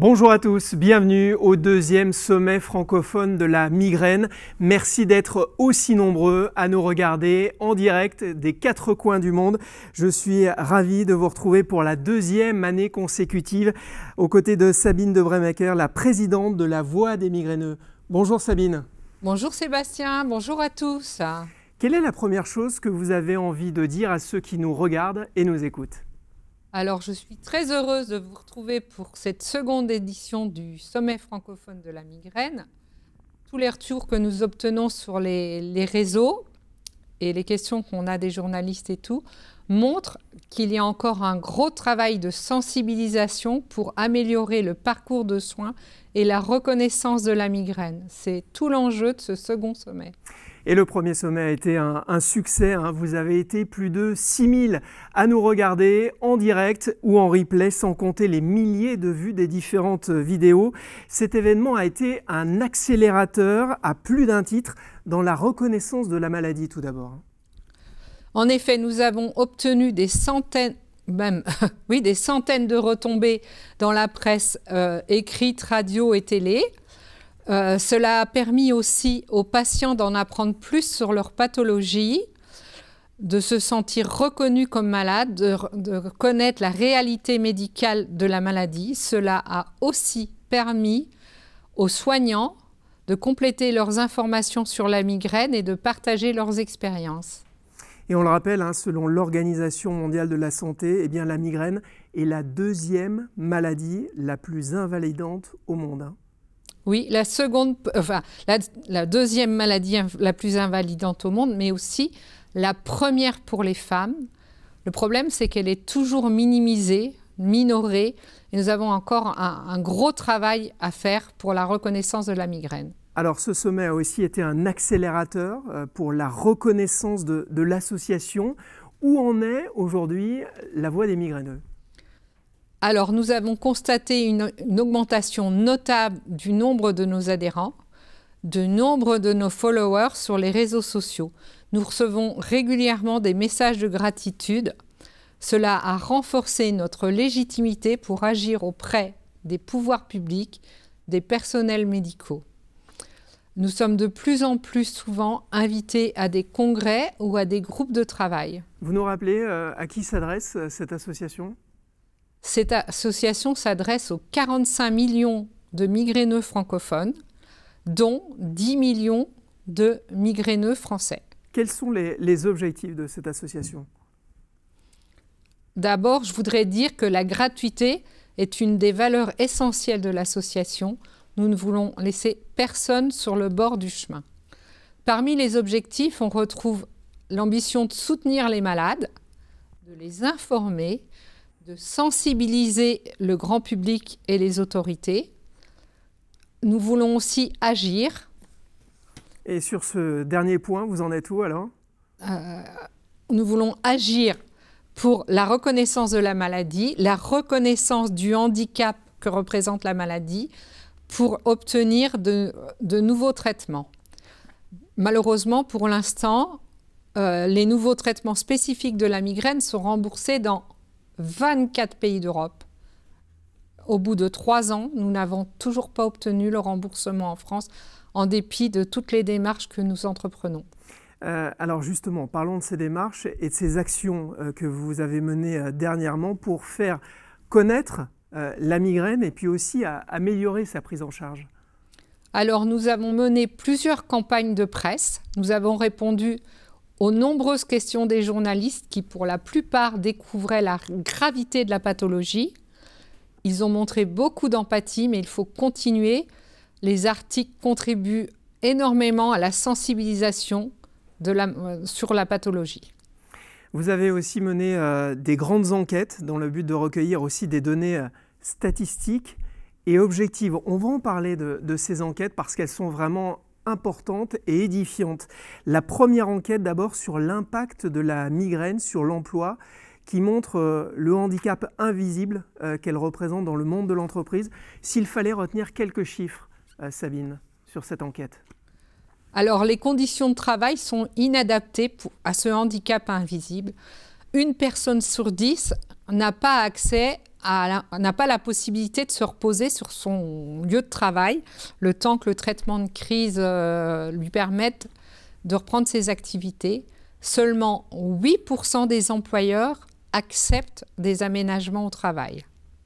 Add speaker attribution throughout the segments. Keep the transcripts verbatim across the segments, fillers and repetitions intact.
Speaker 1: Bonjour à tous, bienvenue au deuxième sommet francophone de la migraine. Merci d'être aussi nombreux à nous regarder en direct des quatre coins du monde. Je suis ravi de vous retrouver pour la deuxième année consécutive aux côtés de Sabine de Bremaker, la présidente de la Voix des migraineux. Bonjour Sabine.
Speaker 2: Bonjour Sébastien, bonjour à tous.
Speaker 1: Quelle est la première chose que vous avez envie de dire à ceux qui nous regardent et nous écoutent ?
Speaker 2: Alors, je suis très heureuse de vous retrouver pour cette seconde édition du Sommet francophone de la migraine. Tous les retours que nous obtenons sur les, les réseaux et les questions qu'on a des journalistes et tout montrent qu'il y a encore un gros travail de sensibilisation pour améliorer le parcours de soins et la reconnaissance de la migraine. C'est tout l'enjeu de ce second sommet.
Speaker 1: Et le premier sommet a été un, un succès, hein. Vous avez été plus de six mille à nous regarder en direct ou en replay, sans compter les milliers de vues des différentes vidéos. Cet événement a été un accélérateur à plus d'un titre dans la reconnaissance de la maladie tout d'abord.
Speaker 2: En effet, nous avons obtenu des centaines, même, oui, des centaines de retombées dans la presse euh, écrite, radio et télé. Euh, cela a permis aussi aux patients d'en apprendre plus sur leur pathologie, de se sentir reconnus comme malades, de, de connaître la réalité médicale de la maladie. Cela a aussi permis aux soignants de compléter leurs informations sur la migraine et de partager leurs expériences.
Speaker 1: Et on le rappelle, hein, selon l'Organisation mondiale de la santé, eh bien, la migraine est la deuxième maladie la plus invalidante au monde. Hein.
Speaker 2: Oui, la, seconde, enfin, la, la deuxième maladie la plus invalidante au monde, mais aussi la première pour les femmes. Le problème, c'est qu'elle est toujours minimisée, minorée, et nous avons encore un, un gros travail à faire pour la reconnaissance de la migraine.
Speaker 1: Alors, ce sommet a aussi été un accélérateur pour la reconnaissance de, de l'association. Où en est aujourd'hui la Voix des migraineux ?
Speaker 2: Alors, nous avons constaté une, une augmentation notable du nombre de nos adhérents, du nombre de nos followers sur les réseaux sociaux. Nous recevons régulièrement des messages de gratitude. Cela a renforcé notre légitimité pour agir auprès des pouvoirs publics, des personnels médicaux. Nous sommes de plus en plus souvent invités à des congrès ou à des groupes de travail.
Speaker 1: Vous nous rappelez euh, à qui s'adresse euh, cette association ?
Speaker 2: Cette association s'adresse aux quarante-cinq millions de migraineux francophones, dont dix millions de migraineux français.
Speaker 1: Quels sont les, les objectifs de cette association ?
Speaker 2: D'abord, je voudrais dire que la gratuité est une des valeurs essentielles de l'association. Nous ne voulons laisser personne sur le bord du chemin. Parmi les objectifs, on retrouve l'ambition de soutenir les malades, de les informer, de sensibiliser le grand public et les autorités. Nous voulons aussi agir.
Speaker 1: Et sur ce dernier point, vous en êtes où alors ?
Speaker 2: euh, Nous voulons agir pour la reconnaissance de la maladie, la reconnaissance du handicap que représente la maladie, pour obtenir de, de nouveaux traitements. Malheureusement, pour l'instant, euh, les nouveaux traitements spécifiques de la migraine sont remboursés dans vingt-quatre pays d'Europe. Au bout de trois ans, nous n'avons toujours pas obtenu le remboursement en France, en dépit de toutes les démarches que nous entreprenons.
Speaker 1: Euh, alors justement, parlons de ces démarches et de ces actions euh, que vous avez menées euh, dernièrement pour faire connaître euh, la migraine et puis aussi à améliorer sa prise en charge.
Speaker 2: Alors, nous avons mené plusieurs campagnes de presse. Nous avons répondu aux nombreuses questions des journalistes qui, pour la plupart, découvraient la gravité de la pathologie. Ils ont montré beaucoup d'empathie, mais il faut continuer. Les articles contribuent énormément à la sensibilisation de la, euh, sur la pathologie.
Speaker 1: Vous avez aussi mené euh, des grandes enquêtes dans le but de recueillir aussi des données euh, statistiques et objectives. On va en parler de, de ces enquêtes parce qu'elles sont vraiment importante et édifiante. La première enquête d'abord sur l'impact de la migraine sur l'emploi qui montre euh, le handicap invisible euh, qu'elle représente dans le monde de l'entreprise. S'il fallait retenir quelques chiffres, euh, Sabine, sur cette enquête.
Speaker 2: Alors, les conditions de travail sont inadaptées pour, à ce handicap invisible. Une personne sur dix n'a pas accès n'a pas la possibilité de se reposer sur son lieu de travail, le temps que le traitement de crise euh, lui permette de reprendre ses activités. Seulement huit pour cent des employeurs acceptent des aménagements au travail.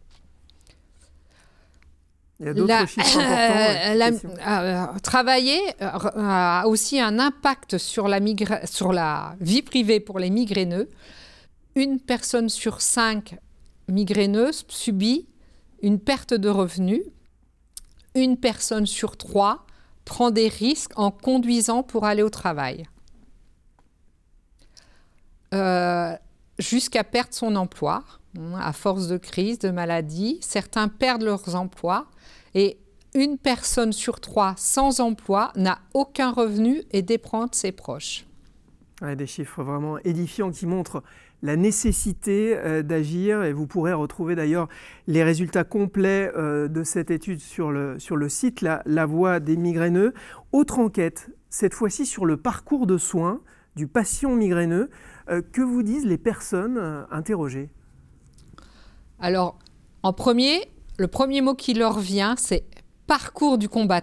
Speaker 1: Il y a d'autres chiffres importants.
Speaker 2: La, euh, travailler euh, a aussi un impact sur la, migra- sur la vie privée pour les migraineux. Une personne sur cinq migraineuses subit une perte de revenus. Une personne sur trois prend des risques en conduisant pour aller au travail, euh, jusqu'à perdre son emploi. À force de crise, de maladie, certains perdent leurs emplois et une personne sur trois sans emploi n'a aucun revenu et dépend de ses proches.
Speaker 1: Ouais, des chiffres vraiment édifiants qui montrent la nécessité euh, d'agir, et vous pourrez retrouver d'ailleurs les résultats complets euh, de cette étude sur le, sur le site La, La Voix des migraineux. Autre enquête, cette fois-ci sur le parcours de soins du patient migraineux. Euh, que vous disent les personnes euh, interrogées?
Speaker 2: Alors, en premier, le premier mot qui leur vient, c'est « parcours du combattant ».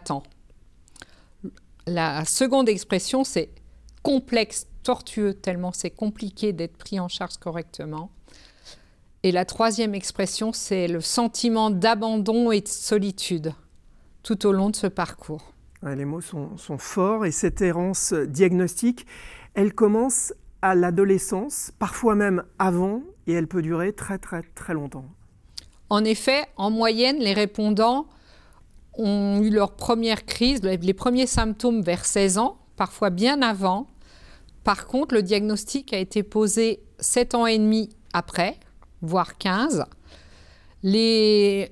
Speaker 2: La seconde expression, c'est « complexe, tortueux », tellement c'est compliqué d'être pris en charge correctement. Et la troisième expression, c'est le sentiment d'abandon et de solitude tout au long de ce parcours.
Speaker 1: Ouais, les mots sont, sont forts, et cette errance diagnostique, elle commence à l'adolescence, parfois même avant, et elle peut durer très très très longtemps.
Speaker 2: En effet, en moyenne, les répondants ont eu leur première crise, les premiers symptômes vers seize ans, parfois bien avant. Par contre, le diagnostic a été posé sept ans et demi après, voire quinze. Les...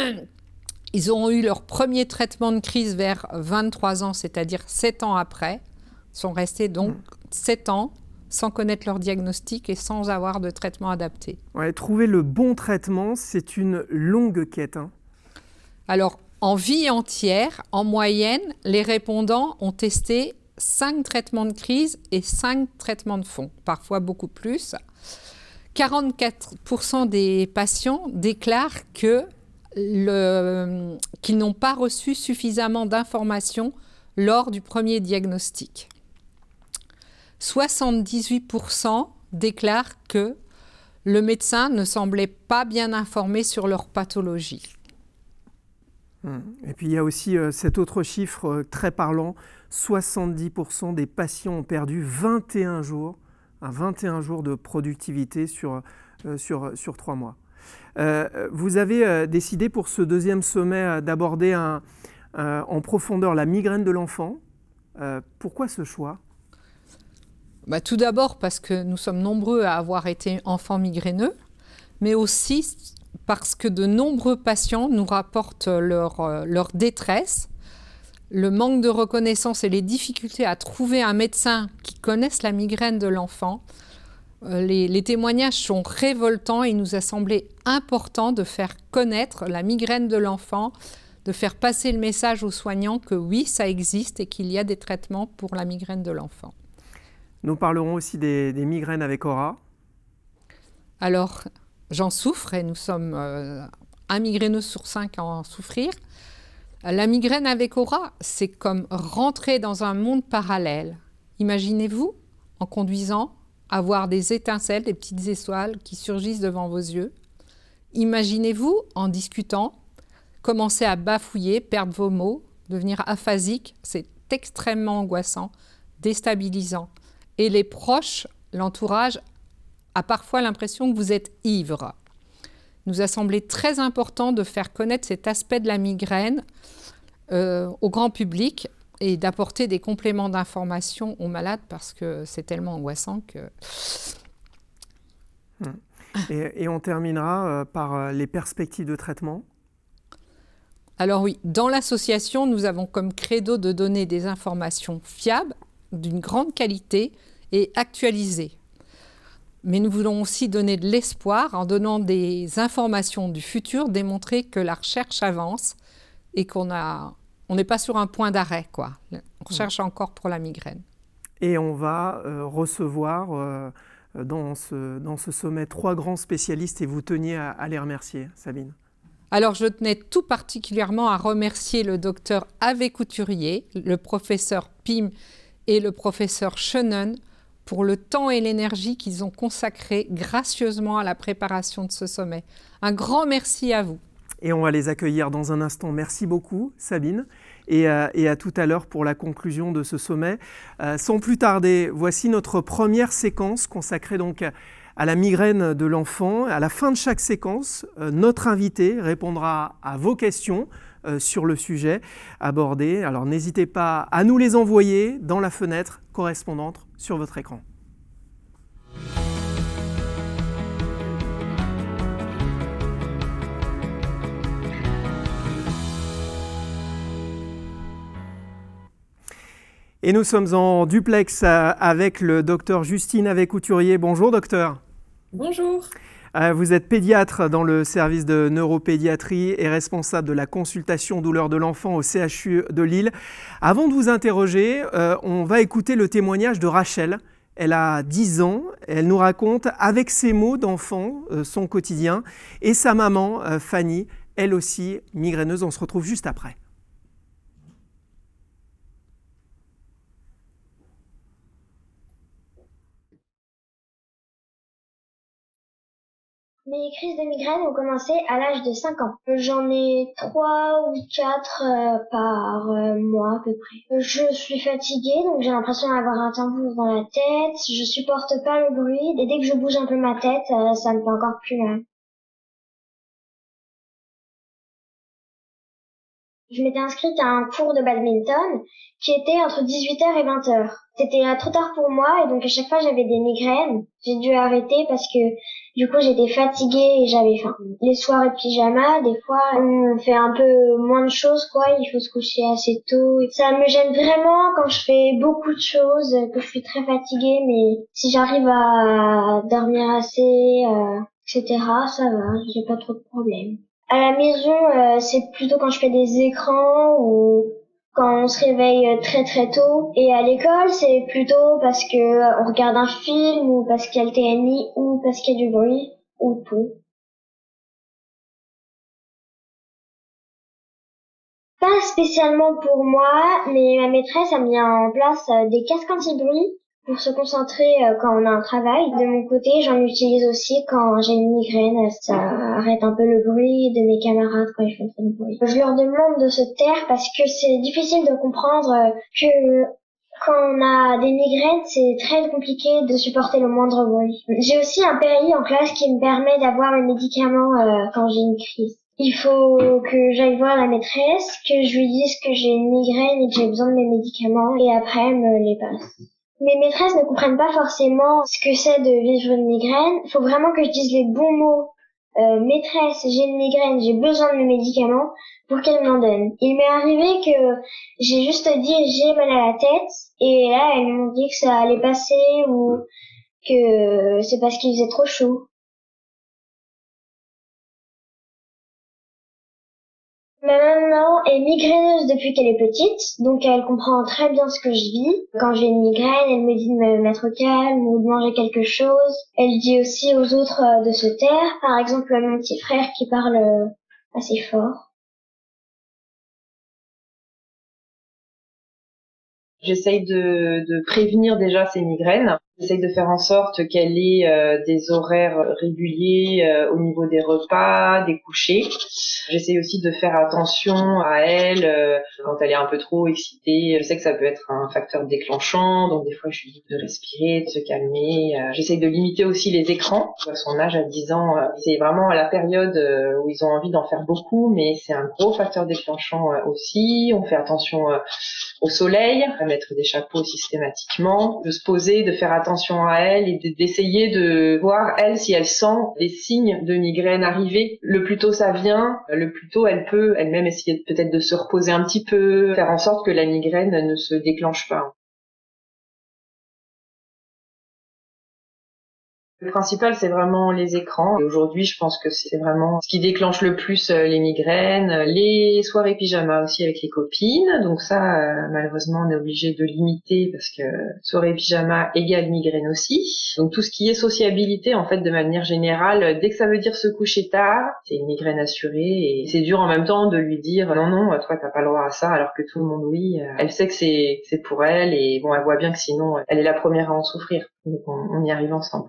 Speaker 2: Ils ont eu leur premier traitement de crise vers vingt-trois ans, c'est-à-dire sept ans après. Ils sont restés donc sept ans sans connaître leur diagnostic et sans avoir de traitement adapté.
Speaker 1: Ouais, trouver le bon traitement, c'est une longue quête. Hein.
Speaker 2: Alors, en vie entière, en moyenne, les répondants ont testé cinq traitements de crise et cinq traitements de fond, parfois beaucoup plus. quarante-quatre pour cent des patients déclarent que le, qu'ils n'ont pas reçu suffisamment d'informations lors du premier diagnostic. soixante-dix-huit pour cent déclarent que le médecin ne semblait pas bien informé sur leur pathologie.
Speaker 1: Et puis il y a aussi euh, cet autre chiffre euh, très parlant, soixante-dix pour cent des patients ont perdu vingt et un jours, hein, vingt et un jours de productivité sur, euh, sur, sur trois mois. Euh, vous avez euh, décidé pour ce deuxième sommet euh, d'aborder un, euh, en profondeur la migraine de l'enfant. Euh, pourquoi ce choix ?
Speaker 2: Bah, tout d'abord parce que nous sommes nombreux à avoir été enfants migraineux, mais aussi parce que de nombreux patients nous rapportent leur, euh, leur détresse, le manque de reconnaissance et les difficultés à trouver un médecin qui connaisse la migraine de l'enfant. Euh, les, les témoignages sont révoltants et il nous a semblé important de faire connaître la migraine de l'enfant, de faire passer le message aux soignants que oui, ça existe et qu'il y a des traitements pour la migraine de l'enfant.
Speaker 1: Nous parlerons aussi des, des migraines avec aura.
Speaker 2: Alors, j'en souffre et nous sommes euh, un migraineux sur cinq à en souffrir. La migraine avec aura, c'est comme rentrer dans un monde parallèle. Imaginez-vous, en conduisant, avoir des étincelles, des petites étoiles qui surgissent devant vos yeux. Imaginez-vous, en discutant, commencer à bafouiller, perdre vos mots, devenir aphasique. C'est extrêmement angoissant, déstabilisant. Et les proches, l'entourage, a parfois l'impression que vous êtes ivre. Il nous a semblé très important de faire connaître cet aspect de la migraine euh, au grand public et d'apporter des compléments d'information aux malades parce que c'est tellement angoissant que...
Speaker 1: Et, et on terminera euh, par euh, les perspectives de traitement.
Speaker 2: Alors oui, dans l'association, nous avons comme credo de donner des informations fiables, d'une grande qualité et actualisées. Mais nous voulons aussi donner de l'espoir en donnant des informations du futur, démontrer que la recherche avance et qu'on a, on n'est pas sur un point d'arrêt, quoi. On cherche encore pour la migraine.
Speaker 1: Et on va euh, recevoir euh, dans ce, dans ce sommet trois grands spécialistes et vous teniez à, à les remercier, Sabine.
Speaker 2: Alors, je tenais tout particulièrement à remercier le docteur Hervé Couturier, le professeur Pim et le professeur Schoenen pour le temps et l'énergie qu'ils ont consacré gracieusement à la préparation de ce sommet. Un grand merci à vous.
Speaker 1: Et on va les accueillir dans un instant. Merci beaucoup, Sabine, et, euh, et à tout à l'heure pour la conclusion de ce sommet. Euh, sans plus tarder, voici notre première séquence consacrée donc à la migraine de l'enfant. À la fin de chaque séquence, euh, notre invité répondra à vos questions euh, sur le sujet abordé. Alors n'hésitez pas à nous les envoyer dans la fenêtre correspondante sur votre écran. Et nous sommes en duplex avec le docteur Justine Hervé Couturier. Bonjour docteur.
Speaker 3: Bonjour.
Speaker 1: Vous êtes pédiatre dans le service de neuropédiatrie et responsable de la consultation douleur de l'enfant au C H U de Lille. Avant de vous interroger, on va écouter le témoignage de Rachel. Elle a dix ans, elle nous raconte avec ses mots d'enfant son quotidien et sa maman Fanny, elle aussi migraineuse. On se retrouve juste après.
Speaker 4: Mes crises de migraine ont commencé à l'âge de cinq ans. J'en ai trois ou quatre euh, par euh, mois à peu près. Je suis fatiguée, donc j'ai l'impression d'avoir un tambour dans la tête. Je supporte pas le bruit et dès que je bouge un peu ma tête, euh, ça me fait encore plus mal. Je m'étais inscrite à un cours de badminton qui était entre dix-huit heures et vingt heures. C'était trop tard pour moi et donc à chaque fois j'avais des migraines. J'ai dû arrêter parce que du coup j'étais fatiguée et j'avais faim. Les soirées de pyjama, des fois on fait un peu moins de choses quoi, il faut se coucher assez tôt. Ça me gêne vraiment quand je fais beaucoup de choses, que je suis très fatiguée, mais si j'arrive à dormir assez, euh, et cetera, ça va, j'ai pas trop de problèmes. À la maison, euh, c'est plutôt quand je fais des écrans ou quand on se réveille très très tôt. Et à l'école, c'est plutôt parce que euh, on regarde un film ou parce qu'il y a le T N I ou parce qu'il y a du bruit ou tout. Pas spécialement pour moi, mais ma maîtresse a mis en place euh, des casques anti-bruit pour se concentrer euh, quand on a un travail. De mon côté, j'en utilise aussi quand j'ai une migraine. Ça arrête un peu le bruit de mes camarades quand ils font trop de bruit. Je leur demande de se taire parce que c'est difficile de comprendre euh, que quand on a des migraines, c'est très compliqué de supporter le moindre bruit. J'ai aussi un P A I en classe qui me permet d'avoir mes médicaments euh, quand j'ai une crise. Il faut que j'aille voir la maîtresse, que je lui dise que j'ai une migraine et que j'ai besoin de mes médicaments et après elle me les passe. Mes maîtresses ne comprennent pas forcément ce que c'est de vivre une migraine. Il faut vraiment que je dise les bons mots. Euh, maîtresse, j'ai une migraine, j'ai besoin de mes médicaments pour qu'elle m'en donne. Il m'est arrivé que j'ai juste dit j'ai mal à la tête et là elles m'ont dit que ça allait passer ou que c'est parce qu'il faisait trop chaud. Ma maman est migraineuse depuis qu'elle est petite, donc elle comprend très bien ce que je vis. Quand j'ai une migraine, elle me dit de me mettre au calme ou de manger quelque chose. Elle dit aussi aux autres de se taire, par exemple mon petit frère qui parle assez fort.
Speaker 3: J'essaye de, de prévenir déjà ces migraines. J'essaye de faire en sorte qu'elle ait euh, des horaires réguliers euh, au niveau des repas, des couchers. J'essaye aussi de faire attention à elle euh, quand elle est un peu trop excitée. Je sais que ça peut être un facteur déclenchant, donc des fois je lui dis de respirer, de se calmer. Euh, j'essaye de limiter aussi les écrans. À son âge, à dix ans, euh, c'est vraiment la période euh, où ils ont envie d'en faire beaucoup, mais c'est un gros facteur déclenchant euh, aussi. On fait attention euh, au soleil, à mettre des chapeaux systématiquement, de se poser, de faire attention à elle et d'essayer de voir elle si elle sent des signes de migraine arriver. Le plus tôt ça vient, le plus tôt elle peut elle-même essayer peut-être de se reposer un petit peu, faire en sorte que la migraine ne se déclenche pas. Le principal, c'est vraiment les écrans. Et aujourd'hui, je pense que c'est vraiment ce qui déclenche le plus les migraines. Les soirées pyjama aussi avec les copines. Donc ça, euh, malheureusement, on est obligé de limiter parce que soirée pyjama égale migraine aussi. Donc tout ce qui est sociabilité, en fait, de manière générale, dès que ça veut dire se coucher tard, c'est une migraine assurée. Et c'est dur en même temps de lui dire non, non, toi, t'as pas le droit à ça, alors que tout le monde, oui. Elle sait que c'est, c'est pour elle et bon, elle voit bien que sinon, elle est la première à en souffrir. Donc on, on y arrive ensemble.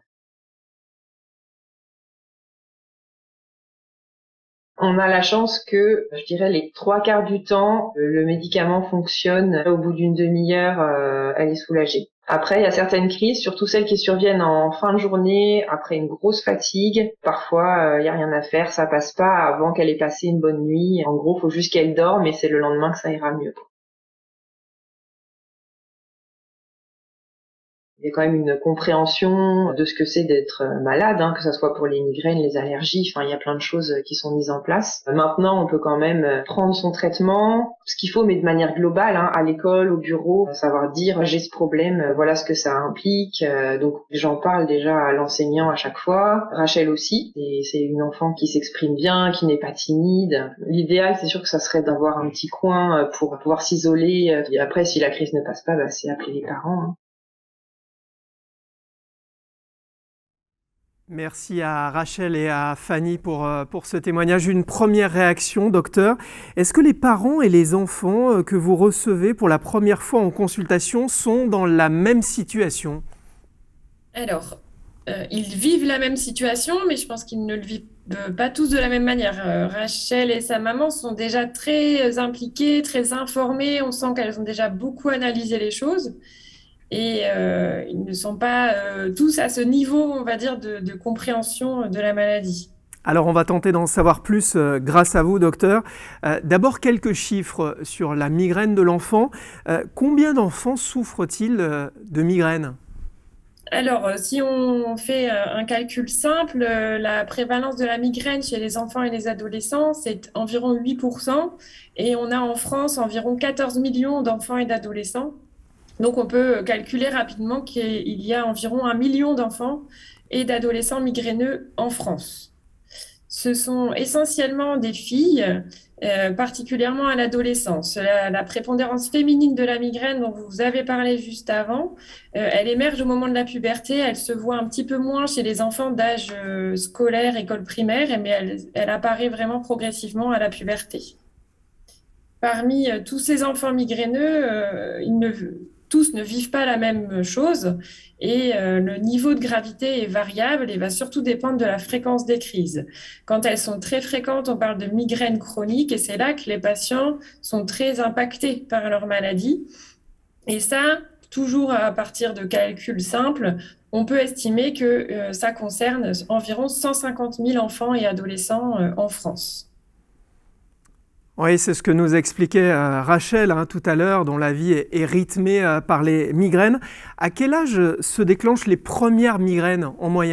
Speaker 3: On a la chance que, je dirais, les trois quarts du temps, le médicament fonctionne. Au bout d'une demi-heure, euh, elle est soulagée. Après, il y a certaines crises, surtout celles qui surviennent en fin de journée, après une grosse fatigue. Parfois, il euh, n'y a rien à faire, ça passe pas avant qu'elle ait passé une bonne nuit. En gros, il faut juste qu'elle dorme et c'est le lendemain que ça ira mieux. Il y a quand même une compréhension de ce que c'est d'être malade, hein, que ce soit pour les migraines, les allergies, enfin il y a plein de choses qui sont mises en place. Maintenant, on peut quand même prendre son traitement, ce qu'il faut, mais de manière globale, hein, à l'école, au bureau, savoir dire j'ai ce problème, voilà ce que ça implique. Donc j'en parle déjà à l'enseignant à chaque fois, Rachel aussi, et c'est une enfant qui s'exprime bien, qui n'est pas timide. L'idéal, c'est sûr que ça serait d'avoir un petit coin pour pouvoir s'isoler. Et après, si la crise ne passe pas, bah, c'est appeler les parents. Hein.
Speaker 1: Merci à Rachel et à Fanny pour, pour ce témoignage. Une première réaction, docteur. Est-ce que les parents et les enfants que vous recevez pour la première fois en consultation sont dans la même situation ?
Speaker 5: Alors, euh, ils vivent la même situation, mais je pense qu'ils ne le vivent pas tous de la même manière. Euh, Rachel et sa maman sont déjà très impliquées, très informées. On sent qu'elles ont déjà beaucoup analysé les choses. Et euh, ils ne sont pas euh, tous à ce niveau, on va dire, de, de compréhension de la maladie.
Speaker 1: Alors, on va tenter d'en savoir plus euh, grâce à vous, docteur. Euh, d'abord, quelques chiffres sur la migraine de l'enfant. Euh, combien d'enfants souffrent-ils euh, de migraine ?
Speaker 5: Alors, euh, si on fait euh, un calcul simple, euh, la prévalence de la migraine chez les enfants et les adolescents, c'est environ huit pour cent. Et on a en France environ quatorze millions d'enfants et d'adolescents. Donc, on peut calculer rapidement qu'il y a environ un million d'enfants et d'adolescents migraineux en France. Ce sont essentiellement des filles, euh, particulièrement à l'adolescence. La, la prépondérance féminine de la migraine dont vous avez parlé juste avant, euh, elle émerge au moment de la puberté. Elle se voit un petit peu moins chez les enfants d'âge euh, scolaire, école primaire, mais elle, elle apparaît vraiment progressivement à la puberté. Parmi euh, tous ces enfants migraineux, euh, ils ne... tous ne vivent pas la même chose et euh, le niveau de gravité est variable et va surtout dépendre de la fréquence des crises. Quand elles sont très fréquentes, on parle de migraine chronique et c'est là que les patients sont très impactés par leur maladie. Et ça, toujours à partir de calculs simples, on peut estimer que euh, ça concerne environ cent cinquante mille enfants et adolescents euh, en France.
Speaker 1: Oui, c'est ce que nous expliquait euh, Rachel hein, tout à l'heure, dont la vie est, est rythmée euh, par les migraines. À quel âge se déclenchent les premières migraines en moyenne ?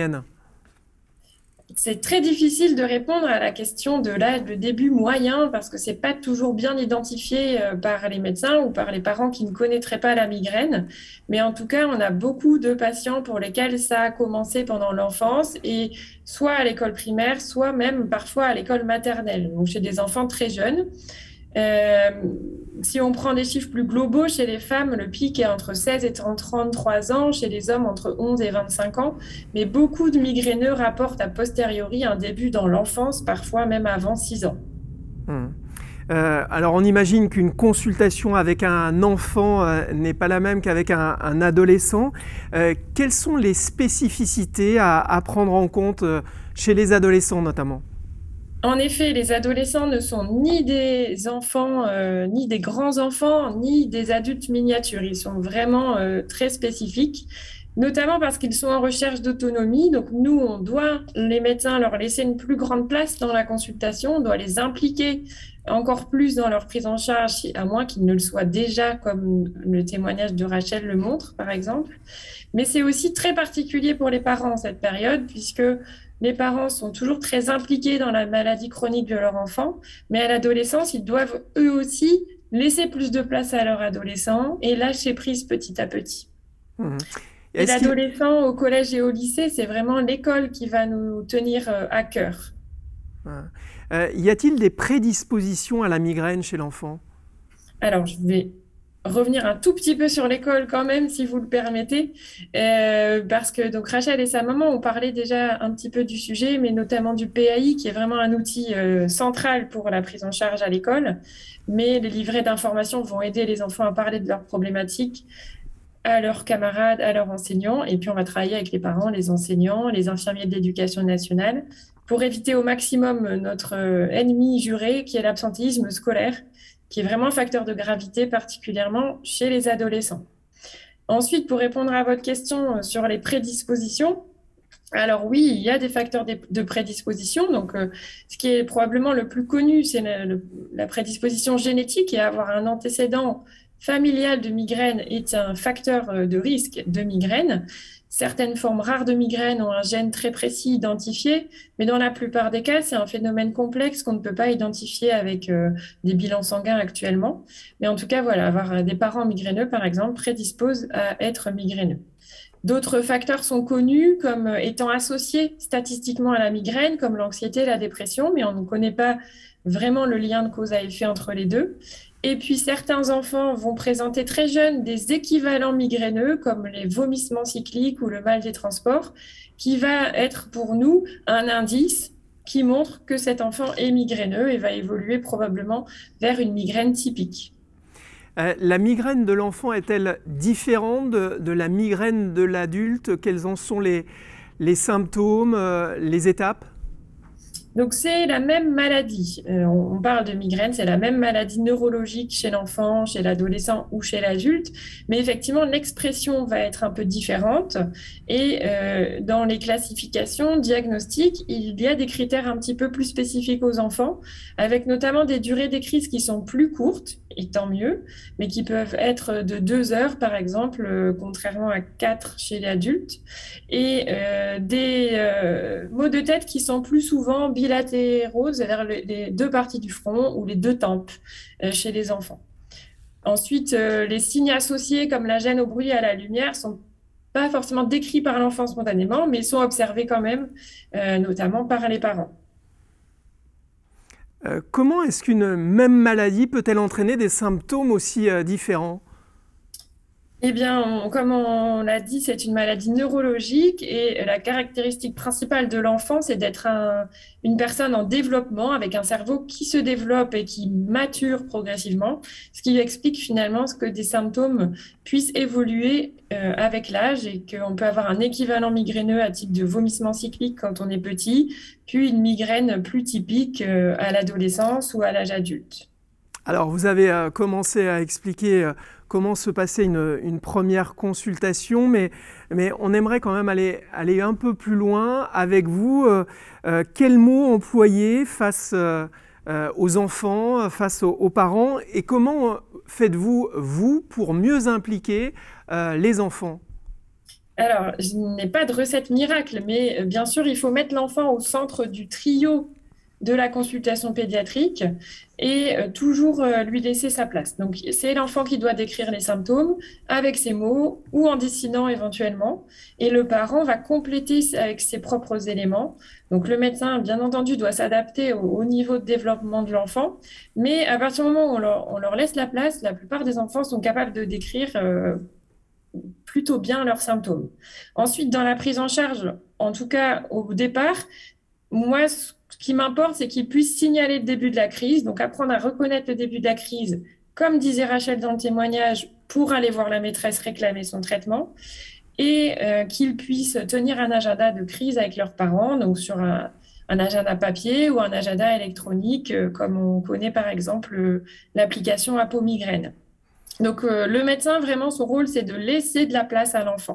Speaker 5: C'est très difficile de répondre à la question de l'âge de début moyen parce que c'est pas toujours bien identifié par les médecins ou par les parents qui ne connaîtraient pas la migraine. Mais en tout cas, on a beaucoup de patients pour lesquels ça a commencé pendant l'enfance et soit à l'école primaire, soit même parfois à l'école maternelle, donc chez des enfants très jeunes. Euh, si on prend des chiffres plus globaux, chez les femmes, le pic est entre seize et trente-trois ans, chez les hommes entre onze et vingt-cinq ans, mais beaucoup de migraineux rapportent a posteriori un début dans l'enfance, parfois même avant six ans.
Speaker 1: Mmh. Euh, alors on imagine qu'une consultation avec un enfant euh, n'est pas la même qu'avec un, un adolescent. Euh, quelles sont les spécificités à, à prendre en compte euh, chez les adolescents notamment ?
Speaker 5: En effet, les adolescents ne sont ni des enfants, euh, ni des grands-enfants, ni des adultes miniatures. Ils sont vraiment euh, très spécifiques, notamment parce qu'ils sont en recherche d'autonomie. Donc nous, on doit, les médecins, leur laisser une plus grande place dans la consultation. On doit les impliquer encore plus dans leur prise en charge, à moins qu'ils ne le soient déjà, comme le témoignage de Rachel le montre, par exemple. Mais c'est aussi très particulier pour les parents, cette période, puisque les parents sont toujours très impliqués dans la maladie chronique de leur enfant, mais à l'adolescence, ils doivent eux aussi laisser plus de place à leur adolescent et lâcher prise petit à petit.
Speaker 1: Mmh.
Speaker 5: Et l'adolescent au collège et au lycée, c'est vraiment l'école qui va nous tenir à cœur.
Speaker 1: Euh, y a-t-il des prédispositions à la migraine chez l'enfant?
Speaker 5: Alors, je vais revenir un tout petit peu sur l'école quand même, si vous le permettez, euh, parce que donc Rachel et sa maman ont parlé déjà un petit peu du sujet, mais notamment du P A I, qui est vraiment un outil euh, central pour la prise en charge à l'école. Mais les livrets d'information vont aider les enfants à parler de leurs problématiques à leurs camarades, à leurs enseignants, et puis on va travailler avec les parents, les enseignants, les infirmiers de l'éducation nationale, pour éviter au maximum notre ennemi juré, qui est l'absentéisme scolaire, qui est vraiment un facteur de gravité, particulièrement chez les adolescents. Ensuite, pour répondre à votre question sur les prédispositions, alors oui, il y a des facteurs de prédisposition. Donc, euh, ce qui est probablement le plus connu, c'est la, la prédisposition génétique, et avoir un antécédent familial de migraine est un facteur de risque de migraine. Certaines formes rares de migraine ont un gène très précis identifié, mais dans la plupart des cas, c'est un phénomène complexe qu'on ne peut pas identifier avec euh, des bilans sanguins actuellement. Mais en tout cas, voilà, avoir des parents migraineux, par exemple, prédispose à être migraineux. D'autres facteurs sont connus comme étant associés statistiquement à la migraine, comme l'anxiété et la dépression, mais on ne connaît pas vraiment le lien de cause à effet entre les deux. Et puis, certains enfants vont présenter très jeunes des équivalents migraineux, comme les vomissements cycliques ou le mal des transports, qui va être pour nous un indice qui montre que cet enfant est migraineux et va évoluer probablement vers une migraine typique.
Speaker 1: Euh, la migraine de l'enfant est-elle différente de, de la migraine de l'adulte? Quels en sont les, les symptômes, euh, les étapes?
Speaker 5: Donc, c'est la même maladie. Euh, on parle de migraine, c'est la même maladie neurologique chez l'enfant, chez l'adolescent ou chez l'adulte. Mais effectivement, l'expression va être un peu différente. Et euh, dans les classifications diagnostiques, il y a des critères un petit peu plus spécifiques aux enfants, avec notamment des durées des crises qui sont plus courtes, et tant mieux, mais qui peuvent être de deux heures, par exemple, euh, contrairement à quatre chez l'adulte. Et euh, des euh, maux de tête qui sont plus souvent bilatéraux, c'est-à-dire les deux parties du front ou les deux tempes euh, chez les enfants. Ensuite, euh, les signes associés comme la gêne au bruit et à la lumière sont pas forcément décrits par l'enfant spontanément, mais sont observés quand même, euh, notamment par les parents.
Speaker 1: Euh, comment est-ce qu'une même maladie peut-elle entraîner des symptômes aussi euh, différents ?
Speaker 5: Eh bien, on, comme on l'a dit, c'est une maladie neurologique et la caractéristique principale de l'enfant, c'est d'être un, une personne en développement avec un cerveau qui se développe et qui mature progressivement, ce qui explique finalement ce que des symptômes puissent évoluer euh, avec l'âge et qu'on peut avoir un équivalent migraineux à type de vomissement cyclique quand on est petit, puis une migraine plus typique euh, à l'adolescence ou à l'âge adulte.
Speaker 1: Alors, vous avez euh, commencé à expliquer euh, comment se passait une, une première consultation, mais, mais on aimerait quand même aller, aller un peu plus loin avec vous. Euh, euh, quels mots employer face euh, euh, aux enfants, face aux, aux parents, et comment faites-vous, vous, pour mieux impliquer euh, les enfants ?
Speaker 5: Alors, je n'ai pas de recette miracle, mais bien sûr, il faut mettre l'enfant au centre du trio de la consultation pédiatrique et euh, toujours euh, lui laisser sa place. Donc, c'est l'enfant qui doit décrire les symptômes avec ses mots ou en dessinant éventuellement, et le parent va compléter avec ses propres éléments. Donc, le médecin, bien entendu, doit s'adapter au, au niveau de développement de l'enfant, mais à partir du moment où on leur, on leur laisse la place, la plupart des enfants sont capables de décrire euh, plutôt bien leurs symptômes. Ensuite, dans la prise en charge, en tout cas au départ, moi, ce qui m'importe, c'est qu'ils puissent signaler le début de la crise, donc apprendre à reconnaître le début de la crise, comme disait Rachel dans le témoignage, pour aller voir la maîtresse réclamer son traitement, et euh, qu'ils puissent tenir un agenda de crise avec leurs parents, donc sur un, un agenda papier ou un agenda électronique, euh, comme on connaît par exemple euh, l'application Apo Migraine. Donc euh, le médecin, vraiment, son rôle, c'est de laisser de la place à l'enfant.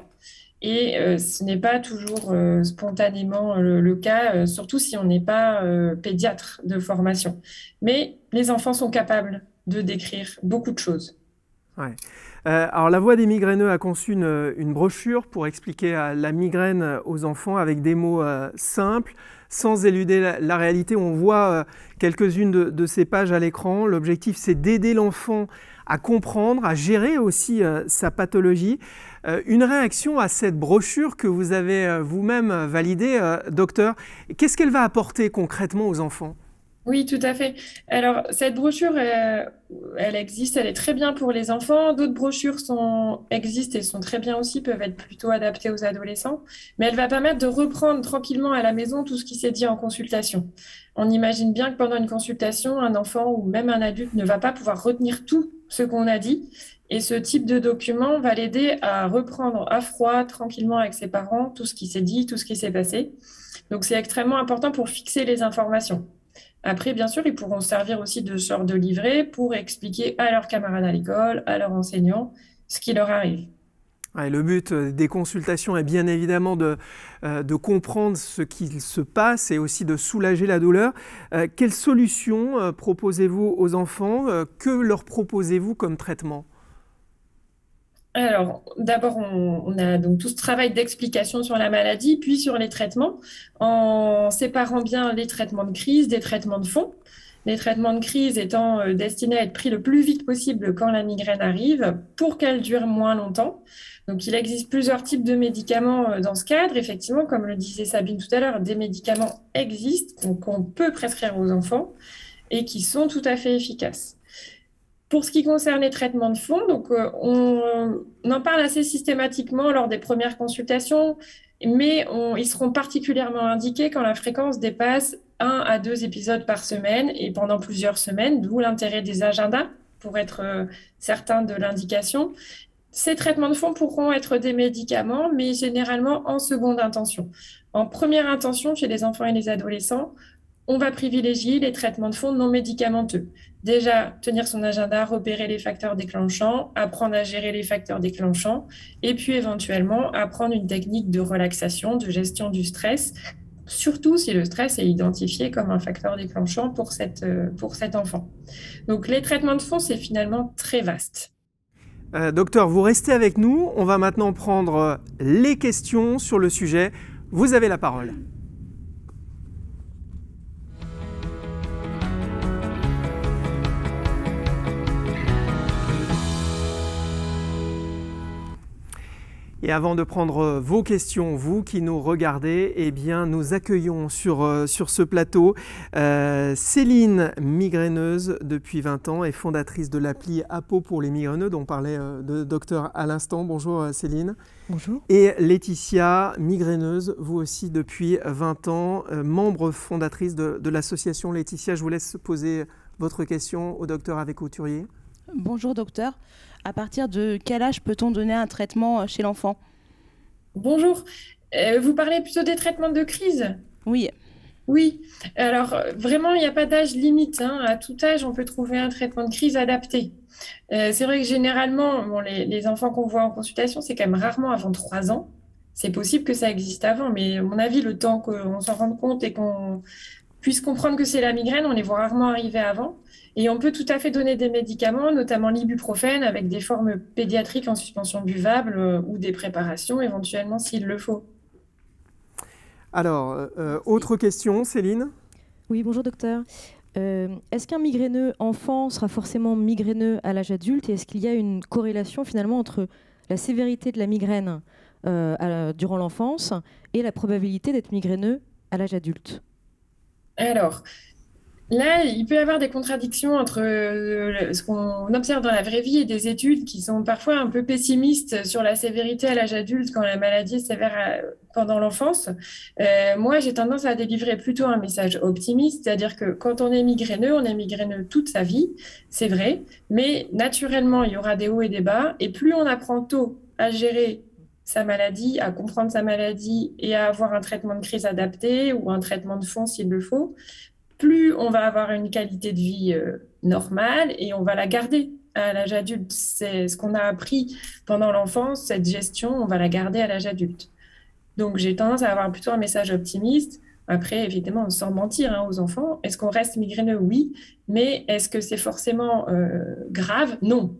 Speaker 5: Et euh, ce n'est pas toujours euh, spontanément le, le cas, euh, surtout si on n'est pas euh, pédiatre de formation. Mais les enfants sont capables de décrire beaucoup de choses.
Speaker 1: Ouais. Euh, alors, la Voix des migraineux a conçu une, une brochure pour expliquer euh, la migraine aux enfants avec des mots euh, simples, sans éluder la, la réalité. On voit euh, quelques-unes de, de ces pages à l'écran. L'objectif, c'est d'aider l'enfant à comprendre, à gérer aussi euh, sa pathologie. Euh, une réaction à cette brochure que vous avez euh, vous-même validée, euh, docteur. Qu'est-ce qu'elle va apporter concrètement aux enfants ?
Speaker 5: Oui, tout à fait. Alors, cette brochure, euh, elle existe, elle est très bien pour les enfants. D'autres brochures sont, existent et sont très bien aussi, peuvent être plutôt adaptées aux adolescents. Mais elle va permettre de reprendre tranquillement à la maison tout ce qui s'est dit en consultation. On imagine bien que pendant une consultation, un enfant ou même un adulte ne va pas pouvoir retenir tout ce qu'on a dit. Et ce type de document va l'aider à reprendre à froid, tranquillement avec ses parents, tout ce qui s'est dit, tout ce qui s'est passé. Donc, c'est extrêmement important pour fixer les informations. Après, bien sûr, ils pourront se servir aussi de ce genre de livret pour expliquer à leurs camarades à l'école, à leurs enseignants, ce qui leur arrive.
Speaker 1: Ouais, le but des consultations est bien évidemment de, euh, de comprendre ce qu'il se passe et aussi de soulager la douleur. Euh, quelles solutions euh, proposez-vous aux enfants ? euh, Que leur proposez-vous comme traitement ?
Speaker 5: Alors, d'abord, on, on a donc tout ce travail d'explication sur la maladie, puis sur les traitements, en séparant bien les traitements de crise des traitements de fond. Les traitements de crise étant euh, destinés à être pris le plus vite possible quand la migraine arrive, pour qu'elle dure moins longtemps. Donc, il existe plusieurs types de médicaments euh, dans ce cadre. Effectivement, comme le disait Sabine tout à l'heure, des médicaments existent qu'on qu'on peut prescrire aux enfants et qui sont tout à fait efficaces. Pour ce qui concerne les traitements de fond, donc, euh, on, on en parle assez systématiquement lors des premières consultations, mais on, ils seront particulièrement indiqués quand la fréquence dépasse un à deux épisodes par semaine et pendant plusieurs semaines, d'où l'intérêt des agendas pour être euh, certain de l'indication. Ces traitements de fond pourront être des médicaments, mais généralement en seconde intention. En première intention, chez les enfants et les adolescents, on va privilégier les traitements de fond non médicamenteux. Déjà, tenir son agenda, repérer les facteurs déclenchants, apprendre à gérer les facteurs déclenchants, et puis éventuellement apprendre une technique de relaxation, de gestion du stress, surtout si le stress est identifié comme un facteur déclenchant pour, cette, pour cet enfant. Donc les traitements de fond, c'est finalement très vaste.
Speaker 1: Euh, docteur, vous restez avec nous. On va maintenant prendre les questions sur le sujet. Vous avez la parole. Et avant de prendre vos questions, vous qui nous regardez, eh bien, nous accueillons sur, euh, sur ce plateau euh, Céline, migraineuse depuis vingt ans et fondatrice de l'appli Apo pour les migraineux dont parlait euh, le docteur à l'instant. Bonjour euh, Céline.
Speaker 6: Bonjour.
Speaker 1: Et Laetitia, migraineuse, vous aussi depuis vingt ans, euh, membre fondatrice de, de l'association. Laetitia, je vous laisse poser votre question au docteur Ave Couturier.
Speaker 6: Bonjour docteur. À partir de quel âge peut-on donner un traitement chez l'enfant ?
Speaker 5: Bonjour. Euh, vous parlez plutôt des traitements de crise ?
Speaker 6: Oui.
Speaker 5: Oui. Alors, vraiment, il n'y a pas d'âge limite, hein. À tout âge, on peut trouver un traitement de crise adapté. Euh, c'est vrai que généralement, bon, les, les enfants qu'on voit en consultation, c'est quand même rarement avant trois ans. C'est possible que ça existe avant, mais à mon avis, le temps qu'on s'en rende compte et qu'on puisse comprendre que c'est la migraine, on les voit rarement arriver avant. Et on peut tout à fait donner des médicaments, notamment l'ibuprofène, avec des formes pédiatriques en suspension buvable euh, ou des préparations, éventuellement, s'il le faut.
Speaker 1: Alors, euh, autre question, Céline ?
Speaker 7: Oui, bonjour docteur. Euh, est-ce qu'un migraineux enfant sera forcément migraineux à l'âge adulte ? Et est-ce qu'il y a une corrélation finalement entre la sévérité de la migraine euh, à, durant l'enfance et la probabilité d'être migraineux à l'âge adulte ?
Speaker 5: Alors, là, il peut y avoir des contradictions entre euh, ce qu'on observe dans la vraie vie et des études qui sont parfois un peu pessimistes sur la sévérité à l'âge adulte quand la maladie est sévère à, pendant l'enfance. Euh, moi, j'ai tendance à délivrer plutôt un message optimiste, c'est-à-dire que quand on est migraineux, on est migraineux toute sa vie, c'est vrai, mais naturellement, il y aura des hauts et des bas, et plus on apprend tôt à gérer sa maladie, à comprendre sa maladie et à avoir un traitement de crise adapté ou un traitement de fond s'il le faut, plus on va avoir une qualité de vie euh, normale et on va la garder à l'âge adulte. C'est ce qu'on a appris pendant l'enfance, cette gestion, on va la garder à l'âge adulte. Donc j'ai tendance à avoir plutôt un message optimiste. Après, évidemment, sans mentir hein, aux enfants, est-ce qu'on reste migraineux ? Oui, mais est-ce que c'est forcément euh, grave ? Non.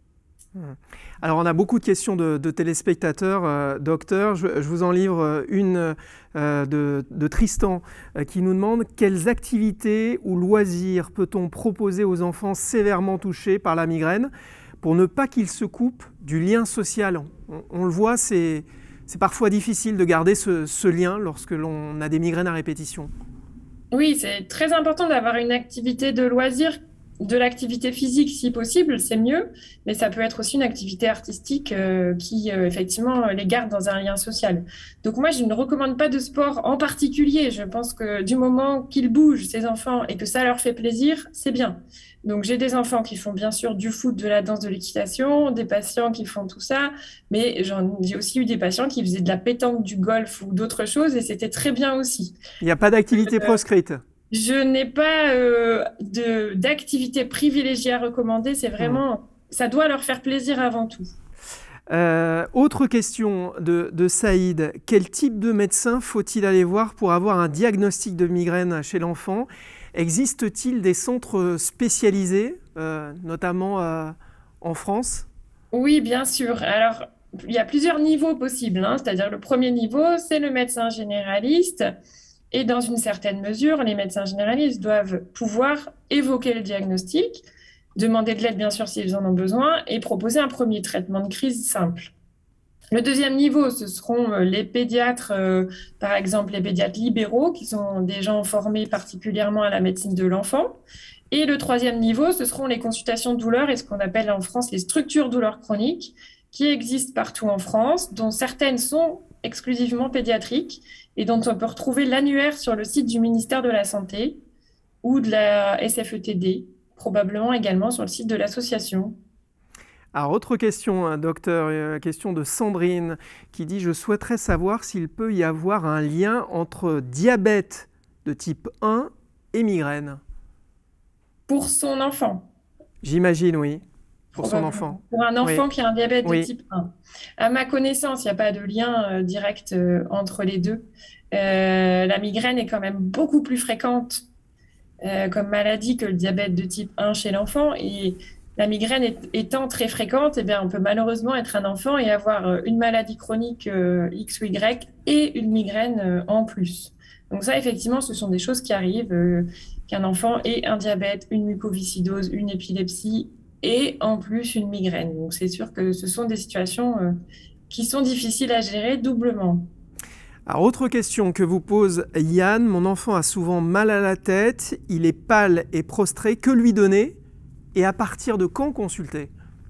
Speaker 1: Alors, on a beaucoup de questions de, de téléspectateurs. Euh, docteur, je, je vous en livre une euh, de, de Tristan euh, qui nous demande quelles activités ou loisirs peut-on proposer aux enfants sévèrement touchés par la migraine pour ne pas qu'ils se coupent du lien social. On, on le voit, c'est parfois difficile de garder ce, ce lien lorsque l'on a des migraines à répétition.
Speaker 5: Oui, c'est très important d'avoir une activité de loisir, de l'activité physique si possible, c'est mieux, mais ça peut être aussi une activité artistique euh, qui, euh, effectivement, les garde dans un lien social. Donc moi, je ne recommande pas de sport en particulier. Je pense que du moment qu'ils bougent, ces enfants, et que ça leur fait plaisir, c'est bien. Donc j'ai des enfants qui font bien sûr du foot, de la danse, de l'équitation, des patients qui font tout ça, mais j'ai aussi eu des patients qui faisaient de la pétanque, du golf ou d'autres choses, et c'était très bien aussi.
Speaker 1: Il n'y a pas d'activité euh, proscrite?
Speaker 5: Je n'ai pas euh, d'activité privilégiée à recommander, c'est vraiment, mmh. ça doit leur faire plaisir avant tout.
Speaker 1: Euh, autre question de, de Saïd, quel type de médecin faut-il aller voir pour avoir un diagnostic de migraine chez l'enfant? Existe-t-il des centres spécialisés, euh, notamment euh, en France?
Speaker 5: Oui, bien sûr. Alors, il y a plusieurs niveaux possibles, hein. C'est-à-dire le premier niveau, c'est le médecin généraliste. Et dans une certaine mesure, les médecins généralistes doivent pouvoir évoquer le diagnostic, demander de l'aide bien sûr s'ils en ont besoin et proposer un premier traitement de crise simple. Le deuxième niveau, ce seront les pédiatres, euh, par exemple les pédiatres libéraux, qui sont des gens formés particulièrement à la médecine de l'enfant. Et le troisième niveau, ce seront les consultations de douleur et ce qu'on appelle en France les structures douleurs chroniques, qui existent partout en France, dont certaines sont exclusivement pédiatriques et dont on peut retrouver l'annuaire sur le site du ministère de la Santé ou de la S F E T D, probablement également sur le site de l'association.
Speaker 1: Alors, autre question, hein, docteur, euh, question de Sandrine, qui dit « Je souhaiterais savoir s'il peut y avoir un lien entre diabète de type un et migraine. »
Speaker 5: Pour son enfant.
Speaker 1: J'imagine, oui. Pour son enfant.
Speaker 5: Pour un enfant
Speaker 1: oui.
Speaker 5: qui a un diabète
Speaker 1: oui.
Speaker 5: de type un. À ma connaissance, il n'y a pas de lien euh, direct euh, entre les deux. Euh, la migraine est quand même beaucoup plus fréquente euh, comme maladie que le diabète de type un chez l'enfant. Et la migraine est, étant très fréquente, eh bien, on peut malheureusement être un enfant et avoir euh, une maladie chronique euh, X ou Y et une migraine euh, en plus. Donc ça, effectivement, ce sont des choses qui arrivent, euh, qu'un enfant ait un diabète, une mucoviscidose, une épilepsie, et en plus une migraine. Donc c'est sûr que ce sont des situations euh, qui sont difficiles à gérer doublement.
Speaker 1: Alors, autre question que vous pose Yann, mon enfant a souvent mal à la tête, il est pâle et prostré, que lui donner et à partir de quand consulter?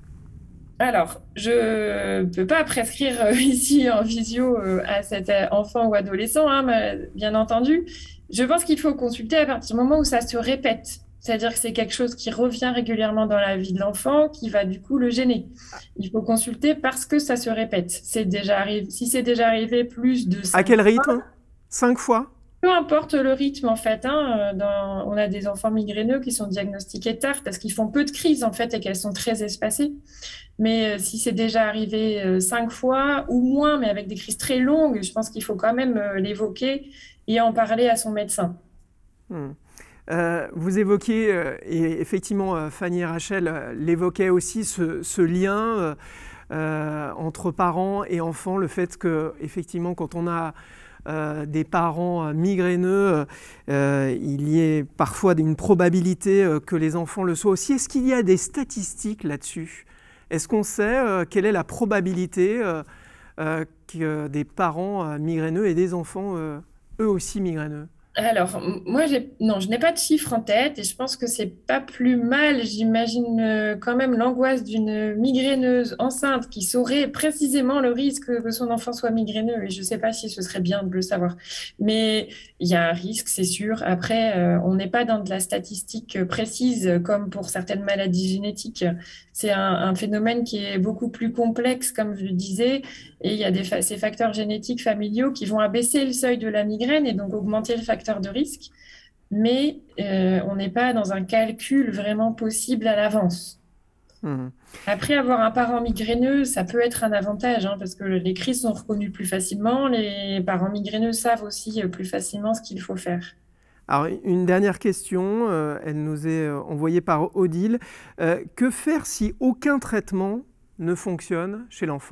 Speaker 5: Alors, je ne peux pas prescrire euh, ici en visio euh, à cet enfant ou adolescent, hein, bien entendu. Je pense qu'il faut consulter à partir du moment où ça se répète. C'est-à-dire que c'est quelque chose qui revient régulièrement dans la vie de l'enfant, qui va du coup le gêner. Il faut consulter parce que ça se répète. C'est déjà arrivé, si c'est déjà arrivé plus de cinq
Speaker 1: À quel
Speaker 5: fois,
Speaker 1: rythme? Cinq fois?
Speaker 5: Peu importe le rythme, en fait. Hein, dans, on a des enfants migraineux qui sont diagnostiqués tard parce qu'ils font peu de crises, en fait, et qu'elles sont très espacées. Mais euh, si c'est déjà arrivé euh, cinq fois ou moins, mais avec des crises très longues, je pense qu'il faut quand même euh, l'évoquer et en parler à son médecin.
Speaker 1: Hmm. Euh, vous évoquiez, euh, et effectivement euh, Fanny et Rachel euh, l'évoquaient aussi, ce, ce lien euh, euh, entre parents et enfants, le fait que effectivement quand on a euh, des parents euh, migraineux, euh, il y ait parfois une probabilité euh, que les enfants le soient aussi. Est-ce qu'il y a des statistiques là-dessus? Est-ce qu'on sait euh, quelle est la probabilité euh, euh, que des parents euh, migraineux et des enfants euh, eux aussi migraineux?
Speaker 5: Alors, moi, non, je n'ai pas de chiffre en tête et je pense que c'est pas plus mal. J'imagine euh, quand même l'angoisse d'une migraineuse enceinte qui saurait précisément le risque que son enfant soit migraineux. Et je ne sais pas si ce serait bien de le savoir. Mais il y a un risque, c'est sûr. Après, euh, on n'est pas dans de la statistique précise comme pour certaines maladies génétiques. C'est un, un phénomène qui est beaucoup plus complexe, comme je le disais. Et il y a des fa- ces facteurs génétiques familiaux qui vont abaisser le seuil de la migraine et donc augmenter le facteur de risque. Mais euh, on n'est pas dans un calcul vraiment possible à l'avance. Mmh. Après, avoir un parent migraineux, ça peut être un avantage, hein, parce que les crises sont reconnues plus facilement. Les parents migraineux savent aussi plus facilement ce qu'il faut faire.
Speaker 1: Alors, une dernière question, euh, elle nous est envoyée par Odile. Euh, que faire si aucun traitement ne fonctionne chez l'enfant ?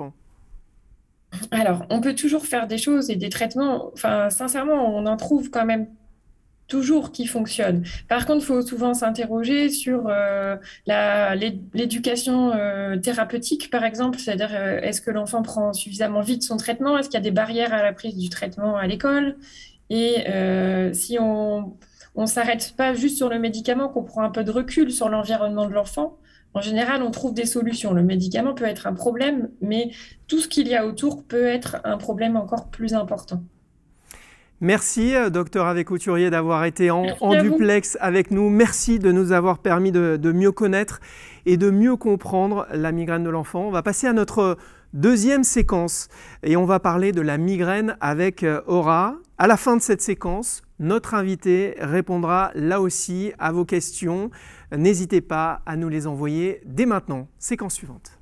Speaker 5: Alors, on peut toujours faire des choses et des traitements. Enfin, sincèrement, on en trouve quand même toujours qui fonctionne. Par contre, il faut souvent s'interroger sur euh, la, l'éducation euh, thérapeutique, par exemple, c'est-à-dire euh, est-ce que l'enfant prend suffisamment vite son traitement? Est-ce qu'il y a des barrières à la prise du traitement à l'école? Et euh, si on ne s'arrête pas juste sur le médicament, qu'on prend un peu de recul sur l'environnement de l'enfant, en général, on trouve des solutions. Le médicament peut être un problème, mais tout ce qu'il y a autour peut être un problème encore plus important.
Speaker 1: Merci, docteur Havé-Couturier, d'avoir été en, en duplex avec nous. Merci de nous avoir permis de, de mieux connaître et de mieux comprendre la migraine de l'enfant. On va passer à notre deuxième séquence et on va parler de la migraine avec Aura. À la fin de cette séquence, notre invité répondra là aussi à vos questions. N'hésitez pas à nous les envoyer dès maintenant. Séquence suivante.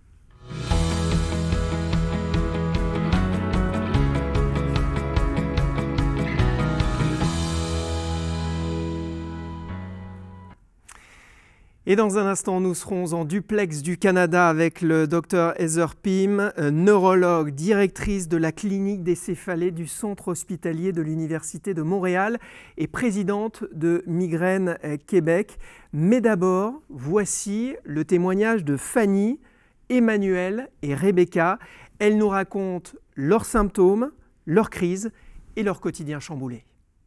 Speaker 1: Et dans un instant, nous serons en duplex du Canada avec le docteur Heather Pym, neurologue, directrice de la clinique des céphalées du centre hospitalier de l'Université de Montréal et présidente de Migraine Québec. Mais d'abord, voici le témoignage de Fanny, Emmanuel et Rebecca. Elles nous racontent leurs symptômes, leurs crises et leur quotidien chamboulé.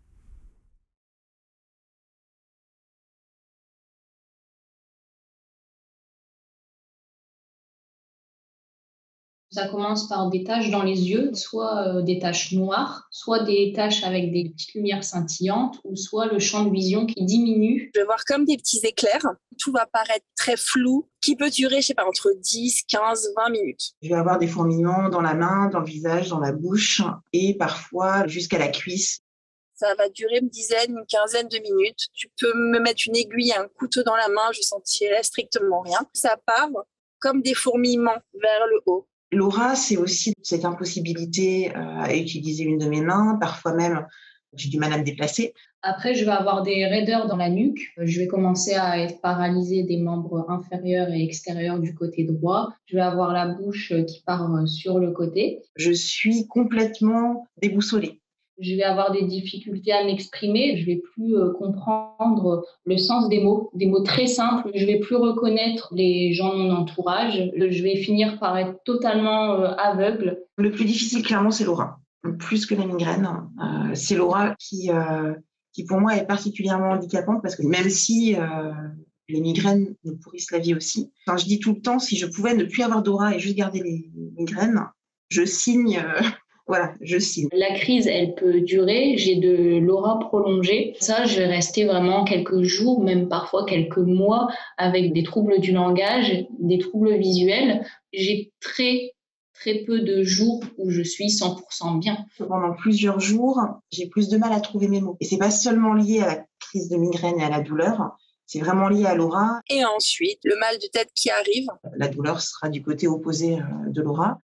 Speaker 8: Ça commence par des taches dans les yeux, soit euh, des taches noires, soit des taches avec des petites lumières scintillantes, ou soit le champ de vision qui diminue.
Speaker 9: Je vais voir comme des petits éclairs. Tout va paraître très flou, qui peut durer, je sais pas, entre dix, quinze, vingt minutes.
Speaker 10: Je vais avoir des fourmillements dans la main, dans le visage, dans la bouche et parfois jusqu'à la cuisse.
Speaker 9: Ça va durer une dizaine, une quinzaine de minutes. Tu peux me mettre une aiguille et un couteau dans la main, je sentirai strictement rien. Ça part comme des fourmillements vers le haut.
Speaker 10: L'aura, c'est aussi cette impossibilité à utiliser une de mes mains. Parfois même, j'ai du mal à me déplacer.
Speaker 8: Après, je vais avoir des raideurs dans la nuque. Je vais commencer à être paralysée des membres inférieurs et extérieurs du côté droit. Je vais avoir la bouche qui part sur le côté.
Speaker 10: Je suis complètement déboussolée.
Speaker 8: Je vais avoir des difficultés à m'exprimer. Je vais plus euh, comprendre le sens des mots, des mots très simples. Je vais plus reconnaître les gens de mon entourage. Je vais finir par être totalement euh, aveugle.
Speaker 10: Le plus difficile, clairement, c'est l'aura. Plus que la migraine, euh, c'est l'aura qui, euh, qui, pour moi, est particulièrement handicapante parce que même si euh, les migraines nous pourrissent la vie aussi, enfin, je dis tout le temps, si je pouvais ne plus avoir d'aura et juste garder les migraines, je signe... Euh, Voilà, je signe.
Speaker 8: La crise, elle peut durer. J'ai de l'aura prolongée. Ça, je vais rester vraiment quelques jours, même parfois quelques mois, avec des troubles du langage, des troubles visuels. J'ai très, très peu de jours où je suis cent pour cent bien.
Speaker 10: Pendant plusieurs jours, j'ai plus de mal à trouver mes mots. Et c'est pas seulement lié à la crise de migraine et à la douleur. C'est vraiment lié à l'aura.
Speaker 9: Et ensuite, le mal de tête qui arrive.
Speaker 10: La douleur sera du côté opposé de l'aura.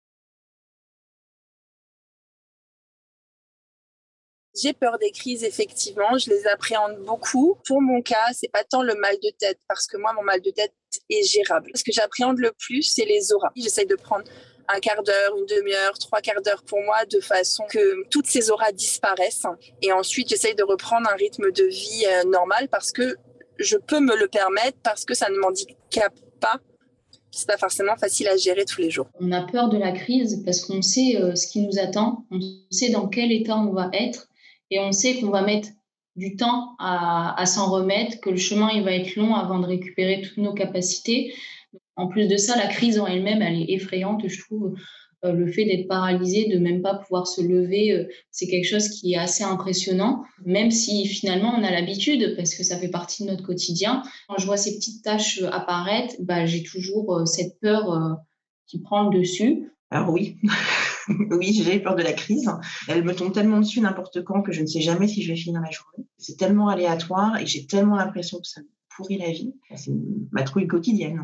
Speaker 9: J'ai peur des crises, effectivement, je les appréhende beaucoup. Pour mon cas, c'est pas tant le mal de tête, parce que moi, mon mal de tête est gérable. Ce que j'appréhende le plus, c'est les auras. J'essaye de prendre un quart d'heure, une demi-heure, trois quarts d'heure pour moi, de façon que toutes ces auras disparaissent. Et ensuite, j'essaye de reprendre un rythme de vie euh, normal, parce que je peux me le permettre, parce que ça ne m'handicape pas. C'est pas forcément facile à gérer tous les jours.
Speaker 8: On a peur de la crise, parce qu'on sait euh, ce qui nous attend, on sait dans quel état on va être. Et on sait qu'on va mettre du temps à, à s'en remettre, que le chemin il va être long avant de récupérer toutes nos capacités. En plus de ça, la crise en elle-même, elle est effrayante, je trouve. Euh, le fait d'être paralysé, de même pas pouvoir se lever, euh, c'est quelque chose qui est assez impressionnant, même si finalement on a l'habitude, parce que ça fait partie de notre quotidien. Quand je vois ces petites taches apparaître, bah, j'ai toujours euh, cette peur euh, qui prend le dessus.
Speaker 10: Alors oui, oui, j'ai peur de la crise. Elle me tombe tellement dessus n'importe quand que je ne sais jamais si je vais finir la journée. C'est tellement aléatoire et j'ai tellement l'impression que ça me pourrit la vie. C'est ma trouille quotidienne.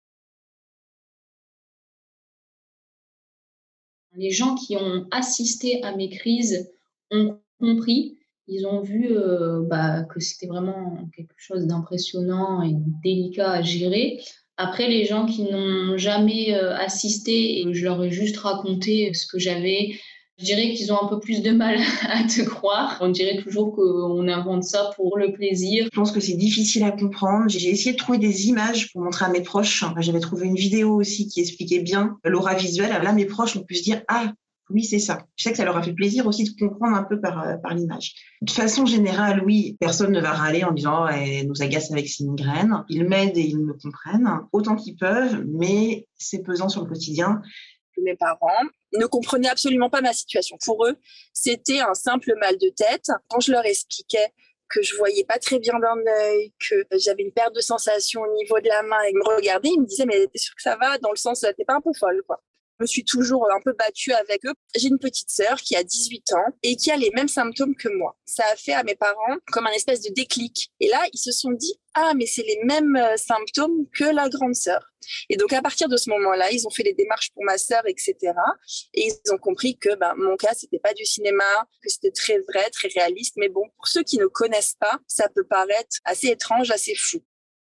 Speaker 8: Les gens qui ont assisté à mes crises ont compris. Ils ont vu euh, bah, que c'était vraiment quelque chose d'impressionnant et délicat à gérer. Après, les gens qui n'ont jamais euh, assisté, et je leur ai juste raconté ce que j'avais, Je dirais qu'ils ont un peu plus de mal à te croire. On dirait toujours qu'on invente ça pour le plaisir.
Speaker 10: Je pense que c'est difficile à comprendre. J'ai essayé de trouver des images pour montrer à mes proches. J'avais trouvé une vidéo aussi qui expliquait bien l'aura visuelle. Là, mes proches ont pu se dire « Ah, oui, c'est ça ». Je sais que ça leur a fait plaisir aussi de comprendre un peu par, par l'image. De façon générale, oui, personne ne va râler en disant oh, « Elle nous agace avec ses migraines ». Ils m'aident et ils me comprennent autant qu'ils peuvent, mais c'est pesant sur le quotidien.
Speaker 9: Mes parents ne comprenaient absolument pas ma situation. Pour eux, c'était un simple mal de tête. Quand je leur expliquais que je voyais pas très bien d'un œil, que j'avais une perte de sensation au niveau de la main, et ils me regardaient, ils me disaient mais t'es sûr que ça va, dans le sens t'es pas un peu folle quoi. Je me suis toujours un peu battue avec eux. J'ai une petite sœur qui a dix-huit ans et qui a les mêmes symptômes que moi. Ça a fait à mes parents comme un espèce de déclic. Et là, ils se sont dit « Ah, mais c'est les mêmes symptômes que la grande sœur ». Et donc, à partir de ce moment-là, ils ont fait les démarches pour ma sœur, et cetera. Et ils ont compris que ben, mon cas, c'était pas du cinéma, que c'était très vrai, très réaliste. Mais bon, pour ceux qui ne connaissent pas, ça peut paraître assez étrange, assez fou.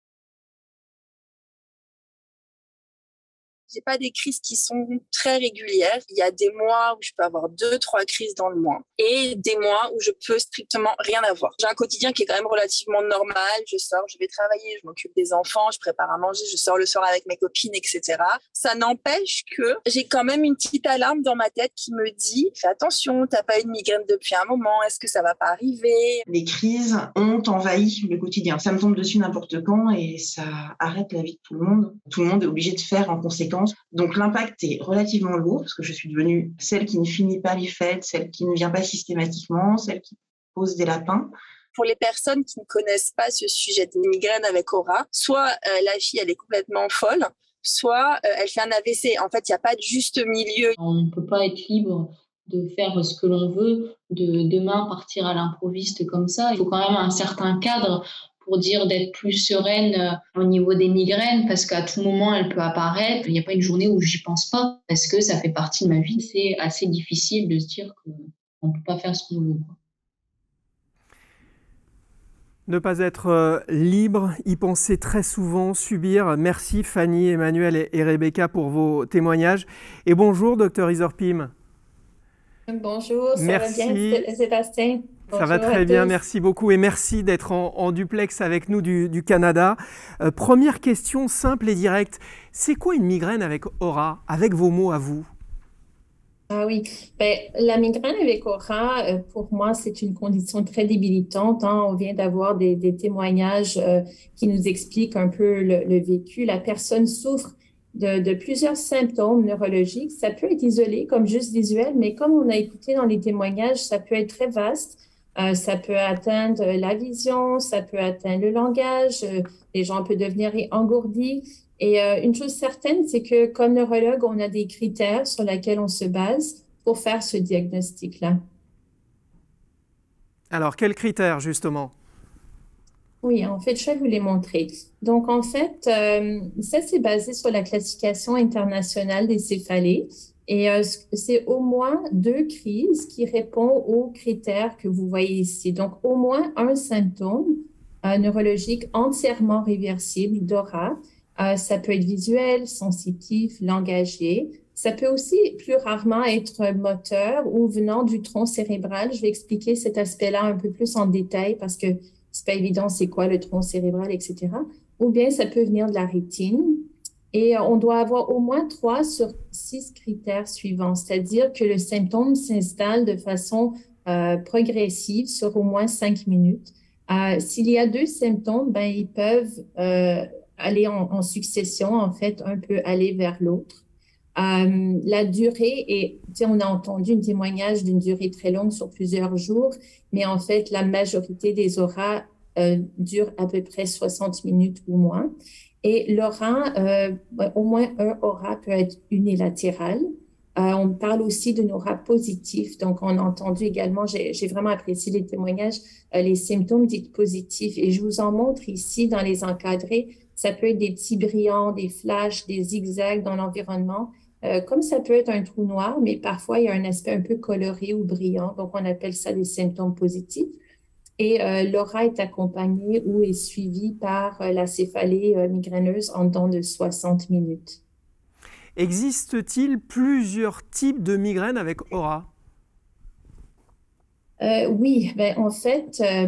Speaker 9: J'ai pas des crises qui sont très régulières. Il y a des mois où je peux avoir deux, trois crises dans le mois et des mois où je peux strictement rien avoir. J'ai un quotidien qui est quand même relativement normal. Je sors, je vais travailler, je m'occupe des enfants, je prépare à manger, je sors le soir avec mes copines, et cetera. Ça n'empêche que j'ai quand même une petite alarme dans ma tête qui me dit « Fais attention, t'as pas eu de migraine depuis un moment, est-ce que ça va pas arriver ?»
Speaker 10: Les crises ont envahi le quotidien. Ça me tombe dessus n'importe quand et ça arrête la vie de tout le monde. Tout le monde est obligé de faire en conséquence. Donc l'impact est relativement lourd parce que je suis devenue celle qui ne finit pas les fêtes, celle qui ne vient pas systématiquement, celle qui pose des lapins.
Speaker 9: Pour les personnes qui ne connaissent pas ce sujet de migraine avec aura, soit euh, la fille elle est complètement folle, soit euh, elle fait un A V C. En fait, il n'y a pas de juste milieu.
Speaker 8: On ne peut pas être libre de faire ce que l'on veut, de demain partir à l'improviste comme ça. Il faut quand même un certain cadre pour dire d'être plus sereine au niveau des migraines, parce qu'à tout moment, elle peut apparaître. Il n'y a pas une journée où j'y pense pas, parce que ça fait partie de ma vie. C'est assez difficile de se dire qu'on ne peut pas faire ce qu'on veut.
Speaker 1: Ne pas être euh, libre, y penser très souvent, subir. Merci Fanny, Emmanuel et, et Rebecca pour vos témoignages. Et bonjour, docteur Isorpim.
Speaker 11: Bonjour, ça
Speaker 1: merci.
Speaker 11: va bien, Sébastien?
Speaker 1: Ça va très bien, merci beaucoup et merci d'être en, en duplex avec nous du, du Canada. Euh, première question simple et directe, c'est quoi une migraine avec aura, avec vos mots à vous?
Speaker 11: Ah oui, ben, la migraine avec aura, euh, pour moi, c'est une condition très débilitante. Hein. On vient d'avoir des, des témoignages euh, qui nous expliquent un peu le, le vécu. La personne souffre de, de plusieurs symptômes neurologiques. Ça peut être isolé comme juste visuel, mais comme on a écouté dans les témoignages, ça peut être très vaste. Euh, ça peut atteindre la vision, ça peut atteindre le langage, euh, les gens peuvent devenir engourdis. Et euh, une chose certaine, c'est que comme neurologue, on a des critères sur lesquels on se base pour faire ce diagnostic-là.
Speaker 1: Alors, quels critères, justement?
Speaker 11: Oui, en fait, je vais vous les montrer. Donc, en fait, euh, ça, c'est basé sur la classification internationale des céphalées. Et euh, c'est au moins deux crises qui répondent aux critères que vous voyez ici. Donc, au moins un symptôme euh, neurologique entièrement réversible d'aura. Euh, ça peut être visuel, sensitif, langagier. Ça peut aussi plus rarement être moteur ou venant du tronc cérébral. Je vais expliquer cet aspect-là un peu plus en détail parce que c'est pas évident c'est quoi le tronc cérébral, et cetera. Ou bien ça peut venir de la rétine. Et on doit avoir au moins trois sur six critères suivants, c'est-à-dire que le symptôme s'installe de façon euh, progressive sur au moins cinq minutes. Euh, s'il y a deux symptômes, ben, ils peuvent euh, aller en, en succession, en fait, un peu aller vers l'autre. Euh, la durée, et on a entendu un témoignage d'une durée très longue sur plusieurs jours, mais en fait, la majorité des auras euh, durent à peu près soixante minutes ou moins. Et l'aura, euh, au moins un aura peut être unilatéral. Euh, on parle aussi d'une aura positive. Donc, on a entendu également, j'ai, j'ai vraiment apprécié les témoignages, euh, les symptômes dits positifs. Et je vous en montre ici dans les encadrés. Ça peut être des petits brillants, des flashs, des zigzags dans l'environnement. Euh, comme ça peut être un trou noir, mais parfois, il y a un aspect un peu coloré ou brillant. Donc, on appelle ça des symptômes positifs. Et euh, l'aura est accompagnée ou est suivie par euh, la céphalée euh, migraineuse en dedans de soixante minutes.
Speaker 1: Existe-t-il plusieurs types de migraines avec aura?
Speaker 11: Euh, oui, ben, en fait, euh,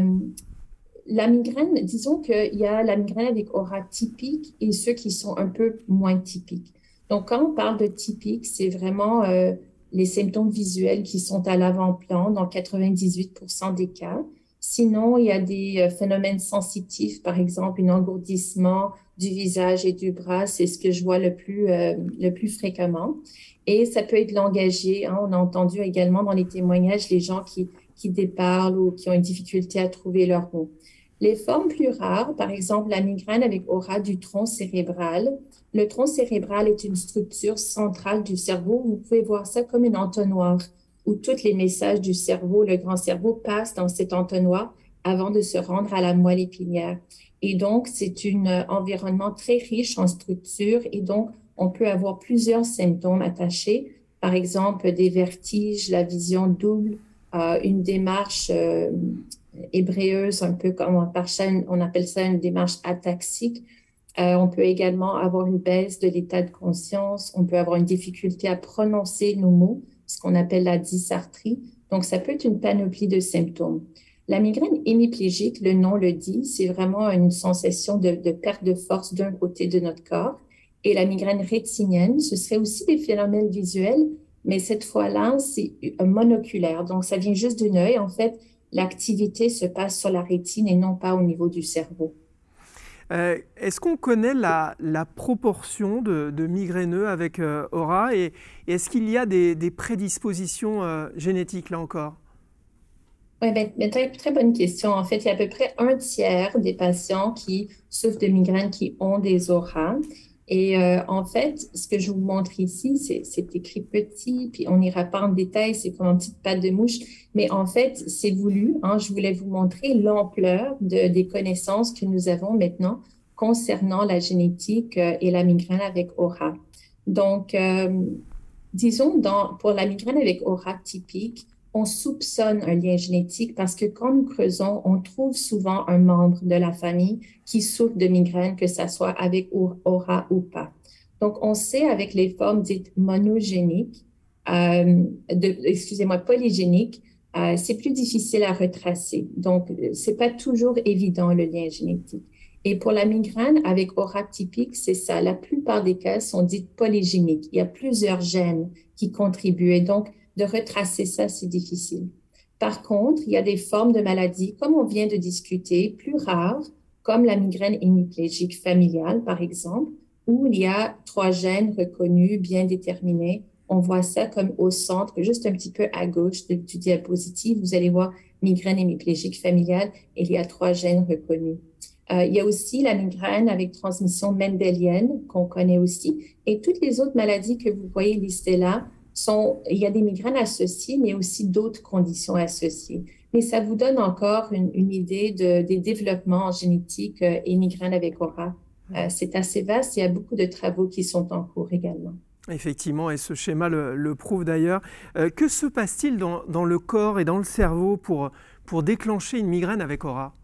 Speaker 11: la migraine, disons qu'il y a la migraine avec aura typique et ceux qui sont un peu moins typiques. Donc, quand on parle de typique, c'est vraiment euh, les symptômes visuels qui sont à l'avant-plan dans quatre-vingt-dix-huit pour cent des cas. Sinon, il y a des euh, phénomènes sensitifs, par exemple, un engourdissement du visage et du bras, c'est ce que je vois le plus, euh, le plus fréquemment. Et ça peut être langagier, hein. On a entendu également dans les témoignages les gens qui, qui déparlent ou qui ont une difficulté à trouver leurs mots. Les formes plus rares, par exemple la migraine avec aura du tronc cérébral. Le tronc cérébral est une structure centrale du cerveau. Vous pouvez voir ça comme une entonnoir où tous les messages du cerveau, le grand cerveau, passent dans cet entonnoir avant de se rendre à la moelle épinière. Et donc, c'est un environnement très riche en structures et donc, on peut avoir plusieurs symptômes attachés. Par exemple, des vertiges, la vision double, euh, une démarche euh, ébréeuse, un peu comme on appelle ça, on appelle ça une démarche ataxique. Euh, on peut également avoir une baisse de l'état de conscience. On peut avoir une difficulté à prononcer nos mots, ce qu'on appelle la dysarthrie. Donc, ça peut être une panoplie de symptômes. La migraine hémiplégique, le nom le dit, c'est vraiment une sensation de, de perte de force d'un côté de notre corps. Et la migraine rétinienne, ce serait aussi des phénomènes visuels, mais cette fois-là, c'est monoculaire. Donc, ça vient juste d'un œil. En fait, l'activité se passe sur la rétine et non pas au niveau du cerveau.
Speaker 1: Euh, Est-ce qu'on connaît la, la proportion de, de migraineux avec euh, aura et, et est-ce qu'il y a des, des prédispositions euh, génétiques là encore?
Speaker 11: Oui, ben, ben, très, très bonne question. En fait, il y a à peu près un tiers des patients qui souffrent de migraines qui ont des auras. Et euh, en fait, ce que je vous montre ici, c'est écrit petit, puis on n'ira pas en détail, c'est comme une petite patte de mouche. Mais en fait, c'est voulu, hein, je voulais vous montrer l'ampleur de, des connaissances que nous avons maintenant concernant la génétique euh, et la migraine avec aura. Donc, euh, disons, dans, pour la migraine avec aura typique, on soupçonne un lien génétique parce que quand nous creusons, on trouve souvent un membre de la famille qui souffre de migraine, que ça soit avec aura ou pas. Donc, on sait avec les formes dites monogéniques, euh, de, excusez-moi, polygéniques, euh, c'est plus difficile à retracer. Donc, c'est pas toujours évident le lien génétique. Et pour la migraine avec aura typique, c'est ça. La plupart des cas sont dites polygéniques. Il y a plusieurs gènes qui contribuent. Et donc, de retracer ça, c'est difficile. Par contre, il y a des formes de maladies, comme on vient de discuter, plus rares, comme la migraine hémiplégique familiale, par exemple, où il y a trois gènes reconnus, bien déterminés. On voit ça comme au centre, juste un petit peu à gauche du, du diapositive. Vous allez voir migraine hémiplégique familiale, et il y a trois gènes reconnus. Euh, il y a aussi la migraine avec transmission mendélienne, qu'on connaît aussi, et toutes les autres maladies que vous voyez listées là, Sont, il y a des migraines associées, mais aussi d'autres conditions associées. Mais ça vous donne encore une, une idée de, des développements génétiques euh, et migraines avec aura. Euh, c'est assez vaste, il y a beaucoup de travaux qui sont en cours également.
Speaker 1: Effectivement, et ce schéma le, le prouve d'ailleurs. Euh, que se passe-t-il dans, dans le corps et dans le cerveau pour, pour déclencher une migraine avec aura?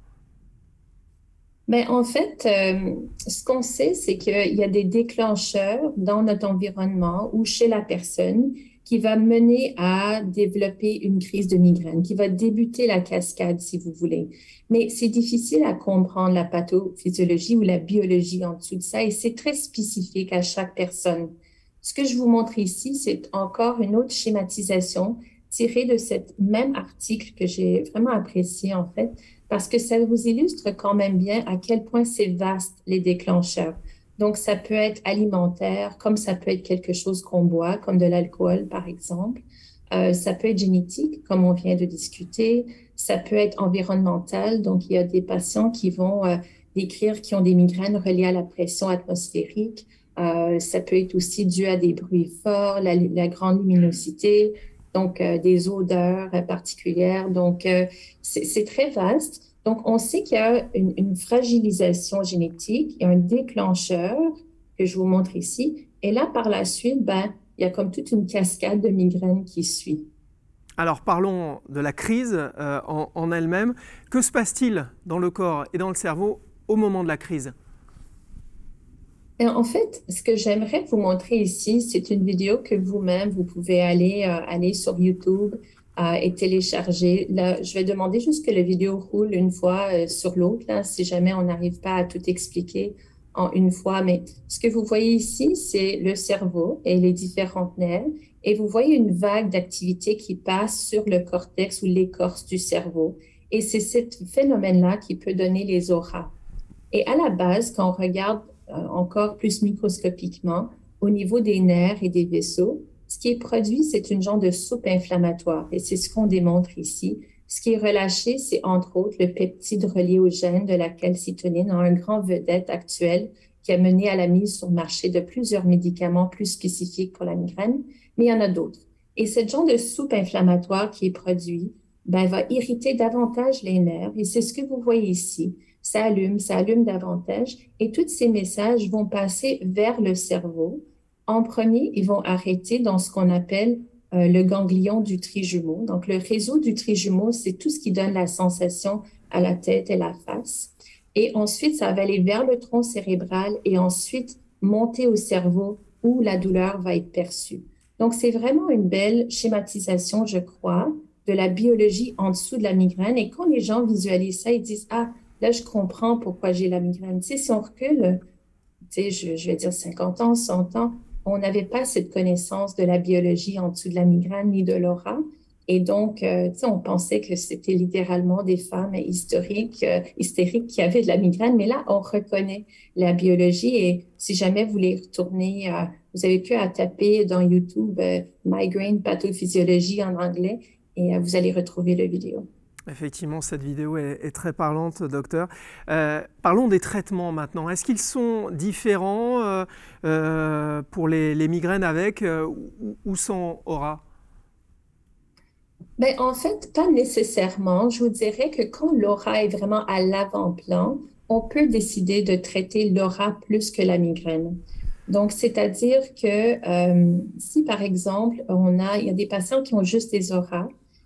Speaker 11: Ben, en fait, euh, ce qu'on sait, c'est qu'il y a des déclencheurs dans notre environnement ou chez la personne qui va mener à développer une crise de migraine, qui va débuter la cascade, si vous voulez. Mais c'est difficile à comprendre la pathophysiologie ou la biologie en dessous de ça, et c'est très spécifique à chaque personne. Ce que je vous montre ici, c'est encore une autre schématisation tirée de cet même article que j'ai vraiment apprécié, en fait, parce que ça vous illustre quand même bien à quel point c'est vaste, les déclencheurs. Donc, ça peut être alimentaire, comme ça peut être quelque chose qu'on boit, comme de l'alcool, par exemple. Euh, ça peut être génétique, comme on vient de discuter. Ça peut être environnemental. Donc, il y a des patients qui vont euh, décrire qui ont des migraines reliées à la pression atmosphérique. Euh, ça peut être aussi dû à des bruits forts, la, la grande luminosité, donc euh, des odeurs euh, particulières. Donc, euh, c'est très vaste. Donc, on sait qu'il y a une, une fragilisation génétique, il y a un déclencheur que je vous montre ici. Et là, par la suite, ben, il y a comme toute une cascade de migraines qui suit.
Speaker 1: Alors, parlons de la crise euh, en, en elle-même. Que se passe-t-il dans le corps et dans le cerveau au moment de la crise?
Speaker 11: Et en fait, ce que j'aimerais vous montrer ici, c'est une vidéo que vous-même, vous pouvez aller, euh, aller sur YouTube, euh, est téléchargé. Là, je vais demander juste que la vidéo roule une fois euh, sur l'autre, là, si jamais on n'arrive pas à tout expliquer en une fois. Mais ce que vous voyez ici, c'est le cerveau et les différentes nerfs. Et vous voyez une vague d'activité qui passe sur le cortex ou l'écorce du cerveau. Et c'est ce phénomène-là qui peut donner les auras. Et à la base, quand on regarde euh, encore plus microscopiquement, au niveau des nerfs et des vaisseaux, ce qui est produit, c'est une genre de soupe inflammatoire. Et c'est ce qu'on démontre ici. Ce qui est relâché, c'est entre autres le peptide relié au gène de la calcitonin, un grand vedette actuel qui a mené à la mise sur le marché de plusieurs médicaments plus spécifiques pour la migraine, mais il y en a d'autres. Et ce genre de soupe inflammatoire qui est produit, ben, va irriter davantage les nerfs. Et c'est ce que vous voyez ici. Ça allume, ça allume davantage. Et tous ces messages vont passer vers le cerveau. En premier, ils vont arrêter dans ce qu'on appelle euh, le ganglion du trijumeau. Donc, le réseau du trijumeau, c'est tout ce qui donne la sensation à la tête et la face. Et ensuite, ça va aller vers le tronc cérébral et ensuite monter au cerveau où la douleur va être perçue. Donc, c'est vraiment une belle schématisation, je crois, de la biologie en dessous de la migraine. Et quand les gens visualisent ça, ils disent « Ah, là, je comprends pourquoi j'ai la migraine. » Tu sais, si on recule, tu sais, je, je vais dire cinquante ans, cent ans, on n'avait pas cette connaissance de la biologie en dessous de la migraine ni de l'aura. Et donc, euh, tu sais, on pensait que c'était littéralement des femmes historiques, euh, hystériques qui avaient de la migraine. Mais là, on reconnaît la biologie. Et si jamais vous voulez retourner, euh, vous avez que à taper dans YouTube euh, « migraine pathophysiologie » en anglais et euh, vous allez retrouver la vidéo.
Speaker 1: Effectivement, cette vidéo est, est très parlante, docteur. Euh, parlons des traitements maintenant. Est-ce qu'ils sont différents euh, euh, pour les, les migraines avec euh, ou, ou sans aura?
Speaker 11: Ben, en fait, pas nécessairement. Je vous dirais que quand l'aura est vraiment à l'avant-plan, on peut décider de traiter l'aura plus que la migraine. Donc, c'est-à-dire que euh, si, par exemple, on a, il y a des patients qui ont juste des auras,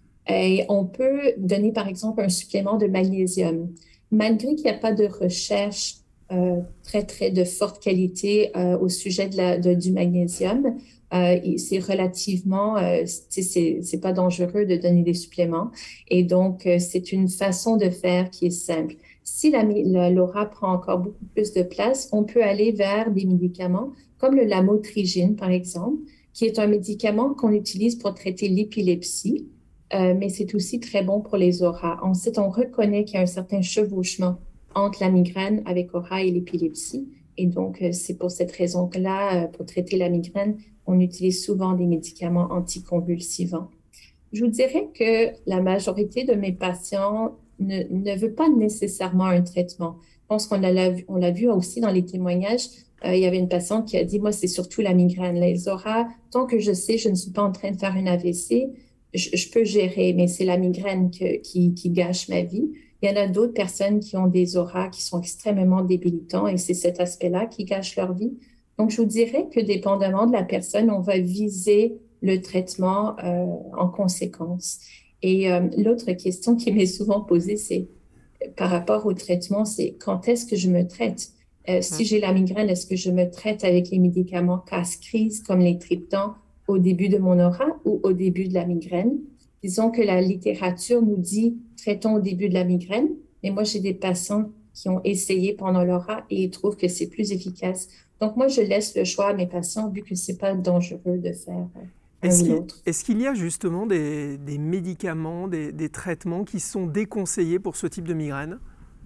Speaker 11: et on peut donner, par exemple, un supplément de magnésium. Malgré qu'il n'y a pas de recherche euh, très, très de forte qualité euh, au sujet de la, de, du magnésium, euh, c'est relativement, euh, c'est, c'est pas dangereux de donner des suppléments. Et donc, euh, c'est une façon de faire qui est simple. Si la, la, l'aura prend encore beaucoup plus de place, on peut aller vers des médicaments comme le lamotrigine, par exemple, qui est un médicament qu'on utilise pour traiter l'épilepsie. Euh, mais c'est aussi très bon pour les auras. Ensuite, on reconnaît qu'il y a un certain chevauchement entre la migraine avec aura et l'épilepsie. Et donc, euh, c'est pour cette raison-là, euh, pour traiter la migraine, on utilise souvent des médicaments anticonvulsivants. Je vous dirais que la majorité de mes patients ne, ne veut pas nécessairement un traitement. Je pense qu'on l'a, on l'a vu aussi dans les témoignages. Euh, il y avait une patiente qui a dit, moi, c'est surtout la migraine. Les auras, tant que je sais, je ne suis pas en train de faire une A V C, Je, je peux gérer, mais c'est la migraine que, qui, qui gâche ma vie. Il y en a d'autres personnes qui ont des auras qui sont extrêmement débilitants et c'est cet aspect-là qui gâche leur vie. Donc, je vous dirais que dépendamment de la personne, on va viser le traitement euh, en conséquence. Et euh, l'autre question qui m'est souvent posée, c'est par rapport au traitement, c'est quand est-ce que je me traite? Euh, si j'ai la migraine, est-ce que je me traite avec les médicaments casse-crise comme les triptans au début de mon aura ou au début de la migraine? Disons que la littérature nous dit traitons au début de la migraine, mais moi j'ai des patients qui ont essayé pendant l'aura et ils trouvent que c'est plus efficace. Donc moi je laisse le choix à mes patients vu que c'est pas dangereux de faire un
Speaker 1: est-ce
Speaker 11: ou
Speaker 1: qu'il,
Speaker 11: l'autre.
Speaker 1: Est-ce qu'il y a justement des, des médicaments, des, des traitements qui sont déconseillés pour ce type de migraine?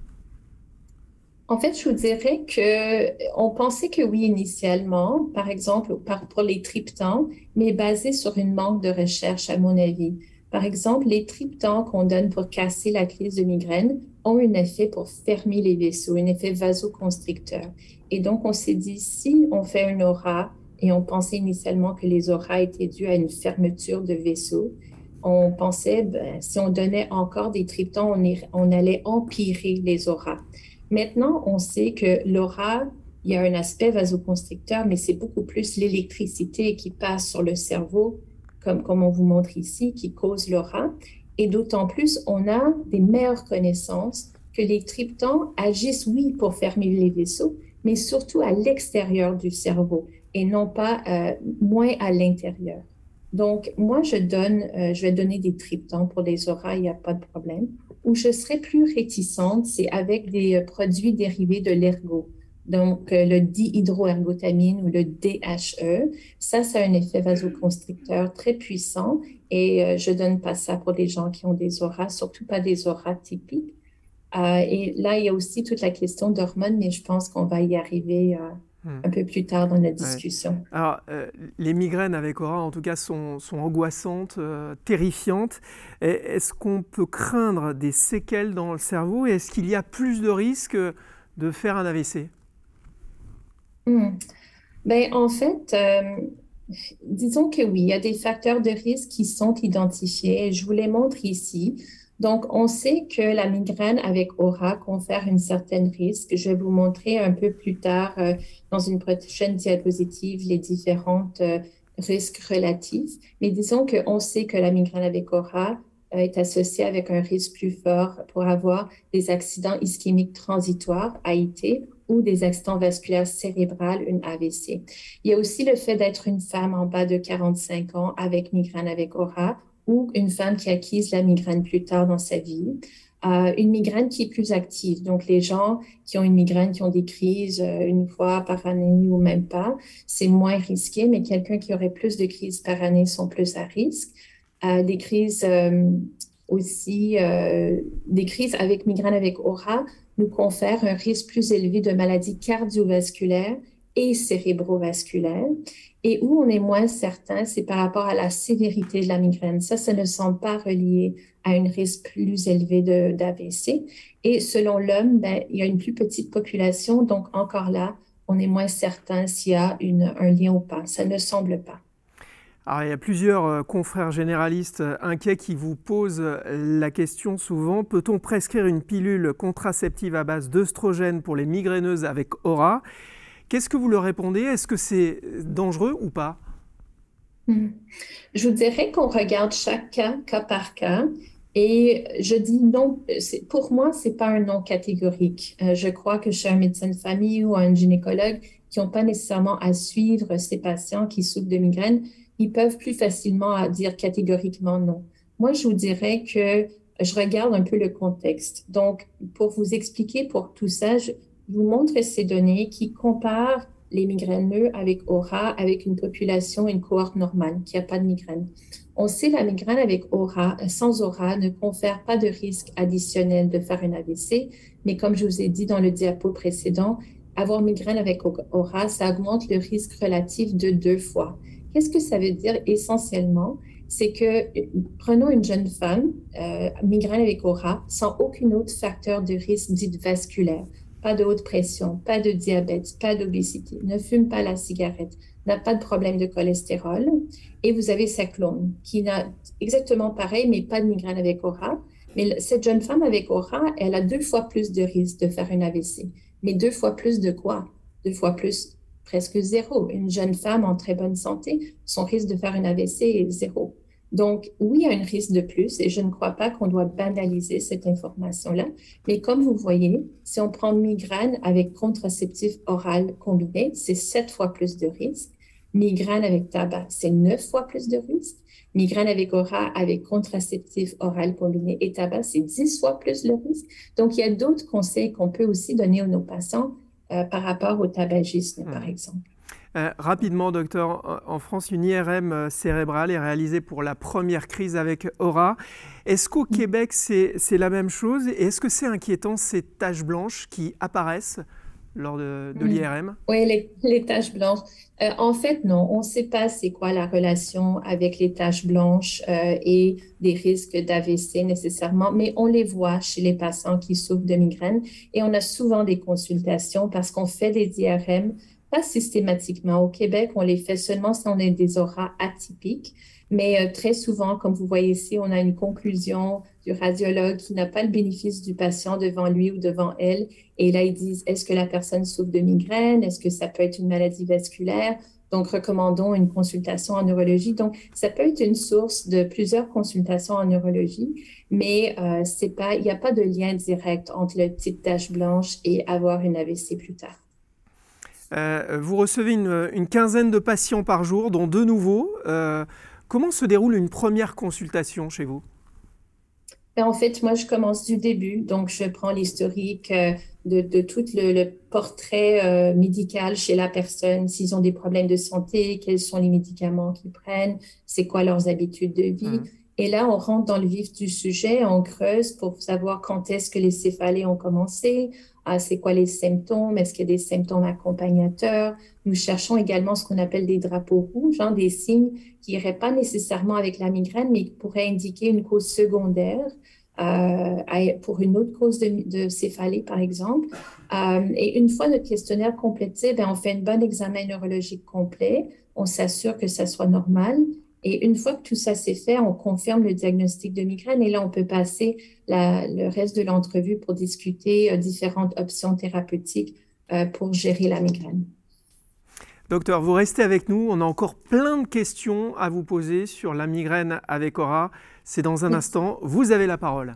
Speaker 11: En fait, je vous dirais que on pensait que oui initialement, par exemple par, pour les triptans, mais basé sur une manque de recherche à mon avis. Par exemple, les triptans qu'on donne pour casser la crise de migraine ont un effet pour fermer les vaisseaux, un effet vasoconstricteur. Et donc, on s'est dit, si on fait une aura, et on pensait initialement que les auras étaient dues à une fermeture de vaisseaux, on pensait, ben, si on donnait encore des triptans, on, irait, on allait empirer les auras. Maintenant, on sait que l'aura, il y a un aspect vasoconstricteur, mais c'est beaucoup plus l'électricité qui passe sur le cerveau, comme, comme on vous montre ici, qui cause l'aura. Et d'autant plus, on a des meilleures connaissances que les triptans agissent, oui, pour fermer les vaisseaux, mais surtout à l'extérieur du cerveau et non pas euh, moins à l'intérieur. Donc, moi, je donne, euh, je vais donner des triptans pour les auras, il n'y a pas de problème. Où je serais plus réticente, c'est avec des euh, produits dérivés de l'ergot. Donc, euh, le dihydroergotamine ou le D H E, ça, ça a un effet vasoconstricteur très puissant et euh, je donne pas ça pour des gens qui ont des auras, surtout pas des auras typiques. Euh, et là, il y a aussi toute la question d'hormones, mais je pense qu'on va y arriver euh,
Speaker 1: Hmm.
Speaker 11: un peu plus tard dans la
Speaker 1: Ouais.
Speaker 11: discussion.
Speaker 1: Alors, euh, les migraines avec aura, en tout cas, sont, sont angoissantes, euh, terrifiantes. Et est-ce qu'on peut craindre des séquelles dans le cerveau et est-ce qu'il y a plus de risques de faire un A V C?
Speaker 11: Hmm. Ben, en fait, euh, disons que oui, il y a des facteurs de risque qui sont identifiés et je vous les montre ici. Donc, on sait que la migraine avec aura confère une certaine risque. Je vais vous montrer un peu plus tard euh, dans une prochaine diapositive les différentes euh, risques relatifs. Mais disons qu'on sait que la migraine avec aura euh, est associée avec un risque plus fort pour avoir des accidents ischémiques transitoires, A I T, ou des accidents vasculaires cérébrales, une A V C. Il y a aussi le fait d'être une femme en bas de quarante-cinq ans avec migraine avec aura ou une femme qui acquise la migraine plus tard dans sa vie. Euh, une migraine qui est plus active. Donc, les gens qui ont une migraine, qui ont des crises euh, une fois par année ou même pas, c'est moins risqué, mais quelqu'un qui aurait plus de crises par année sont plus à risque. Euh, des crises euh, aussi, euh, des crises avec migraine avec aura nous confère un risque plus élevé de maladies cardiovasculaires et cérébrovasculaires. Et où on est moins certain, c'est par rapport à la sévérité de la migraine. Ça, ça ne semble pas relié à un risque plus élevé d'A V C. Et selon l'homme, ben, il y a une plus petite population, donc encore là, on est moins certain s'il y a une, un lien ou pas. Ça ne semble pas.
Speaker 1: Alors, il y a plusieurs euh, confrères généralistes euh, inquiets qui vous posent euh, la question souvent, peut-on prescrire une pilule contraceptive à base d'œstrogène pour les migraineuses avec aura? Qu'est-ce que vous leur répondez? Est-ce que c'est dangereux ou pas?
Speaker 11: Hmm. Je vous dirais qu'on regarde chaque cas, cas par cas, et je dis non. C'est- Pour moi, c'est pas un non catégorique. Euh, je crois que chez un médecin de famille ou un gynécologue qui n'ont pas nécessairement à suivre ces patients qui souffrent de migraine, ils peuvent plus facilement à dire catégoriquement non. Moi, je vous dirais que je regarde un peu le contexte. Donc, pour vous expliquer pour tout ça, je vous montre ces données qui comparent les migraineux avec aura, avec une population, une cohorte normale qui n'a pas de migraine. On sait que la migraine avec aura, sans aura, ne confère pas de risque additionnel de faire un A V C, mais comme je vous ai dit dans le diapo précédent, avoir migraine avec aura, ça augmente le risque relatif de deux fois. Qu'est-ce que ça veut dire essentiellement? C'est que, prenons une jeune femme, euh, migraine avec aura, sans aucun autre facteur de risque dit vasculaire. Pas de haute pression, pas de diabète, pas d'obésité, ne fume pas la cigarette, n'a pas de problème de cholestérol. Et vous avez sa clone qui n'a exactement pareil, mais pas de migraine avec aura. Mais cette jeune femme avec aura, elle a deux fois plus de risque de faire une A V C. Mais deux fois plus de quoi? Deux fois plus, presque zéro. Une jeune femme en très bonne santé, son risque de faire une A V C est zéro. Donc, oui, il y a un risque de plus et je ne crois pas qu'on doit banaliser cette information-là. Mais comme vous voyez, si on prend migraine avec contraceptif oral combiné, c'est sept fois plus de risque. Migraine avec tabac, c'est neuf fois plus de risque. Migraine avec aura, avec contraceptif oral combiné et tabac, c'est dix fois plus le risque. Donc, il y a d'autres conseils qu'on peut aussi donner à nos patients euh, par rapport au tabagisme, mmh. par exemple.
Speaker 1: Euh, rapidement, docteur, en France, une I R M cérébrale est réalisée pour la première crise avec aura. Est-ce qu'au Québec, c'est la même chose? Et est-ce que c'est inquiétant, ces taches blanches qui apparaissent lors de, de l'I R M?
Speaker 11: Oui, les, les taches blanches. Euh, en fait, non, on ne sait pas c'est quoi la relation avec les taches blanches euh, et des risques d'A V C nécessairement, mais on les voit chez les patients qui souffrent de migraine et on a souvent des consultations parce qu'on fait des I R M pas systématiquement. Au Québec, on les fait seulement si on a des auras atypiques, mais euh, très souvent, comme vous voyez ici, on a une conclusion du radiologue qui n'a pas le bénéfice du patient devant lui ou devant elle. Et là, ils disent, est-ce que la personne souffre de migraine? Est-ce que ça peut être une maladie vasculaire? Donc, recommandons une consultation en neurologie. Donc, ça peut être une source de plusieurs consultations en neurologie, mais euh, c'est pas, il n'y a pas de lien direct entre le type tache blanche et avoir une A V C plus tard.
Speaker 1: Euh, vous recevez une, une quinzaine de patients par jour, dont deux nouveaux. Euh, Comment se déroule une première consultation chez vous ?
Speaker 11: Ben, en fait, moi, je commence du début. Donc, je prends l'historique euh, de, de tout le, le portrait euh, médical chez la personne, s'ils ont des problèmes de santé, quels sont les médicaments qu'ils prennent, c'est quoi leurs habitudes de vie. Mmh. Et là, on rentre dans le vif du sujet, on creuse pour savoir quand est-ce que les céphalées ont commencé, ah, c'est quoi les symptômes, est-ce qu'il y a des symptômes accompagnateurs. Nous cherchons également ce qu'on appelle des drapeaux rouges, hein, des signes qui n'iraient pas nécessairement avec la migraine, mais qui pourraient indiquer une cause secondaire euh, pour une autre cause de, de céphalée, par exemple. Euh, et une fois notre questionnaire complété, ben, on fait un bon examen neurologique complet, on s'assure que ça soit normal. Et une fois que tout ça s'est fait, on confirme le diagnostic de migraine et là, on peut passer la, le reste de l'entrevue pour discuter euh, différentes options thérapeutiques euh, pour gérer la migraine.
Speaker 1: Docteur, vous restez avec nous. On a encore plein de questions à vous poser sur la migraine avec Aura. C'est dans un Merci. instant. Vous avez la parole.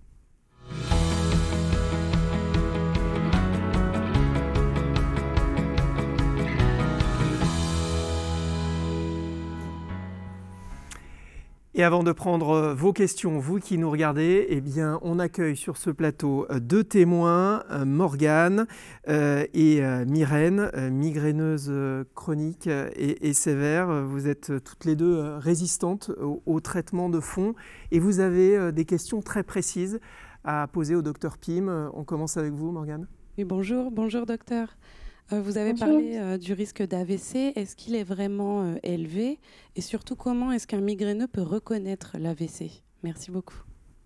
Speaker 1: Et avant de prendre vos questions, vous qui nous regardez, eh bien, on accueille sur ce plateau deux témoins, Morgane euh, et euh, Myrène, euh, migraineuse chronique et, et sévère. Vous êtes toutes les deux résistantes au, au traitement de fond et vous avez euh, des questions très précises à poser au docteur Pim. On commence avec vous, Morgane.
Speaker 12: Oui, bonjour, bonjour docteur. Euh, vous avez Bonjour. parlé euh, du risque d'A V C. Est-ce qu'il est vraiment euh, élevé? Et surtout, comment est-ce qu'un migraineux peut reconnaître l'A V C? Merci beaucoup.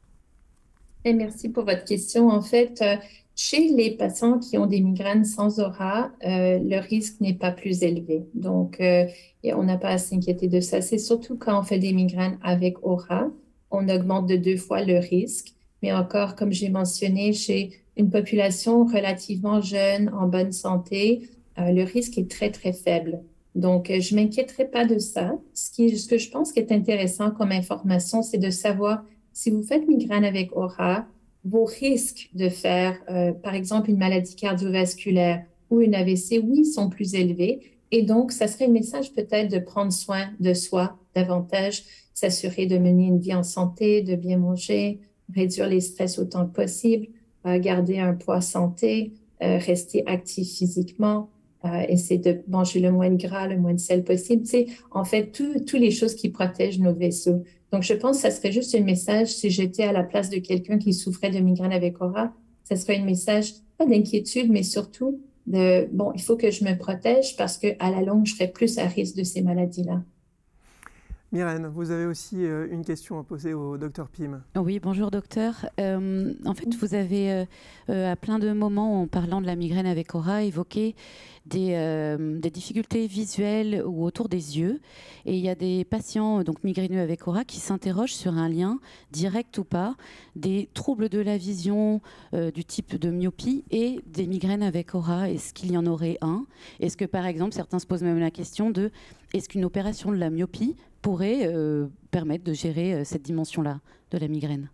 Speaker 11: Et merci pour votre question. En fait, euh, chez les patients qui ont des migraines sans aura, euh, le risque n'est pas plus élevé. Donc, euh, et on n'a pas à s'inquiéter de ça. C'est surtout quand on fait des migraines avec aura, on augmente de deux fois le risque. Mais encore, comme j'ai mentionné, chez une population relativement jeune, en bonne santé, euh, le risque est très, très faible. Donc, euh, je ne m'inquiéterai pas de ça. Ce, qui, ce que je pense qui est intéressant comme information, c'est de savoir si vous faites migraine avec aura, vos risques de faire, euh, par exemple, une maladie cardiovasculaire ou une A V C, oui, sont plus élevés. Et donc, ça serait un message peut-être de prendre soin de soi davantage, s'assurer de mener une vie en santé, de bien manger, réduire les stress autant que possible, euh, garder un poids santé, euh, rester actif physiquement, euh, essayer de manger le moins de gras, le moins de sel possible. Tu sais, en fait, toutes les choses qui protègent nos vaisseaux. Donc, je pense que ça serait juste un message, si j'étais à la place de quelqu'un qui souffrait de migraine avec aura, ça serait un message, pas d'inquiétude, mais surtout de, bon, il faut que je me protège parce qu'à la longue, je serais plus à risque de ces maladies-là.
Speaker 1: Myrène, vous avez aussi euh, une question à poser au docteur Pim.
Speaker 12: Oui, bonjour docteur. Euh, en fait, vous avez euh, euh, à plein de moments, en parlant de la migraine avec aura, évoqué des, euh, des difficultés visuelles ou autour des yeux. Et il y a des patients donc migraineux avec aura qui s'interrogent sur un lien, direct ou pas, des troubles de la vision euh, du type de myopie et des migraines avec aura. Est-ce qu'il y en aurait un? Est-ce que, par exemple, certains se posent même la question de est-ce qu'une opération de la myopie pourrait euh, permettre de gérer euh, cette dimension-là de la migraine?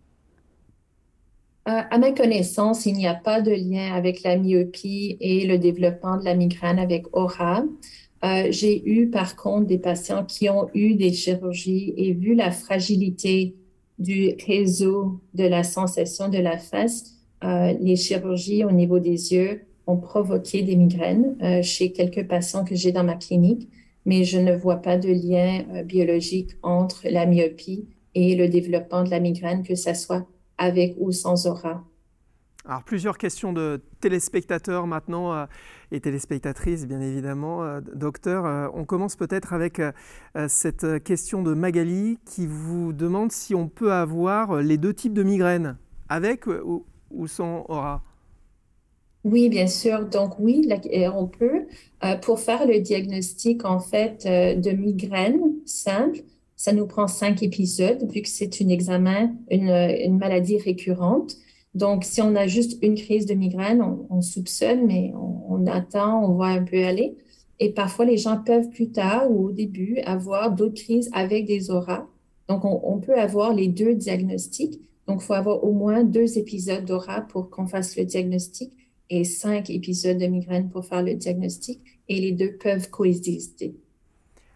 Speaker 11: Euh, à ma connaissance, il n'y a pas de lien avec la myopie et le développement de la migraine avec aura. Euh, j'ai eu par contre des patients qui ont eu des chirurgies et vu la fragilité du réseau de la sensation de la face, euh, les chirurgies au niveau des yeux ont provoqué des migraines euh, chez quelques patients que j'ai dans ma clinique. Mais je ne vois pas de lien euh, biologique entre la myopie et le développement de la migraine, que ce soit avec ou sans aura.
Speaker 1: Alors, plusieurs questions de téléspectateurs maintenant, euh, et téléspectatrices, bien évidemment. Euh, docteur, euh, on commence peut-être avec euh, cette question de Magali qui vous demande si on peut avoir les deux types de migraines, avec ou, ou sans aura.
Speaker 11: Oui, bien sûr. Donc oui, on peut, euh, pour faire le diagnostic en fait euh, de migraine simple, ça nous prend cinq épisodes vu que c'est un examen, une, une maladie récurrente. Donc si on a juste une crise de migraine, on, on soupçonne, mais on, on attend, on voit un peu aller. Et parfois les gens peuvent plus tard ou au début avoir d'autres crises avec des auras. Donc on, on peut avoir les deux diagnostics. Donc il faut avoir au moins deux épisodes d'aura pour qu'on fasse le diagnostic, et cinq épisodes de migraine pour faire le diagnostic, et les deux peuvent coexister.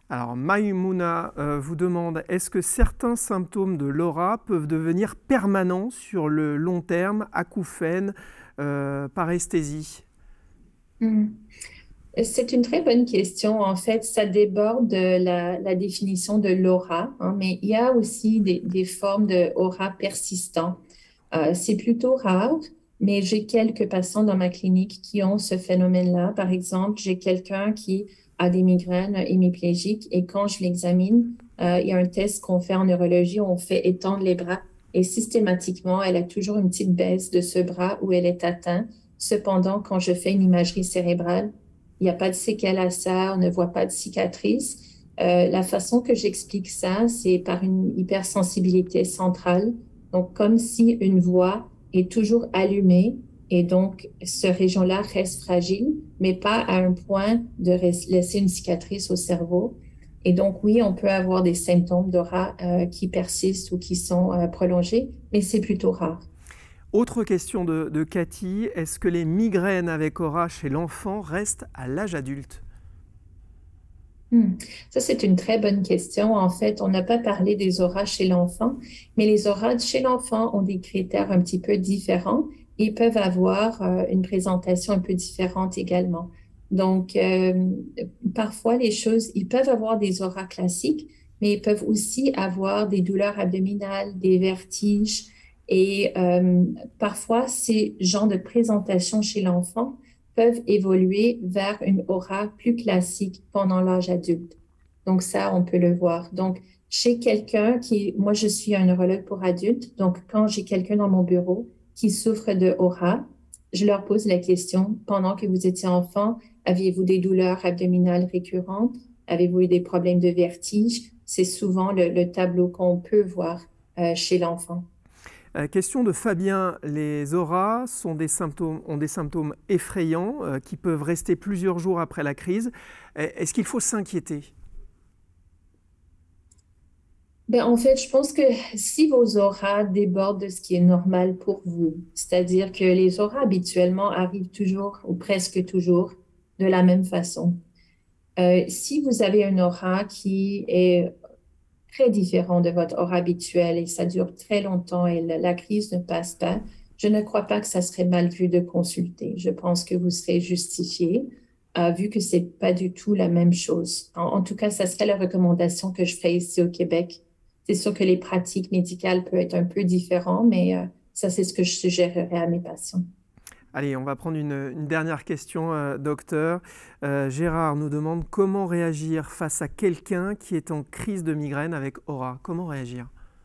Speaker 1: Alors, Maïmouna euh, vous demande, est-ce que certains symptômes de l'aura peuvent devenir permanents sur le long terme, acouphènes, euh, paresthésie?
Speaker 11: Hmm. C'est une très bonne question. En fait, ça déborde de la, la définition de l'aura, hein, mais il y a aussi des, des formes de aura persistant. Euh, c'est plutôt rare, mais j'ai quelques patients dans ma clinique qui ont ce phénomène-là. Par exemple, j'ai quelqu'un qui a des migraines hémiplégiques et quand je l'examine, euh, il y a un test qu'on fait en neurologie où on fait étendre les bras et systématiquement, elle a toujours une petite baisse de ce bras où elle est atteinte. Cependant, quand je fais une imagerie cérébrale, il n'y a pas de séquelles à ça, on ne voit pas de cicatrice. Euh, la façon que j'explique ça, c'est par une hypersensibilité centrale. Donc, comme si une voie est toujours allumée et donc, cette région-là reste fragile, mais pas à un point de laisser une cicatrice au cerveau. Et donc, oui, on peut avoir des symptômes d'aura euh, qui persistent ou qui sont euh, prolongés, mais c'est plutôt rare.
Speaker 1: Autre question de, de Cathy, est-ce que les migraines avec aura chez l'enfant restent à l'âge adulte?
Speaker 11: Hmm. Ça, c'est une très bonne question. En fait, on n'a pas parlé des auras chez l'enfant, mais les auras chez l'enfant ont des critères un petit peu différents. Ils peuvent avoir euh, une présentation un peu différente également. Donc, euh, parfois, les choses, ils peuvent avoir des auras classiques, mais ils peuvent aussi avoir des douleurs abdominales, des vertiges. Et euh, parfois, ces genres de présentation chez l'enfant peuvent évoluer vers une aura plus classique pendant l'âge adulte. Donc ça, on peut le voir. Donc, chez quelqu'un qui, moi, je suis un neurologue pour adultes, donc quand j'ai quelqu'un dans mon bureau qui souffre de aura, je leur pose la question, pendant que vous étiez enfant, aviez-vous des douleurs abdominales récurrentes? Avez-vous eu des problèmes de vertige? C'est souvent le, le tableau qu'on peut voir euh, chez l'enfant.
Speaker 1: Euh, question de Fabien, les auras sont des symptômes, ont des symptômes effrayants euh, qui peuvent rester plusieurs jours après la crise. Est-ce qu'il faut s'inquiéter?
Speaker 11: Ben, en fait, je pense que si vos auras débordent de ce qui est normal pour vous, c'est-à-dire que les auras habituellement arrivent toujours ou presque toujours de la même façon. Euh, si vous avez une aura qui est très différent de votre aura habituelle et ça dure très longtemps et la, la crise ne passe pas, je ne crois pas que ça serait mal vu de consulter. Je pense que vous serez justifié, euh, vu que c'est pas du tout la même chose. En, en tout cas, ça serait la recommandation que je ferais ici au Québec. C'est sûr que les pratiques médicales peuvent être un peu différentes, mais euh, ça, c'est ce que je suggérerais à mes patients.
Speaker 1: Allez, on va prendre une, une dernière question, euh, docteur. Euh, Gérard nous demande comment réagir face à quelqu'un qui est en crise de migraine avec aura. Comment réagir?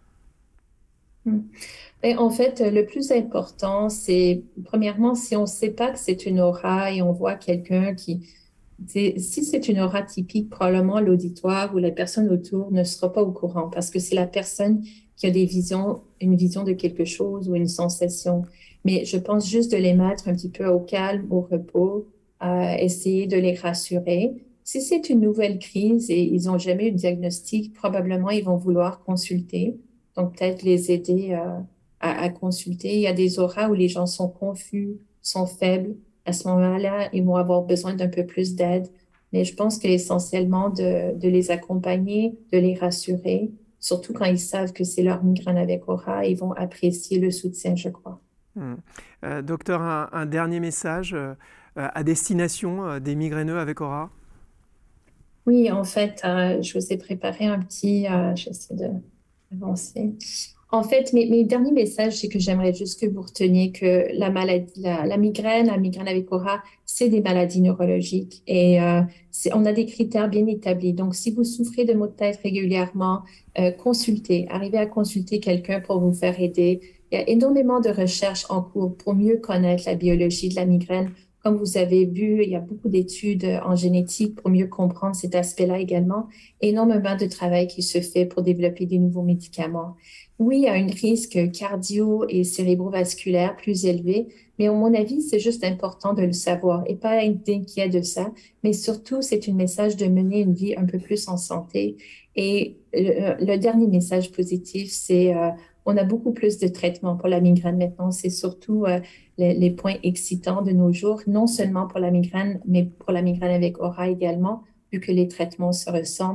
Speaker 11: Et en fait, le plus important, c'est, premièrement, si on ne sait pas que c'est une aura et on voit quelqu'un qui, si c'est une aura typique, probablement l'auditoire ou la personne autour ne sera pas au courant parce que c'est la personne qui a des visions, une vision de quelque chose ou une sensation. Mais je pense juste de les mettre un petit peu au calme, au repos, à essayer de les rassurer. Si c'est une nouvelle crise et ils n'ont jamais eu de diagnostic, probablement ils vont vouloir consulter. Donc, peut-être les aider euh, à, à consulter. Il y a des auras où les gens sont confus, sont faibles. À ce moment-là, ils vont avoir besoin d'un peu plus d'aide. Mais je pense qu'essentiellement de, de les accompagner, de les rassurer, surtout quand ils savent que c'est leur migraine avec aura, ils vont apprécier le soutien, je crois.
Speaker 1: Hum. Euh, docteur, un, un dernier message euh, à destination euh, des migraineux avec aura?
Speaker 11: Oui, en fait, euh, je vous ai préparé un petit... Euh, j'essaie de... avancer. En fait, mes, mes derniers messages, c'est que j'aimerais juste que vous reteniez que la maladie, la, la migraine, la migraine avec aura, c'est des maladies neurologiques et euh, on a des critères bien établis. Donc, si vous souffrez de maux de tête régulièrement, euh, consultez, arrivez à consulter quelqu'un pour vous faire aider. Il y a énormément de recherches en cours pour mieux connaître la biologie de la migraine. Comme vous avez vu, il y a beaucoup d'études en génétique pour mieux comprendre cet aspect-là également. Énormément de travail qui se fait pour développer des nouveaux médicaments. Oui, il y a un risque cardio- et cérébrovasculaire plus élevé, mais à mon avis, c'est juste important de le savoir et pas être inquiet de ça. Mais surtout, c'est un message de mener une vie un peu plus en santé. Et le, le dernier message positif, c'est euh, on a beaucoup plus de traitements pour la migraine maintenant. C'est surtout euh, les, les points excitants de nos jours, non seulement pour la migraine, mais pour la migraine avec aura également, vu que les traitements se ressemblent.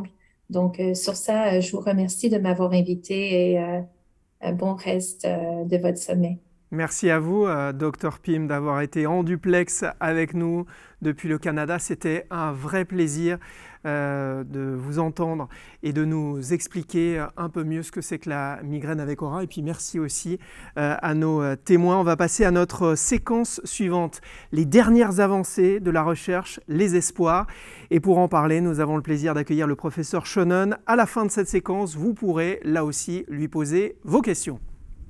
Speaker 11: Donc, euh, sur ça, euh, je vous remercie de m'avoir invité et euh, un bon reste euh, de votre sommet.
Speaker 1: Merci à vous, euh, docteur Pim, d'avoir été en duplex avec nous depuis le Canada. C'était un vrai plaisir euh, de vous entendre et de nous expliquer un peu mieux ce que c'est que la migraine avec aura. Et puis merci aussi euh, à nos euh, témoins. On va passer à notre séquence suivante, les dernières avancées de la recherche, les espoirs. Et pour en parler, nous avons le plaisir d'accueillir le professeur Shannon. À la fin de cette séquence, vous pourrez là aussi lui poser vos questions.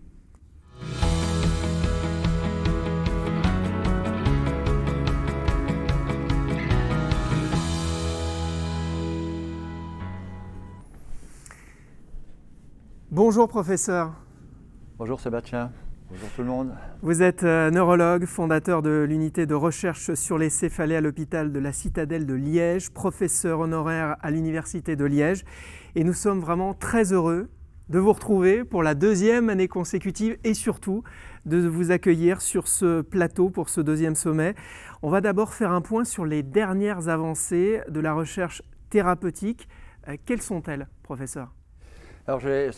Speaker 1: Bonjour professeur.
Speaker 13: Bonjour Sébastien, bonjour tout le monde.
Speaker 1: Vous êtes euh, neurologue, fondateur de l'unité de recherche sur les céphalées à l'hôpital de la Citadelle de Liège, professeur honoraire à l'Université de Liège. Et nous sommes vraiment très heureux de vous retrouver pour la deuxième année consécutive et surtout de vous accueillir sur ce plateau pour ce deuxième sommet. On va d'abord faire un point sur les dernières avancées de la recherche thérapeutique. Euh, quelles sont-elles, professeur ?
Speaker 13: Alors, euh,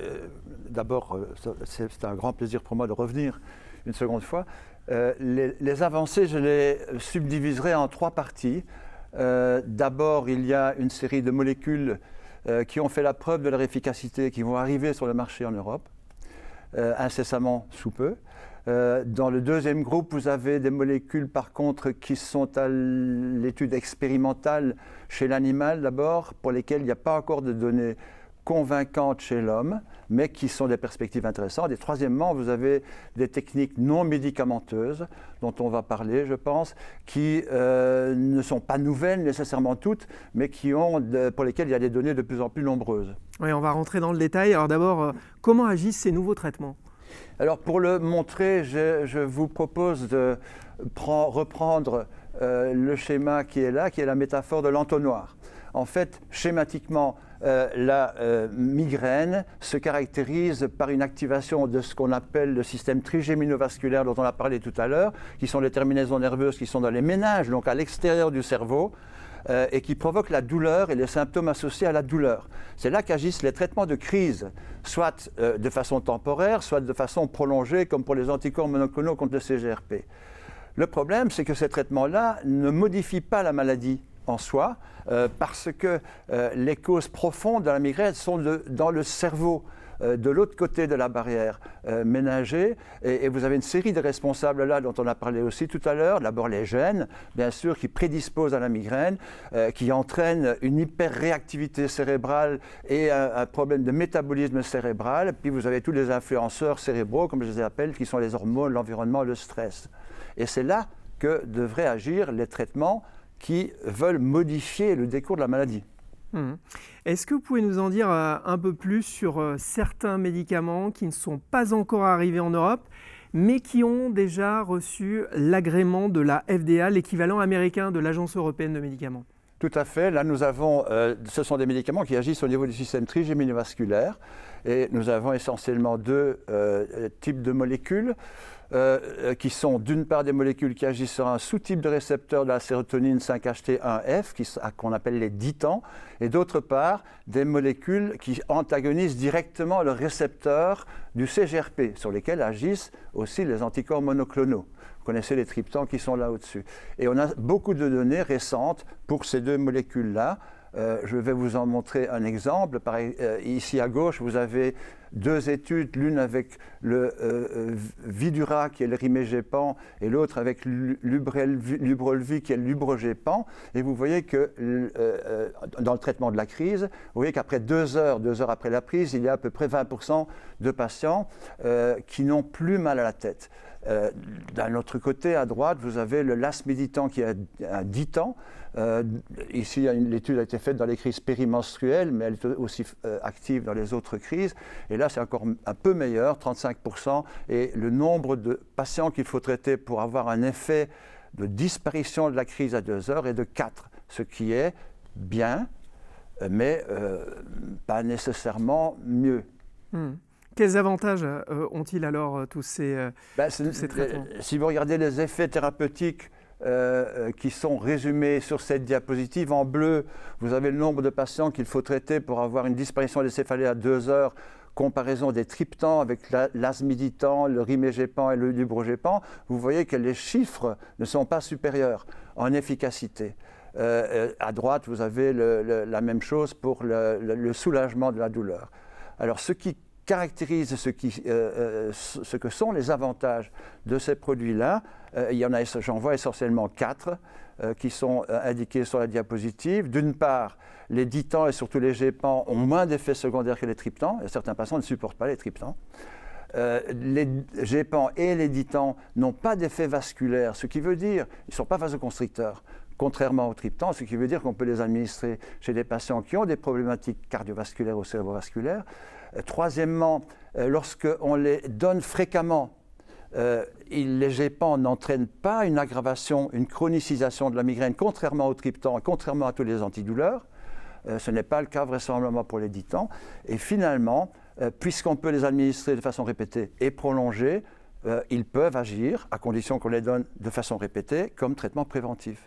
Speaker 13: d'abord, c'est un grand plaisir pour moi de revenir une seconde fois. Euh, les, les avancées, je les subdiviserai en trois parties. Euh, d'abord, il y a une série de molécules euh, qui ont fait la preuve de leur efficacité, qui vont arriver sur le marché en Europe, euh, incessamment sous peu. Euh, dans le deuxième groupe, vous avez des molécules, par contre, qui sont à l'étude expérimentale chez l'animal, d'abord, pour lesquelles il n'y a pas encore de données convaincantes chez l'homme, mais qui sont des perspectives intéressantes. Et troisièmement, vous avez des techniques non médicamenteuses, dont on va parler, je pense, qui euh, ne sont pas nouvelles nécessairement toutes, mais qui ont de, pour lesquelles il y a des données de plus en plus nombreuses.
Speaker 1: Oui, on va rentrer dans le détail. Alors d'abord, euh, comment agissent ces nouveaux traitements ?
Speaker 13: Alors pour le montrer, je, je vous propose de prend, reprendre euh, le schéma qui est là, qui est la métaphore de l'entonnoir. En fait, schématiquement, Euh, la euh, migraine se caractérise par une activation de ce qu'on appelle le système trigéminovasculaire dont on a parlé tout à l'heure, qui sont les terminaisons nerveuses qui sont dans les méninges, donc à l'extérieur du cerveau, euh, et qui provoquent la douleur et les symptômes associés à la douleur. C'est là qu'agissent les traitements de crise, soit euh, de façon temporaire, soit de façon prolongée, comme pour les anticorps monoclonaux contre le C G R P. Le problème, c'est que ces traitements-là ne modifient pas la maladie en soi, euh, parce que euh, les causes profondes de la migraine sont de, dans le cerveau, euh, de l'autre côté de la barrière euh, ménagée, et, et vous avez une série de responsables là dont on a parlé aussi tout à l'heure. D'abord les gènes, bien sûr, qui prédisposent à la migraine, euh, qui entraînent une hyperréactivité cérébrale et un, un problème de métabolisme cérébral. Puis vous avez tous les influenceurs cérébraux, comme je les appelle, qui sont les hormones, l'environnement, le stress. Et c'est là que devraient agir les traitements qui veulent modifier le décours de la maladie.
Speaker 1: Mmh. Est-ce que vous pouvez nous en dire euh, un peu plus sur euh, certains médicaments qui ne sont pas encore arrivés en Europe, mais qui ont déjà reçu l'agrément de la F D A, l'équivalent américain de l'Agence européenne de médicaments?
Speaker 13: Tout à fait. Là, nous avons, euh, ce sont des médicaments qui agissent au niveau du système trigéminovasculaire, et nous avons essentiellement deux euh, types de molécules. Euh, qui sont d'une part des molécules qui agissent sur un sous-type de récepteur de la sérotonine cinq H T un F, qu'on appelle les ditans, et d'autre part des molécules qui antagonisent directement le récepteur du C G R P, sur lesquels agissent aussi les anticorps monoclonaux. Vous connaissez les triptans qui sont là au-dessus. Et on a beaucoup de données récentes pour ces deux molécules-là. Euh, je vais vous en montrer un exemple. Pareil, euh, ici à gauche, vous avez deux études, l'une avec le euh, Vidura qui est le rimégépan et l'autre avec l'Ubrelvy qui est le lubrogépan. Et vous voyez que euh, dans le traitement de la crise, vous voyez qu'après deux heures, deux heures après la prise, il y a à peu près vingt pour cent de patients euh, qui n'ont plus mal à la tête. Euh, D'un autre côté, à droite, vous avez le lasméditan qui a un ditan. Euh, ici, l'étude a été faite dans les crises périmenstruelles, mais elle est aussi euh, active dans les autres crises. Et là, c'est encore un peu meilleur, trente-cinq pour cent. Et le nombre de patients qu'il faut traiter pour avoir un effet de disparition de la crise à deux heures est de quatre, ce qui est bien, mais euh, pas nécessairement mieux.
Speaker 1: Mmh. Quels avantages euh, ont-ils alors, tous ces, euh,
Speaker 13: ben,
Speaker 1: tous ces traitements?
Speaker 13: Si vous regardez les effets thérapeutiques euh, qui sont résumés sur cette diapositive. En bleu, vous avez le nombre de patients qu'il faut traiter pour avoir une disparition des céphalées à deux heures, comparaison des triptans avec l'asmiditan, le rimégépan et le lubrogépan. Vous voyez que les chiffres ne sont pas supérieurs en efficacité. Euh, à droite, vous avez le, le, la même chose pour le, le, le soulagement de la douleur. Alors, ce qui caractérise ce, qui, euh, ce que sont les avantages de ces produits-là, euh, il y en a, j'en vois essentiellement quatre euh, qui sont euh, indiqués sur la diapositive. D'une part, les ditans et surtout les gépans ont moins d'effets secondaires que les triptans, et certains patients ne supportent pas les triptans. Euh, les gépans et les ditans n'ont pas d'effet vasculaire, ce qui veut dire qu'ils ne sont pas vasoconstricteurs, contrairement aux triptans, ce qui veut dire qu'on peut les administrer chez des patients qui ont des problématiques cardiovasculaires ou cérébrovasculaires. Euh, troisièmement, euh, lorsqu'on les donne fréquemment, euh, il, les gépans n'entraînent pas une aggravation, une chronicisation de la migraine, contrairement aux triptans, contrairement à tous les antidouleurs. Euh, ce n'est pas le cas vraisemblablement pour les ditans. Et finalement, euh, puisqu'on peut les administrer de façon répétée et prolongée, euh, ils peuvent agir, à condition qu'on les donne de façon répétée, comme traitement préventif.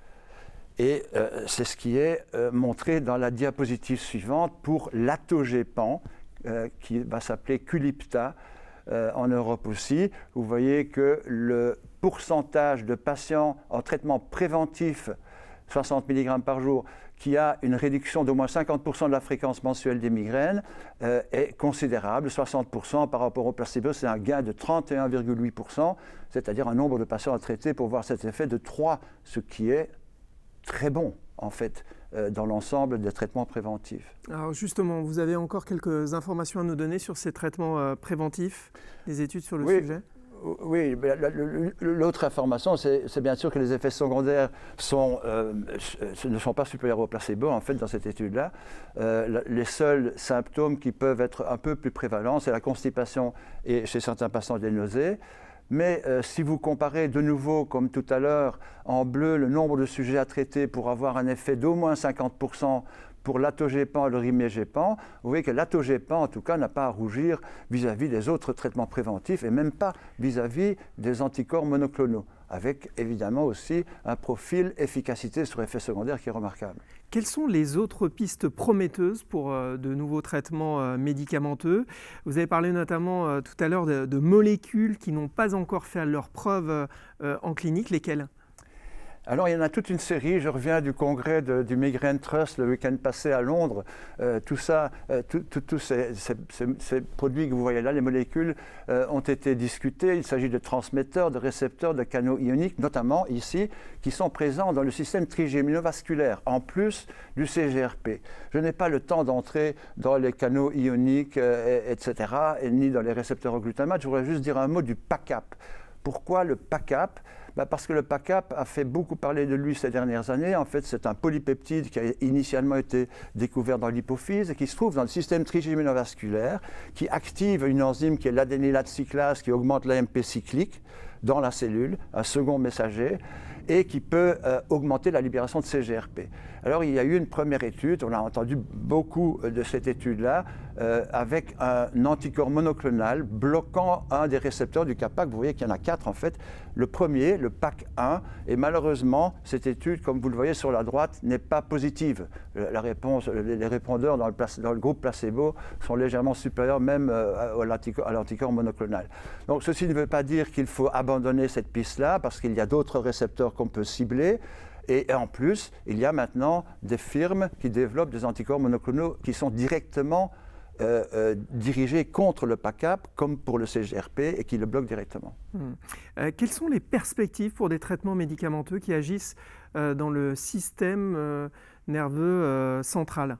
Speaker 13: Et euh, c'est ce qui est euh, montré dans la diapositive suivante pour l'atogépan, euh, qui va s'appeler Qulipta euh, en Europe aussi. Vous voyez que le pourcentage de patients en traitement préventif, soixante milligrammes par jour, qui a une réduction d'au moins cinquante pour cent de la fréquence mensuelle des migraines, euh, est considérable. soixante pour cent par rapport au placebo, c'est un gain de trente et un virgule huit pour cent, c'est-à-dire un nombre de patients à traiter pour voir cet effet de trois, ce qui est très bon, en fait, euh, dans l'ensemble des traitements préventifs.
Speaker 1: Alors justement, vous avez encore quelques informations à nous donner sur ces traitements euh, préventifs, des études sur le
Speaker 13: oui.
Speaker 1: sujet?
Speaker 13: Oui, l'autre information, c'est bien sûr que les effets secondaires sont, euh, ne sont pas supérieurs au placebo, en fait, dans cette étude-là. Euh, les seuls symptômes qui peuvent être un peu plus prévalents, c'est la constipation et chez certains patients des nausées. Mais euh, si vous comparez de nouveau, comme tout à l'heure, en bleu, le nombre de sujets à traiter pour avoir un effet d'au moins cinquante pour cent pour l'atogépan et le rimégépan, vous voyez que l'atogépan, en tout cas, n'a pas à rougir vis-à-vis des autres traitements préventifs et même pas vis-à-vis des anticorps monoclonaux, avec évidemment aussi un profil efficacité sur effet secondaire qui est remarquable.
Speaker 1: Quelles sont les autres pistes prometteuses pour euh, de nouveaux traitements euh, médicamenteux? Vous avez parlé notamment euh, tout à l'heure de, de molécules qui n'ont pas encore fait leurs preuves euh, en clinique. Lesquelles?
Speaker 13: Alors, il y en a toute une série. Je reviens du congrès de, du Migraine Trust le week-end passé à Londres. Euh, tout ça, euh, tous ces, ces, ces produits que vous voyez là, les molécules, euh, ont été discutés. Il s'agit de transmetteurs, de récepteurs, de canaux ioniques, notamment ici, qui sont présents dans le système trigéminovasculaire, en plus du C G R P. Je n'ai pas le temps d'entrer dans les canaux ioniques, euh, et, etc., et ni dans les récepteurs au glutamate. Je voudrais juste dire un mot du PACAP. Pourquoi le PACAP? Ben parce que le PACAP a fait beaucoup parler de lui ces dernières années. En fait, c'est un polypeptide qui a initialement été découvert dans l'hypophyse et qui se trouve dans le système trigéminovasculaire, qui active une enzyme qui est l'adénylate cyclase, qui augmente l'A M P cyclique dans la cellule, un second messager, et qui peut euh, augmenter la libération de C G R P. Alors, il y a eu une première étude, on a entendu beaucoup de cette étude-là, euh, avec un anticorps monoclonal bloquant un des récepteurs du CAPAC. Vous voyez qu'il y en a quatre, en fait. Le premier, le P A C un, et malheureusement, cette étude, comme vous le voyez sur la droite, n'est pas positive. La réponse, les répondeurs dans le, dans le groupe placebo sont légèrement supérieurs même euh, à l'anticorps monoclonal. Donc, ceci ne veut pas dire qu'il faut abandonner cette piste-là, parce qu'il y a d'autres récepteurs qu'on peut cibler. Et en plus, il y a maintenant des firmes qui développent des anticorps monoclonaux qui sont directement euh, euh, dirigés contre le PACAP, comme pour le C G R P, et qui le bloquent directement.
Speaker 1: Hum. Euh, quelles sont les perspectives pour des traitements médicamenteux qui agissent euh, dans le système euh, nerveux euh, central?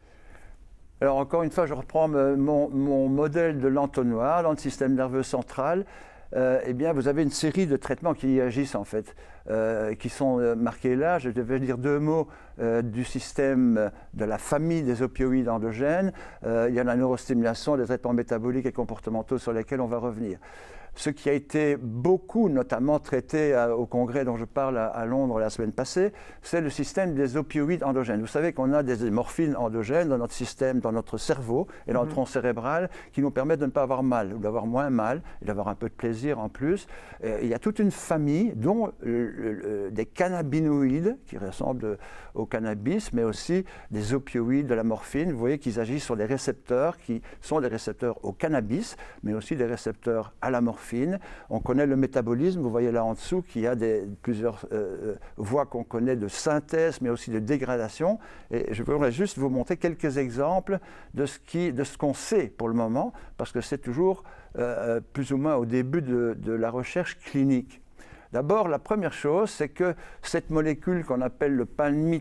Speaker 13: Alors encore une fois, je reprends mon, mon modèle de l'entonnoir dans le système nerveux central. Euh, eh bien, vous avez une série de traitements qui y agissent, en fait, euh, qui sont euh, marqués là. Je devais dire deux mots euh, du système de la famille des opioïdes endogènes. Euh, il y a la neurostimulation, des traitements métaboliques et comportementaux sur lesquels on va revenir. Ce qui a été beaucoup, notamment traité à, au congrès dont je parle à, à Londres la semaine passée, c'est le système des opioïdes endogènes. Vous savez qu'on a des morphines endogènes dans notre système, dans notre cerveau et dans le tronc cérébral qui nous permettent de ne pas avoir mal, ou d'avoir moins mal, et d'avoir un peu de plaisir en plus. Et il y a toute une famille, dont le, le, des cannabinoïdes, qui ressemblent au cannabis, mais aussi des opioïdes, de la morphine. Vous voyez qu'ils agissent sur des récepteurs qui sont des récepteurs au cannabis, mais aussi des récepteurs à la morphine. On connaît le métabolisme, vous voyez là en dessous qu'il y a des, plusieurs euh, voies qu'on connaît de synthèse, mais aussi de dégradation. Et je voudrais juste vous montrer quelques exemples de ce, qui, de ce qu'on sait pour le moment, parce que c'est toujours euh, plus ou moins au début de, de la recherche clinique. D'abord, la première chose, c'est que cette molécule qu'on appelle le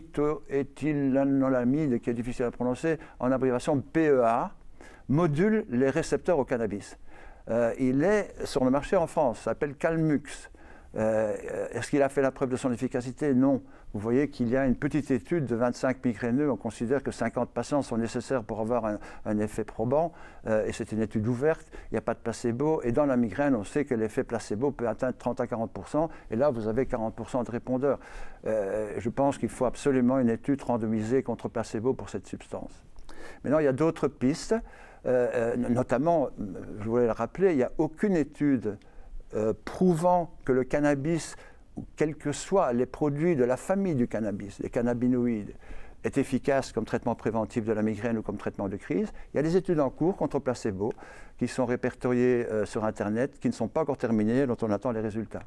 Speaker 13: palmitoéthylanolamide, qui est difficile à prononcer, en abréviation P E A, module les récepteurs au cannabis. Euh, il est sur le marché en France, ça s'appelle Calmux. Euh, Est-ce qu'il a fait la preuve de son efficacité? Non. Vous voyez qu'il y a une petite étude de vingt-cinq migraineux, on considère que cinquante patients sont nécessaires pour avoir un, un effet probant, euh, et c'est une étude ouverte, il n'y a pas de placebo, et dans la migraine, on sait que l'effet placebo peut atteindre trente à quarante pour cent, et là, vous avez quarante pour cent de répondeurs. Euh, je pense qu'il faut absolument une étude randomisée contre placebo pour cette substance. Maintenant, il y a d'autres pistes. Euh, notamment, je voulais le rappeler, il n'y a aucune étude euh, prouvant que le cannabis, ou quels que soient les produits de la famille du cannabis, les cannabinoïdes, est efficace comme traitement préventif de la migraine ou comme traitement de crise. Il y a des études en cours contre placebo qui sont répertoriées euh, sur Internet, qui ne sont pas encore terminées, dont on attend les résultats.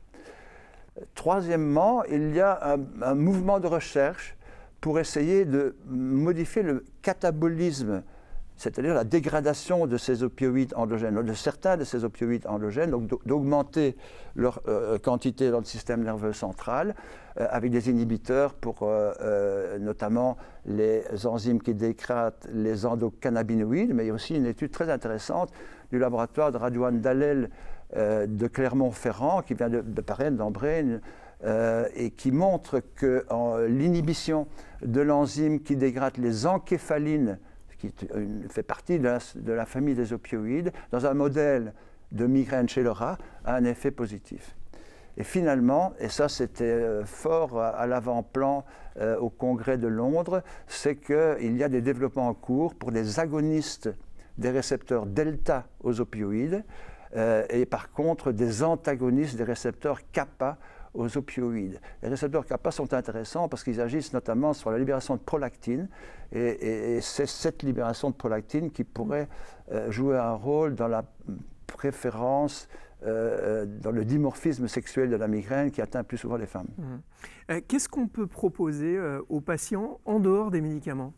Speaker 13: Troisièmement, il y a un, un mouvement de recherche pour essayer de modifier le catabolisme, c'est-à-dire la dégradation de ces opioïdes endogènes, de certains de ces opioïdes endogènes, donc d'augmenter leur euh, quantité dans le système nerveux central, euh, avec des inhibiteurs pour euh, euh, notamment les enzymes qui dégradent les endocannabinoïdes, mais il y a aussi une étude très intéressante du laboratoire de Radouane Dallel euh, de Clermont-Ferrand, qui vient de, de paraître dans Brain, euh, et qui montre que l'inhibition de l'enzyme qui dégrade les encéphalines, qui fait partie de la, de la famille des opioïdes, dans un modèle de migraine chez le rat, a un effet positif. Et finalement, et ça c'était fort à l'avant-plan euh, au Congrès de Londres, c'est qu'il y a des développements en cours pour des agonistes des récepteurs delta aux opioïdes, euh, et par contre des antagonistes des récepteurs kappa aux opioïdes. Les récepteurs kappa sont intéressants parce qu'ils agissent notamment sur la libération de prolactine, et, et, et c'est cette libération de prolactine qui pourrait euh, jouer un rôle dans la préférence, euh, dans le dimorphisme sexuel de la migraine qui atteint plus souvent les femmes.
Speaker 1: Mmh. Euh, Qu'est-ce qu'on peut proposer euh, aux patients en dehors des médicaments?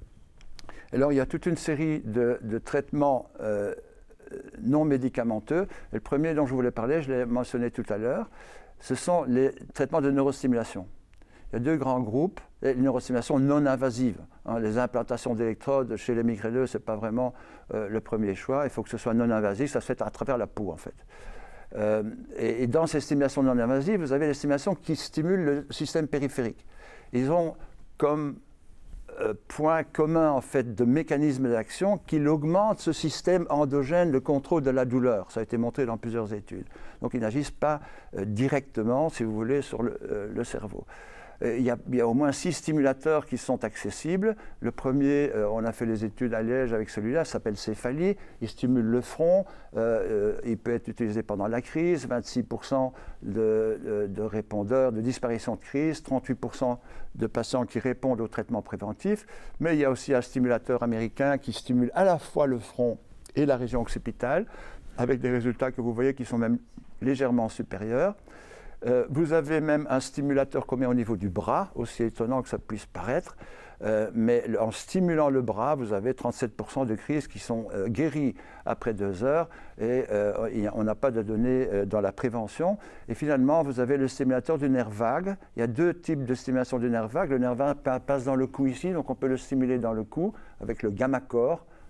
Speaker 13: Alors il y a toute une série de, de traitements euh, non médicamenteux. Et le premier dont je voulais parler, je l'ai mentionné tout à l'heure, ce sont les traitements de neurostimulation. Il y a deux grands groupes, les neurostimulations non invasives. Hein, les implantations d'électrodes chez les migraineux, ce n'est pas vraiment euh, le premier choix. Il faut que ce soit non invasif, ça se fait à travers la peau en fait. Euh, et, et dans ces stimulations non invasives, vous avez les stimulations qui stimulent le système périphérique. Ils ont comme euh, point commun en fait de mécanisme d'action qu'il augmente ce système endogène de contrôle de la douleur. Ça a été montré dans plusieurs études. Donc ils n'agissent pas euh, directement, si vous voulez, sur le, euh, le cerveau. Euh, il, y a, il y a au moins six stimulateurs qui sont accessibles. Le premier, euh, on a fait les études à Liège avec celui-là, s'appelle Céphalie. Il stimule le front. Euh, euh, il peut être utilisé pendant la crise. vingt-six pour cent de, de, de répondeurs de disparition de crise, trente-huit pour cent de patients qui répondent au traitement préventif. Mais il y a aussi un stimulateur américain qui stimule à la fois le front et la région occipitale, avec des résultats que vous voyez qui sont même légèrement supérieurs. Euh, vous avez même un stimulateur qu'on met au niveau du bras, aussi étonnant que ça puisse paraître, euh, mais en stimulant le bras, vous avez trente-sept pour cent de crises qui sont euh, guéries après deux heures, et euh, on n'a pas de données euh, dans la prévention. Et finalement, vous avez le stimulateur du nerf vague. Il y a deux types de stimulation du nerf vague. Le nerf vague passe dans le cou ici, donc on peut le stimuler dans le cou avec le gamma-core.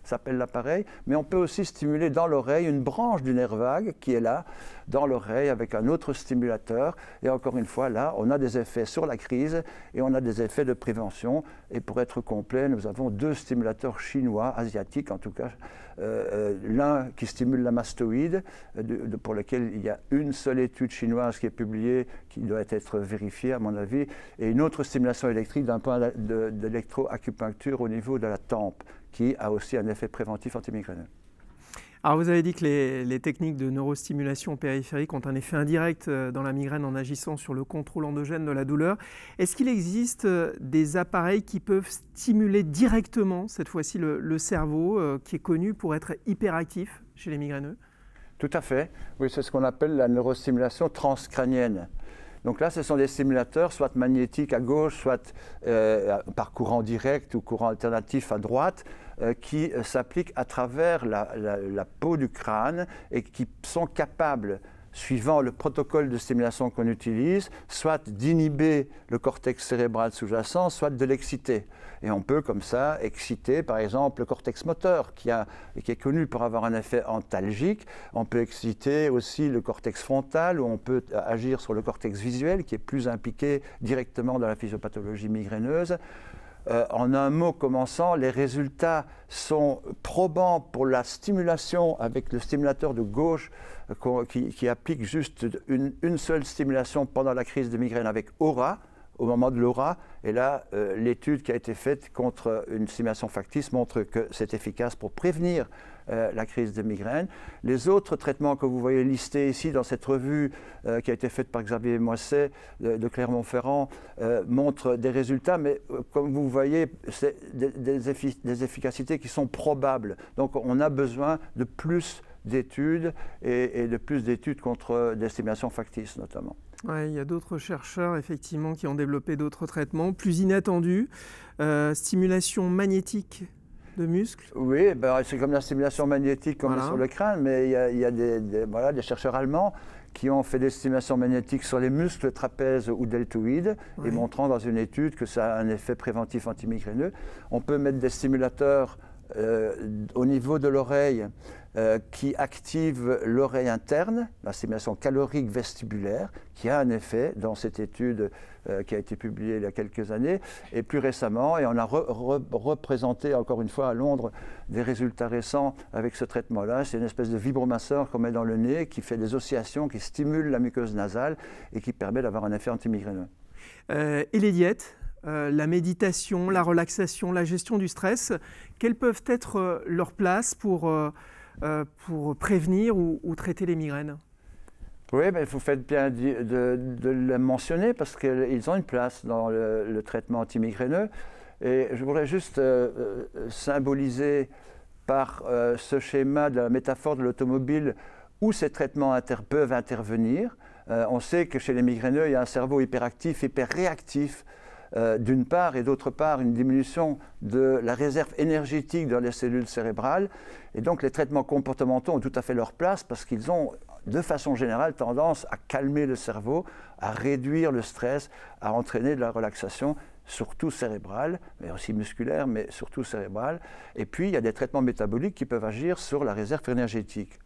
Speaker 13: s'appelle l'appareil, mais on peut aussi stimuler dans l'oreille une branche du nerf vague qui est là, dans l'oreille, avec un autre stimulateur. Et encore une fois, là, on a des effets sur la crise et on a des effets de prévention. Et pour être complet, nous avons deux stimulateurs chinois, asiatiques en tout cas, euh, euh, l'un qui stimule la mastoïde, euh, de, de, pour lequel il y a une seule étude chinoise qui est publiée, qui doit être vérifiée à mon avis, et une autre stimulation électrique d'un point d'électroacupuncture au niveau de la tempe, qui a aussi un effet préventif antimigraineux.
Speaker 1: Alors vous avez dit que les, les techniques de neurostimulation périphérique ont un effet indirect dans la migraine en agissant sur le contrôle endogène de la douleur. Est-ce qu'il existe des appareils qui peuvent stimuler directement, cette fois-ci, le, le cerveau, euh, qui est connu pour être hyperactif chez les migraineux?
Speaker 13: Tout à fait. Oui, c'est ce qu'on appelle la neurostimulation transcrânienne. Donc là, ce sont des stimulateurs, soit magnétiques à gauche, soit euh, par courant direct ou courant alternatif à droite, euh, qui euh, s'appliquent à travers la, la, la peau du crâne et qui sont capables, suivant le protocole de stimulation qu'on utilise, soit d'inhiber le cortex cérébral sous-jacent, soit de l'exciter. Et on peut comme ça exciter par exemple le cortex moteur qui, a, qui est connu pour avoir un effet antalgique. On peut exciter aussi le cortex frontal où on peut agir sur le cortex visuel qui est plus impliqué directement dans la physiopathologie migraineuse. Euh, en un mot commençant, les résultats sont probants pour la stimulation avec le stimulateur de gauche euh, qui, qui applique juste une, une seule stimulation pendant la crise de migraine avec aura, au moment de l'aura. Et là, euh, l'étude qui a été faite contre une stimulation factice montre que c'est efficace pour prévenir euh, la crise de migraine. Les autres traitements que vous voyez listés ici dans cette revue euh, qui a été faite par Xavier Moisset de, de Clermont-Ferrand euh, montrent des résultats, mais euh, comme vous voyez, c'est des, des, effic des efficacités qui sont probables. Donc on a besoin de plus d'études et, et de plus d'études contre des stimulations factices notamment.
Speaker 1: Ouais, il y a d'autres chercheurs effectivement qui ont développé d'autres traitements plus inattendus. Euh, stimulation magnétique de muscles.
Speaker 13: Oui, ben, c'est comme la stimulation magnétique comme voilà. sur le crâne, mais il y a, il y a des, des, voilà, des chercheurs allemands qui ont fait des stimulations magnétiques sur les muscles trapèzes ou deltoïdes, ouais. et montrant dans une étude que ça a un effet préventif antimigraineux. On peut mettre des stimulateurs euh, au niveau de l'oreille Euh, qui active l'oreille interne, la stimulation calorique vestibulaire, qui a un effet dans cette étude euh, qui a été publiée il y a quelques années, et plus récemment, et on a re, re, représenté encore une fois à Londres des résultats récents avec ce traitement-là. C'est une espèce de vibromasseur qu'on met dans le nez, qui fait des oscillations, qui stimule la muqueuse nasale et qui permet d'avoir un effet antimigraineux.
Speaker 1: Euh, et les diètes Euh, la méditation, la relaxation, la gestion du stress, quelles peuvent être euh, leurs places pour, euh, euh, pour prévenir ou, ou traiter les migraines?
Speaker 13: Oui, ben, vous faites bien de, de, de le mentionner parce qu'ils ont une place dans le, le traitement antimigraineux. Et je voudrais juste euh, symboliser par euh, ce schéma de la métaphore de l'automobile où ces traitements inter peuvent intervenir. Euh, on sait que chez les migraineux, il y a un cerveau hyperactif, hyperréactif, Euh, d'une part, et d'autre part, une diminution de la réserve énergétique dans les cellules cérébrales. Et donc, les traitements comportementaux ont tout à fait leur place parce qu'ils ont, de façon générale, tendance à calmer le cerveau, à réduire le stress, à entraîner de la relaxation, surtout cérébrale, mais aussi musculaire, mais surtout cérébrale. Et puis, il y a des traitements métaboliques qui peuvent agir sur la réserve énergétique.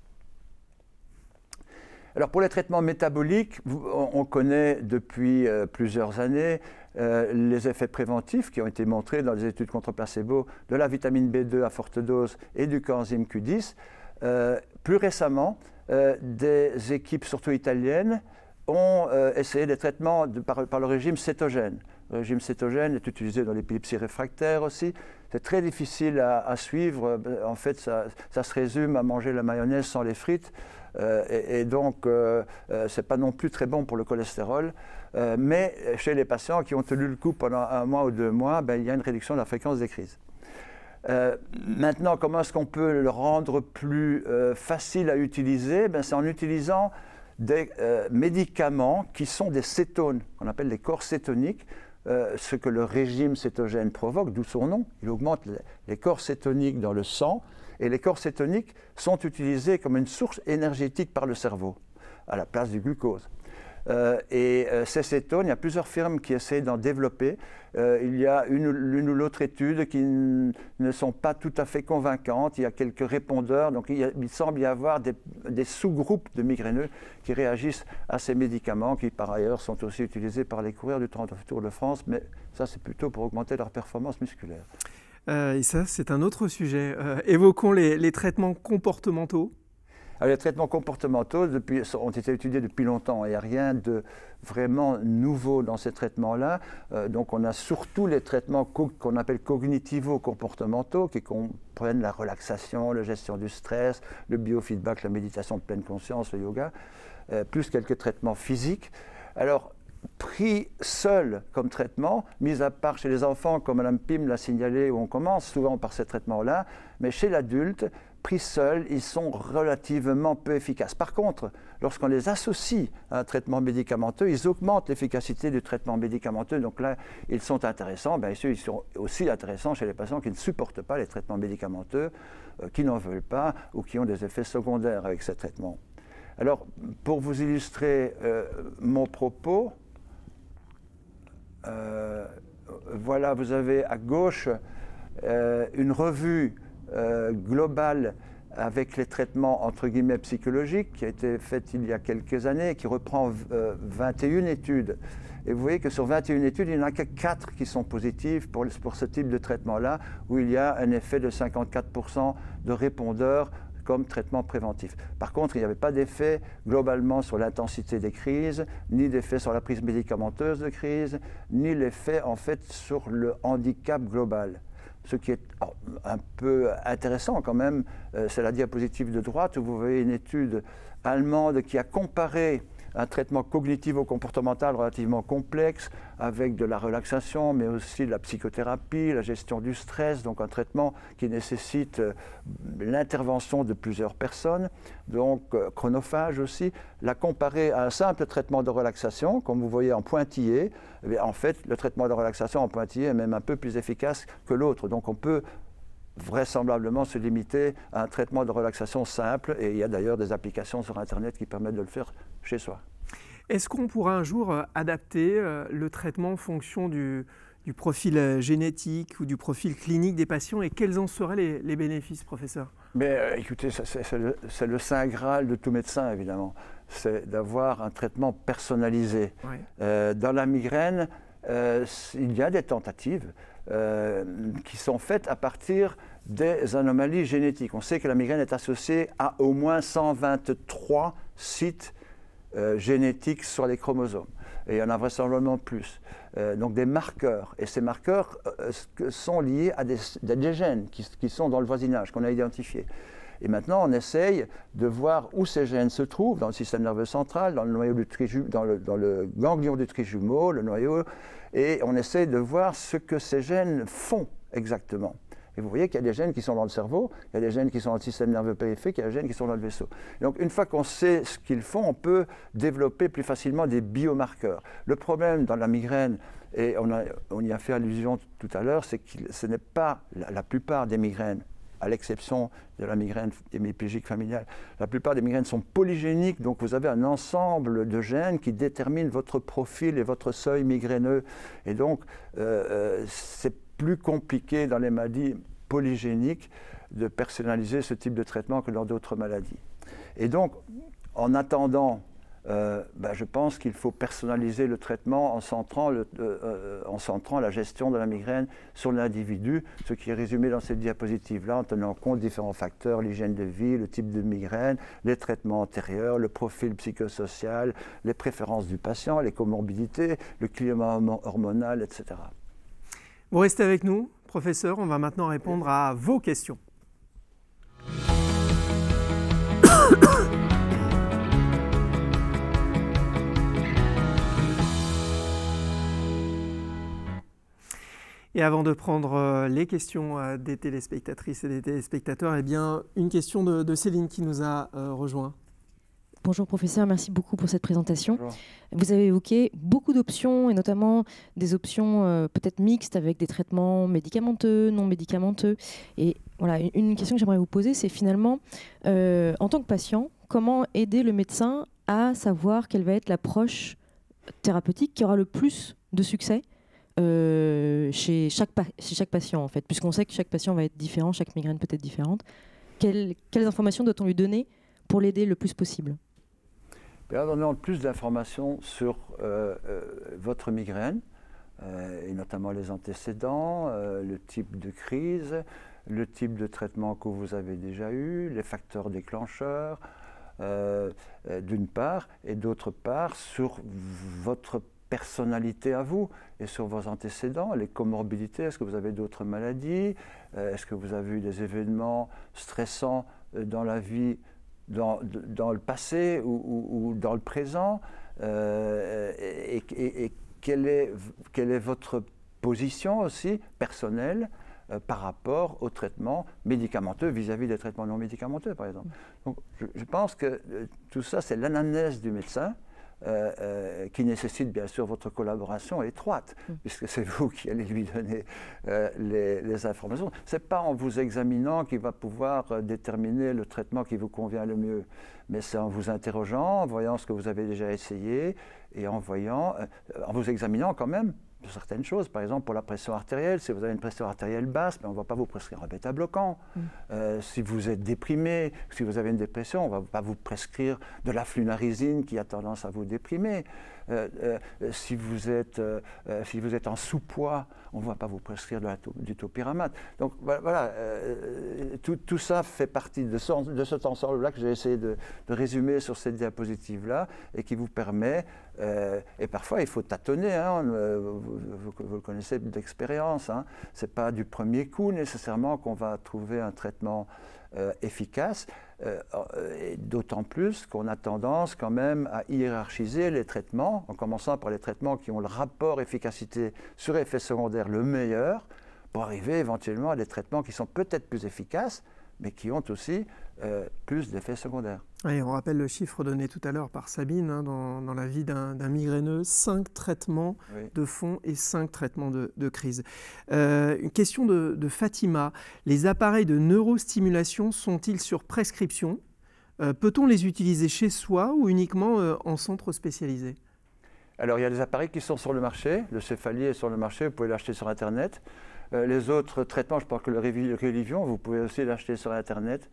Speaker 13: Alors pour les traitements métaboliques, on connaît depuis euh, plusieurs années euh, les effets préventifs qui ont été montrés dans les études contre placebo de la vitamine B deux à forte dose et du coenzyme Q dix. Euh, plus récemment, euh, des équipes surtout italiennes ont euh, essayé des traitements de, par, par le régime cétogène. Le régime cétogène est utilisé dans l'épilepsie réfractaire aussi. C'est très difficile à, à suivre. En fait, ça, ça se résume à manger la mayonnaise sans les frites. Euh, et, et donc, euh, euh, ce n'est pas non plus très bon pour le cholestérol. Euh, mais chez les patients qui ont tenu le coup pendant un mois ou deux mois, ben, il y a une réduction de la fréquence des crises. Euh, maintenant, comment est-ce qu'on peut le rendre plus euh, facile à utiliser? Ben, c'est en utilisant des euh, médicaments qui sont des cétones, qu'on appelle des corps cétoniques, euh, ce que le régime cétogène provoque, d'où son nom. Il augmente les, les corps cétoniques dans le sang, et les corps cétoniques sont utilisés comme une source énergétique par le cerveau, à la place du glucose. Euh, et euh, ces cétones, il y a plusieurs firmes qui essaient d'en développer. Euh, il y a une, l'une ou l'autre étude qui ne sont pas tout à fait convaincantes. Il y a quelques répondeurs. Donc il, y a, il semble y avoir des, des sous-groupes de migraineux qui réagissent à ces médicaments, qui par ailleurs sont aussi utilisés par les coureurs du Tour de France. Mais ça, c'est plutôt pour augmenter leur performance musculaire.
Speaker 1: Euh, et ça, c'est un autre sujet. Euh, évoquons les, les traitements comportementaux.
Speaker 13: Alors, les traitements comportementaux depuis, ont été étudiés depuis longtemps. Il n'y a rien de vraiment nouveau dans ces traitements-là. Euh, donc, on a surtout les traitements co qu'on appelle cognitivo-comportementaux, qui comprennent la relaxation, la gestion du stress, le biofeedback, la méditation de pleine conscience, le yoga, euh, plus quelques traitements physiques. Alors, pris seul comme traitement, mis à part chez les enfants, comme Mme Pim l'a signalé, où on commence souvent par ces traitements-là, mais chez l'adulte, pris seuls, ils sont relativement peu efficaces. Par contre, lorsqu'on les associe à un traitement médicamenteux, ils augmentent l'efficacité du traitement médicamenteux. Donc là, ils sont intéressants. Bien sûr, ils sont aussi intéressants chez les patients qui ne supportent pas les traitements médicamenteux, euh, qui n'en veulent pas ou qui ont des effets secondaires avec ces traitements. Alors, pour vous illustrer euh, mon propos, euh, voilà, vous avez à gauche euh, une revue Euh, global avec les traitements entre guillemets psychologiques qui a été faite il y a quelques années, qui reprend euh, vingt et une études. Et vous voyez que sur vingt et une études, il n'y en a que quatre qui sont positives pour, pour ce type de traitement-là, où il y a un effet de cinquante-quatre pour cent de répondeurs comme traitement préventif. Par contre, il n'y avait pas d'effet globalement sur l'intensité des crises, ni d'effet sur la prise médicamenteuse de crise, ni l'effet en fait sur le handicap global. Ce qui est un peu intéressant quand même, c'est la diapositive de droite où vous voyez une étude allemande qui a comparé un traitement cognitivo-comportemental relativement complexe avec de la relaxation, mais aussi de la psychothérapie, la gestion du stress, donc un traitement qui nécessite l'intervention de plusieurs personnes, donc chronophage aussi, l'a comparé à un simple traitement de relaxation, comme vous voyez en pointillé. En fait, le traitement de relaxation en pointillé est même un peu plus efficace que l'autre, donc on peut vraisemblablement se limiter à un traitement de relaxation simple, et il y a d'ailleurs des applications sur Internet qui permettent de le faire chez soi.
Speaker 1: Est-ce qu'on pourra un jour adapter le traitement en fonction du, du profil génétique ou du profil clinique des patients, et quels en seraient les, les bénéfices, professeur?
Speaker 13: Mais euh, écoutez, c'est le, le saint graal de tout médecin, évidemment, c'est d'avoir un traitement personnalisé. Oui. Euh, dans la migraine, euh, il y a des tentatives Euh, qui sont faites à partir des anomalies génétiques. On sait que la migraine est associée à au moins cent vingt-trois sites euh, génétiques sur les chromosomes. Et il y en a vraisemblablement plus. Euh, donc des marqueurs. Et ces marqueurs euh, sont liés à des, des gènes qui, qui sont dans le voisinage, qu'on a identifiés. Et maintenant, on essaye de voir où ces gènes se trouvent, dans le système nerveux central, dans le, noyau du triju, dans le, dans le ganglion du trijumeau, le noyau, et on essaye de voir ce que ces gènes font exactement. Et vous voyez qu'il y a des gènes qui sont dans le cerveau, il y a des gènes qui sont dans le système nerveux périphérique, il y a des gènes qui sont dans le vaisseau. Et donc, une fois qu'on sait ce qu'ils font, on peut développer plus facilement des biomarqueurs. Le problème dans la migraine, et on, a, on y a fait allusion tout à l'heure, c'est que ce n'est pas la, la plupart des migraines, à l'exception de la migraine hémiplégique familiale. La plupart des migraines sont polygéniques, donc vous avez un ensemble de gènes qui déterminent votre profil et votre seuil migraineux. Et donc, euh, euh, c'est plus compliqué dans les maladies polygéniques de personnaliser ce type de traitement que dans d'autres maladies. Et donc, en attendant, euh, ben, je pense qu'il faut personnaliser le traitement en centrant, le, euh, en centrant la gestion de la migraine sur l'individu, ce qui est résumé dans cette diapositive-là, en tenant compte différents facteurs, l'hygiène de vie, le type de migraine, les traitements antérieurs, le profil psychosocial, les préférences du patient, les comorbidités, le climat hormonal, et cetera.
Speaker 1: Vous restez avec nous, professeur, on va maintenant répondre à vos questions. Et avant de prendre les questions des téléspectatrices et des téléspectateurs, eh bien, une question de, de Céline qui nous a euh, rejoint.
Speaker 7: Bonjour professeur, merci beaucoup pour cette présentation.
Speaker 13: Bonjour.
Speaker 7: Vous avez évoqué beaucoup d'options, et notamment des options euh, peut-être mixtes avec des traitements médicamenteux, non médicamenteux. Et voilà, une question que j'aimerais vous poser, c'est finalement, euh, en tant que patient, comment aider le médecin à savoir quelle va être l'approche thérapeutique qui aura le plus de succès euh, chez, chaque chez chaque patient, en fait, puisqu'on sait que chaque patient va être différent, chaque migraine peut être différente. Quelles, quelles informations doit-on lui donner pour l'aider le plus possible?
Speaker 13: Bien, donnons plus d'informations sur euh, euh, votre migraine, euh, et notamment les antécédents, euh, le type de crise, le type de traitement que vous avez déjà eu, les facteurs déclencheurs, euh, euh, d'une part, et d'autre part, sur votre personnalité à vous et sur vos antécédents, les comorbidités. Est-ce que vous avez d'autres maladies? euh, Est-ce que vous avez eu des événements stressants euh, dans la vie, dans, dans le passé ou, ou, ou dans le présent? euh, et, et, et quelle est, quelle est votre position aussi personnelle euh, par rapport aux traitements médicamenteux vis-à-vis des traitements non médicamenteux, par exemple? Donc, je, je pense que euh, tout ça, c'est l'anamnèse du médecin. Euh, euh, qui nécessite bien sûr votre collaboration étroite, mmh. puisque c'est vous qui allez lui donner euh, les, les informations. Ce n'est pas en vous examinant qu'il va pouvoir euh, déterminer le traitement qui vous convient le mieux, mais c'est en vous interrogeant, en voyant ce que vous avez déjà essayé et en, voyant, euh, en vous examinant quand même certaines choses. Par exemple, pour la pression artérielle, si vous avez une pression artérielle basse, mais on ne va pas vous prescrire un bêta-bloquant. Mmh. Euh, si vous êtes déprimé, si vous avez une dépression, on ne va pas vous prescrire de la flunarizine qui a tendance à vous déprimer. Euh, euh, si, vous êtes, euh, si vous êtes en sous-poids, on ne va pas vous prescrire de la, du topiramate. Donc voilà, euh, tout, tout ça fait partie de, ce, de cet ensemble-là que j'ai essayé de, de résumer sur cette diapositive-là et qui vous permet, euh, et parfois il faut tâtonner, hein, vous, vous, vous le connaissez d'expérience, hein, ce n'est pas du premier coup nécessairement qu'on va trouver un traitement euh, efficace. Euh, et d'autant plus qu'on a tendance quand même à hiérarchiser les traitements, en commençant par les traitements qui ont le rapport efficacité sur effet secondaire le meilleur, pour arriver éventuellement à des traitements qui sont peut-être plus efficaces, mais qui ont aussi euh, plus d'effets secondaires.
Speaker 1: Et on rappelle le chiffre donné tout à l'heure par Sabine, hein, dans, dans la vie d'un migraineux, cinq traitements oui. de fond et cinq traitements de, de crise. Euh, une question de, de Fatima. Les appareils de neurostimulation sont-ils sur prescription? euh, Peut-on les utiliser chez soi ou uniquement euh, en centre spécialisé?
Speaker 13: Alors, il y a des appareils qui sont sur le marché. Le Céphalie est sur le marché, vous pouvez l'acheter sur Internet. Euh, les autres traitements, je pense que le Relivion, vous pouvez aussi l'acheter sur Internet.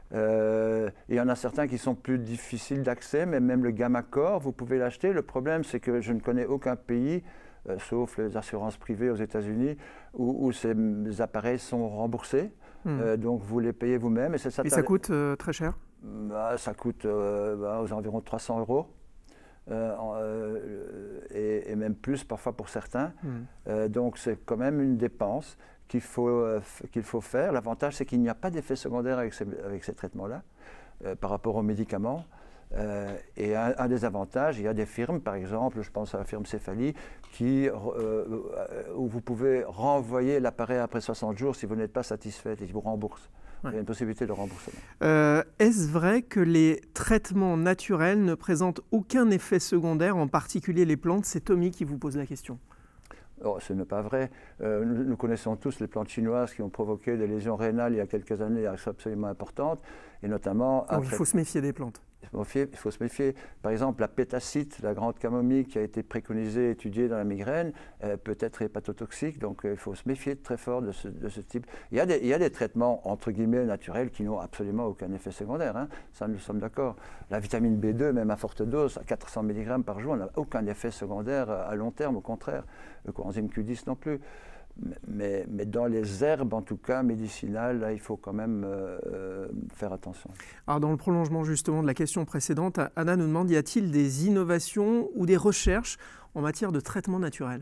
Speaker 13: Euh, il y en a certains qui sont plus difficiles d'accès, mais même le Gamacor, vous pouvez l'acheter. Le problème, c'est que je ne connais aucun pays, euh, sauf les assurances privées aux États-Unis, où, où ces appareils sont remboursés. Mmh. Euh, donc vous les payez vous-même. Et,
Speaker 1: et ça coûte euh, très cher?
Speaker 13: bah, Ça coûte euh, bah, aux environs trois cents euros. Euh, euh, et, et même plus parfois pour certains. Mmh. Euh, donc c'est quand même une dépense qu'il faut, euh, qu'il faut faire. L'avantage, c'est qu'il n'y a pas d'effet secondaire avec ces, avec ces traitements-là euh, par rapport aux médicaments. Euh, et un, un des avantages, il y a des firmes, par exemple, je pense à la firme Céphalie, qui, euh, où vous pouvez renvoyer l'appareil après soixante jours si vous n'êtes pas satisfait et ils vous remboursent. Ouais. Il y a une possibilité de remboursement.
Speaker 1: Euh, Est-ce vrai que les traitements naturels ne présentent aucun effet secondaire, en particulier les plantes? C'est Tommy qui vous pose la question.
Speaker 13: Oh, ce n'est pas vrai. Euh, nous, nous connaissons tous les plantes chinoises qui ont provoqué des lésions rénales il y a quelques années absolument importantes, et notamment...
Speaker 1: Donc il faut se méfier des plantes.
Speaker 13: Il faut, méfier, il faut se méfier. Par exemple, la pétacite, la grande camomille qui a été préconisée, étudiée dans la migraine, euh, peut être hépatotoxique, donc euh, il faut se méfier très fort de ce, de ce type. Il y, a des, il y a des traitements, entre guillemets, naturels qui n'ont absolument aucun effet secondaire, hein. Ça, nous sommes d'accord. La vitamine B deux, même à forte dose, à quatre cents milligrammes par jour, n'a aucun effet secondaire à long terme, au contraire. Le coenzyme Q dix non plus. Mais, mais dans les herbes, en tout cas, médicinales, là, il faut quand même euh, faire attention.
Speaker 1: Alors, dans le prolongement justement de la question précédente, Anna nous demande, y a-t-il des innovations ou des recherches en matière de traitement naturel?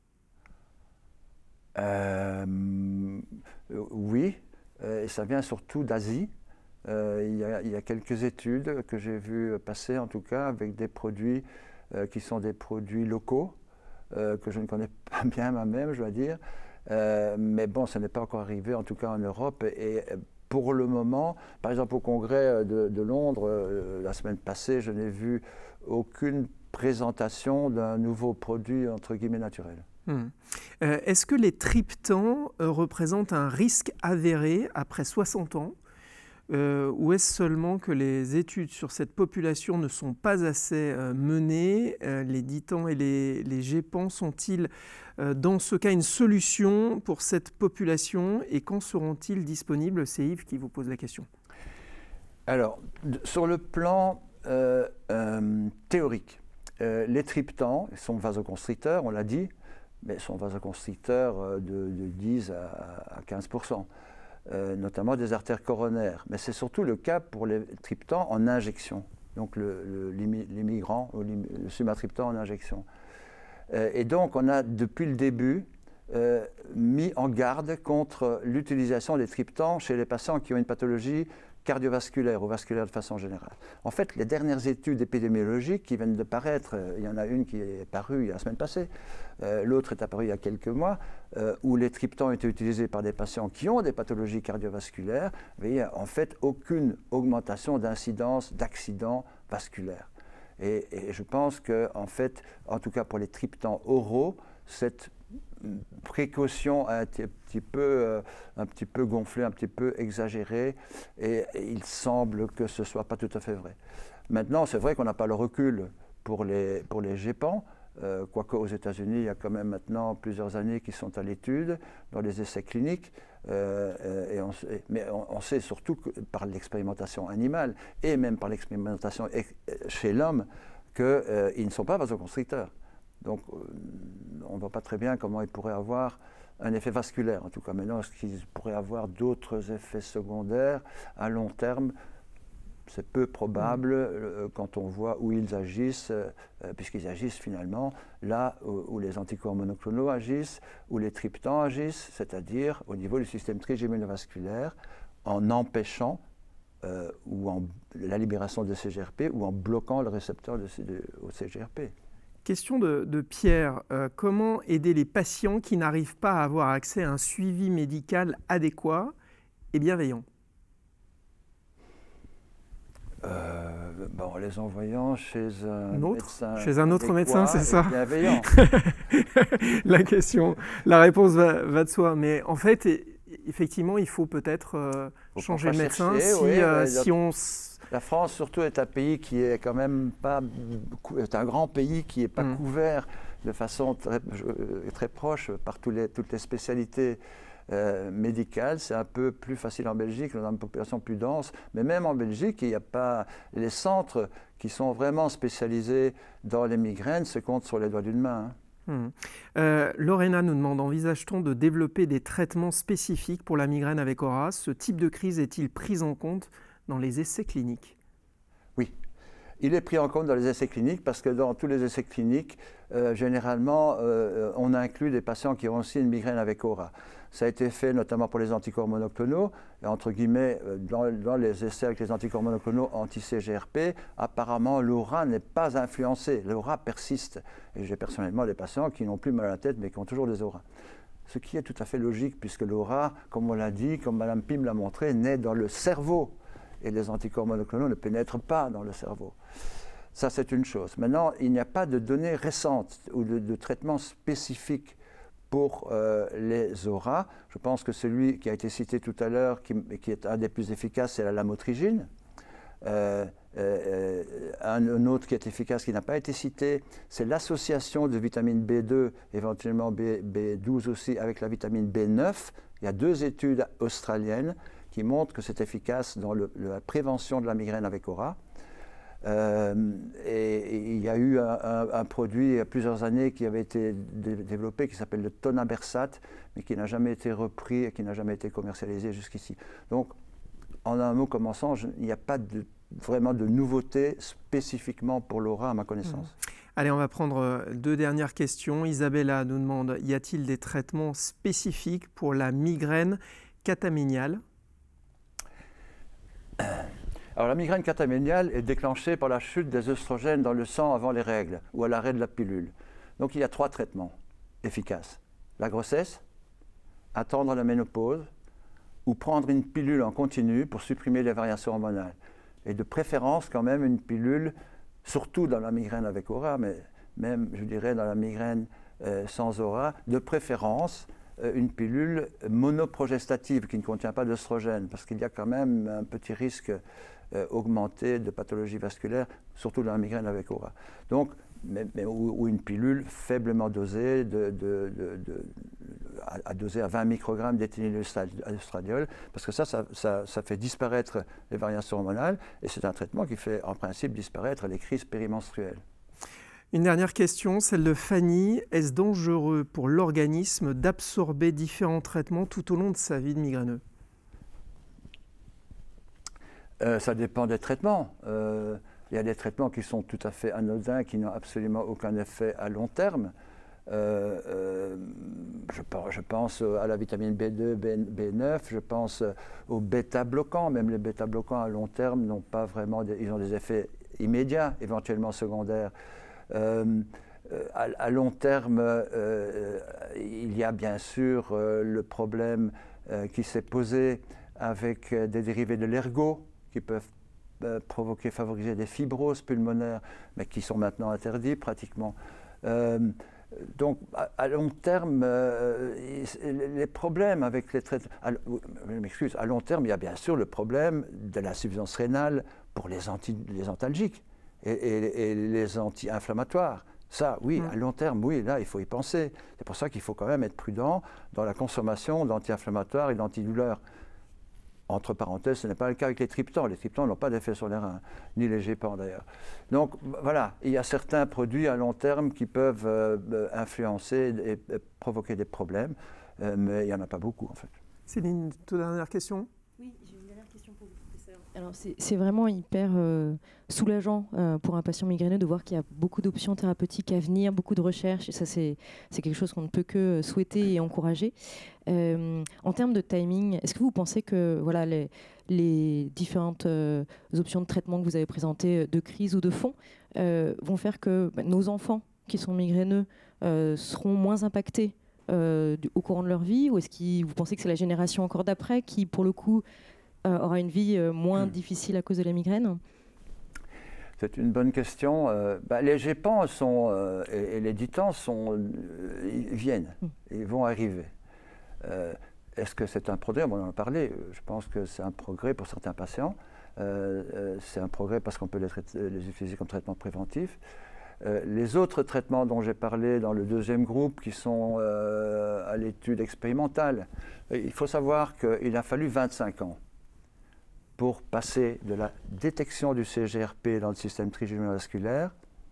Speaker 13: euh, Oui, et ça vient surtout d'Asie. Euh, il, y a, il y a quelques études que j'ai vues passer, en tout cas, avec des produits euh, qui sont des produits locaux, euh, que je ne connais pas bien moi-même, je dois dire. Euh, mais bon, ça n'est pas encore arrivé, en tout cas en Europe. Et pour le moment, par exemple au congrès de, de Londres, euh, la semaine passée, je n'ai vu aucune présentation d'un nouveau produit, entre guillemets, naturel.
Speaker 1: Hum. Euh, Est-ce que les triptans euh, représentent un risque avéré après soixante ans euh, ou est-ce seulement que les études sur cette population ne sont pas assez euh, menées? euh, Les DITAN et les, les GEPAN sont-ils euh, dans ce cas une solution pour cette population et quand seront-ils disponibles? C'est Yves qui vous pose la question.
Speaker 13: Alors, sur le plan euh, euh, théorique, euh, les triptans sont vasoconstricteurs, on l'a dit, mais sont vasoconstricteurs de, de dix à quinze pour cent, euh, notamment des artères coronaires. Mais c'est surtout le cas pour les triptans en injection, donc le, le, l'immigrant ou le sumatriptan en injection. Euh, et donc, on a depuis le début euh, mis en garde contre l'utilisation des triptans chez les patients qui ont une pathologie cardiovasculaire ou vasculaire de façon générale. En fait, les dernières études épidémiologiques qui viennent de paraître, il y en a une qui est parue la semaine passée, euh, l'autre est apparue il y a quelques mois, euh, où les triptans ont été utilisés par des patients qui ont des pathologies cardiovasculaires, mais il n'y a en fait aucune augmentation d'incidence d'accidents vasculaires. Et, et je pense que, en fait, en tout cas pour les triptans oraux, cette précaution a été un petit peu, euh, un petit peu gonflée, un petit peu exagérée, et, et il semble que ce ne soit pas tout à fait vrai. Maintenant, c'est vrai qu'on n'a pas le recul pour les, pour les GEPAN, euh, quoique aux États-Unis, il y a quand même maintenant plusieurs années qui sont à l'étude dans les essais cliniques, euh, et on, et, mais on, on sait surtout que par l'expérimentation animale, et même par l'expérimentation chez l'homme, qu'ils euh, ne sont pas vasoconstricteurs. Donc, on ne voit pas très bien comment il pourrait avoir un effet vasculaire, en tout cas. Maintenant, est-ce qu'il pourrait avoir d'autres effets secondaires à long terme? C'est peu probable euh, quand on voit où ils agissent, euh, puisqu'ils agissent finalement là où, où les anticorps monoclonaux agissent, où les triptans agissent, c'est-à-dire au niveau du système trigéminovasculaire, en empêchant euh, ou en, la libération de C G R P ou en bloquant le récepteur de, de, au C G R P.
Speaker 1: Question de, de Pierre, euh, comment aider les patients qui n'arrivent pas à avoir accès à un suivi médical adéquat et bienveillant?
Speaker 13: euh, bon, En les envoyant chez un
Speaker 1: autre,
Speaker 13: médecin
Speaker 1: chez un autre médecin, c'est ça?
Speaker 13: Bienveillant.
Speaker 1: La question, la réponse va, va de soi, mais en fait, effectivement, il faut peut-être euh, changer de médecin chercher, si, oui, euh, si on...
Speaker 13: La France, surtout, est un pays qui est quand même pas, est un grand pays qui n'est pas mmh. couvert de façon très, très proche par tous les, toutes les spécialités euh, médicales. C'est un peu plus facile en Belgique, dans une population plus dense. Mais même en Belgique, il n'y a pas les centres qui sont vraiment spécialisés dans les migraines se comptent sur les doigts d'une main. Hein.
Speaker 1: Mmh. Euh, Lorena nous demande, envisage-t-on de développer des traitements spécifiques pour la migraine avec aura? Ce type de crise est-il pris en compte dans les essais cliniques?
Speaker 13: Oui, il est pris en compte dans les essais cliniques parce que dans tous les essais cliniques, euh, généralement, euh, on inclut des patients qui ont aussi une migraine avec aura. Ça a été fait notamment pour les anticorps monoclonaux, et entre guillemets, dans, dans les essais avec les anticorps monoclonaux anti-C G R P, apparemment l'aura n'est pas influencée, l'aura persiste. Et j'ai personnellement des patients qui n'ont plus mal à la tête mais qui ont toujours des auras. Ce qui est tout à fait logique puisque l'aura, comme on l'a dit, comme Mme Pim l'a montré, naît dans le cerveau. Et les anticorps monoclonaux ne pénètrent pas dans le cerveau. Ça, c'est une chose. Maintenant, il n'y a pas de données récentes ou de, de traitement spécifique pour euh, les auras. Je pense que celui qui a été cité tout à l'heure, qui, qui est un des plus efficaces, c'est la lamotrigine. Euh, euh, un, un autre qui est efficace, qui n'a pas été cité, c'est l'association de vitamine B deux, éventuellement B, B12 aussi, avec la vitamine B neuf. Il y a deux études australiennes qui montrent que c'est efficace dans le, la prévention de la migraine avec aura. Euh, et, et il y a eu un, un, un produit il y a plusieurs années qui avait été dé développé qui s'appelle le tonabersat, mais qui n'a jamais été repris et qui n'a jamais été commercialisé jusqu'ici. Donc, en un mot commençant, je, il n'y a pas de, vraiment de nouveauté spécifiquement pour l'aura à ma connaissance.
Speaker 1: Mmh. Allez, on va prendre deux dernières questions. Isabella nous demande, y a-t-il des traitements spécifiques pour la migraine cataméniale?
Speaker 13: Alors la migraine cataméniale est déclenchée par la chute des œstrogènes dans le sang avant les règles ou à l'arrêt de la pilule. Donc il y a trois traitements efficaces. La grossesse, attendre la ménopause ou prendre une pilule en continu pour supprimer les variations hormonales. Et de préférence quand même une pilule, surtout dans la migraine avec aura, mais même je dirais dans la migraine euh, sans aura, de préférence une pilule monoprogestative qui ne contient pas d'œstrogène, parce qu'il y a quand même un petit risque euh, augmenté de pathologie vasculaire, surtout dans la migraine avec aura. Donc, mais, mais, ou, ou une pilule faiblement dosée, de, de, de, de, à, à doser à vingt microgrammes d'éthényl-estradiol, parce que ça ça, ça ça fait disparaître les variations hormonales, et c'est un traitement qui fait en principe disparaître les crises périmenstruelles.
Speaker 1: Une dernière question, celle de Fanny. Est-ce dangereux pour l'organisme d'absorber différents traitements tout au long de sa vie de migraineux?
Speaker 13: euh, Ça dépend des traitements. Euh, il y a des traitements qui sont tout à fait anodins, qui n'ont absolument aucun effet à long terme. Euh, euh, je, je pense à la vitamine B deux, B neuf, je pense aux bêta-bloquants. Même les bêta-bloquants à long terme n'ont pas vraiment, des, ils ont des effets immédiats, éventuellement secondaires. Euh, à, à long terme, euh, il y a bien sûr euh, le problème euh, qui s'est posé avec euh, des dérivés de l'ergot qui peuvent euh, provoquer, favoriser des fibroses pulmonaires, mais qui sont maintenant interdits pratiquement. Euh, donc, à, à long terme, euh, les problèmes avec les traitements... Je m'excuse, à long terme, il y a bien sûr le problème de l'insuffisance rénale pour les, anti, les antalgiques. Et, et, et les anti-inflammatoires. Ça, oui, mmh. à long terme, oui, là, il faut y penser. C'est pour ça qu'il faut quand même être prudent dans la consommation d'anti-inflammatoires et d'antidouleurs. Entre parenthèses, ce n'est pas le cas avec les triptans. Les triptans n'ont pas d'effet sur les reins, ni les gépants d'ailleurs. Donc voilà, il y a certains produits à long terme qui peuvent euh, influencer et, et provoquer des problèmes, euh, mais il n'y en a pas beaucoup en fait.
Speaker 1: Céline, toute dernière question?
Speaker 7: Oui, j'ai une dernière question pour vous, professeur. Alors c'est vraiment hyper euh, soulageant euh, pour un patient migraineux de voir qu'il y a beaucoup d'options thérapeutiques à venir, beaucoup de recherches, et ça c'est quelque chose qu'on ne peut que souhaiter et encourager. Euh, en termes de timing, est-ce que vous pensez que voilà, les, les différentes euh, options de traitement que vous avez présentées, de crise ou de fond, euh, vont faire que bah, nos enfants qui sont migraineux euh, seront moins impactés euh, du, au courant de leur vie, ou est-ce que vous pensez que c'est la génération encore d'après qui, pour le coup, euh, aura une vie euh, moins mmh. difficile à cause de la migraine?
Speaker 13: C'est une bonne question. Euh, bah, les gépants sont, euh, et, et les ditans sont, euh, ils viennent, mmh. ils vont arriver. Euh, Est-ce que c'est un progrès? On en a parlé. Je pense que c'est un progrès pour certains patients. Euh, euh, c'est un progrès parce qu'on peut les, traiter, les utiliser comme traitement préventif. Euh, les autres traitements dont j'ai parlé dans le deuxième groupe, qui sont euh, à l'étude expérimentale, il faut savoir qu'il a fallu vingt-cinq ans pour passer de la détection du C G R P dans le système trigéminovasculaire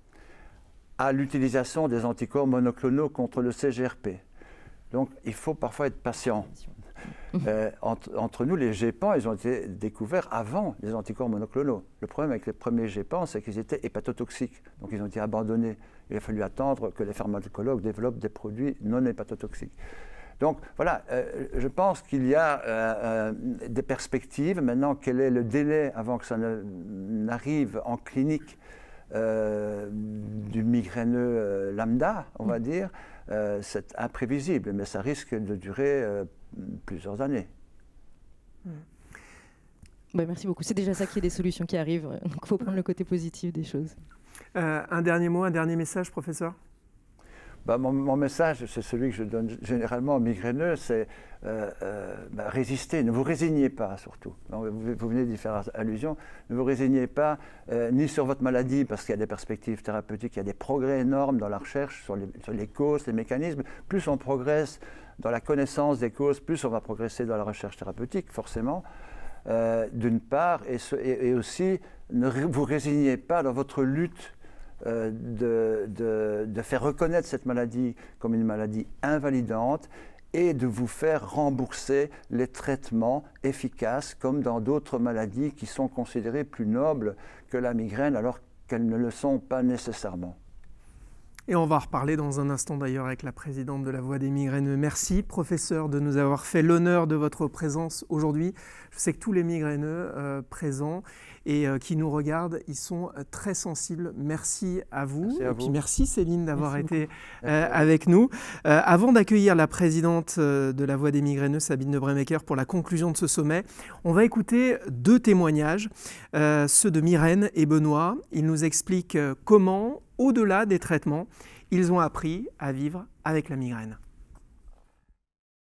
Speaker 13: à l'utilisation des anticorps monoclonaux contre le C G R P. Donc, il faut parfois être patient. Euh, entre, entre nous, les gépants, ils ont été découverts avant les anticorps monoclonaux. Le problème avec les premiers gépants, c'est qu'ils étaient hépatotoxiques. Donc, ils ont été abandonnés. Il a fallu attendre que les pharmacologues développent des produits non hépatotoxiques. Donc, voilà, euh, je pense qu'il y a euh, euh, des perspectives. Maintenant, quel est le délai avant que ça n'arrive en clinique euh, du migraineux euh, lambda, on va dire, Euh, c'est imprévisible, mais ça risque de durer euh, plusieurs années.
Speaker 7: Mmh. Bah, merci beaucoup. C'est déjà ça qu'il y a des solutions qui arrivent, donc il faut prendre le côté positif des choses.
Speaker 1: Euh, un dernier mot, un dernier message, professeur?
Speaker 13: Bah, mon, mon message, c'est celui que je donne généralement aux migraineux, c'est euh, euh, bah, résister, ne vous résignez pas surtout. Donc, vous, vous venez d'y faire allusion, ne vous résignez pas euh, ni sur votre maladie, parce qu'il y a des perspectives thérapeutiques, il y a des progrès énormes dans la recherche sur les, sur les causes, les mécanismes. Plus on progresse dans la connaissance des causes, plus on va progresser dans la recherche thérapeutique, forcément, euh, d'une part, et, ce, et, et aussi, ne vous résignez pas dans votre lutte Euh, de, de, de faire reconnaître cette maladie comme une maladie invalidante et de vous faire rembourser les traitements efficaces comme dans d'autres maladies qui sont considérées plus nobles que la migraine alors qu'elles ne le sont pas nécessairement.
Speaker 1: Et on va reparler dans un instant d'ailleurs avec la présidente de la Voix des migraineux. Merci professeur de nous avoir fait l'honneur de votre présence aujourd'hui. Je sais que tous les migraineux euh, présents et euh, qui nous regardent, ils sont euh, très sensibles. Merci à vous.
Speaker 13: Merci à
Speaker 1: et
Speaker 13: vous.
Speaker 1: puis merci Céline d'avoir été euh, avec nous. Euh, avant d'accueillir la présidente euh, de la Voix des migraineux, Sabine de Brémaker, pour la conclusion de ce sommet, on va écouter deux témoignages, euh, ceux de Myrène et Benoît. Ils nous expliquent euh, comment, au-delà des traitements, ils ont appris à vivre avec la migraine.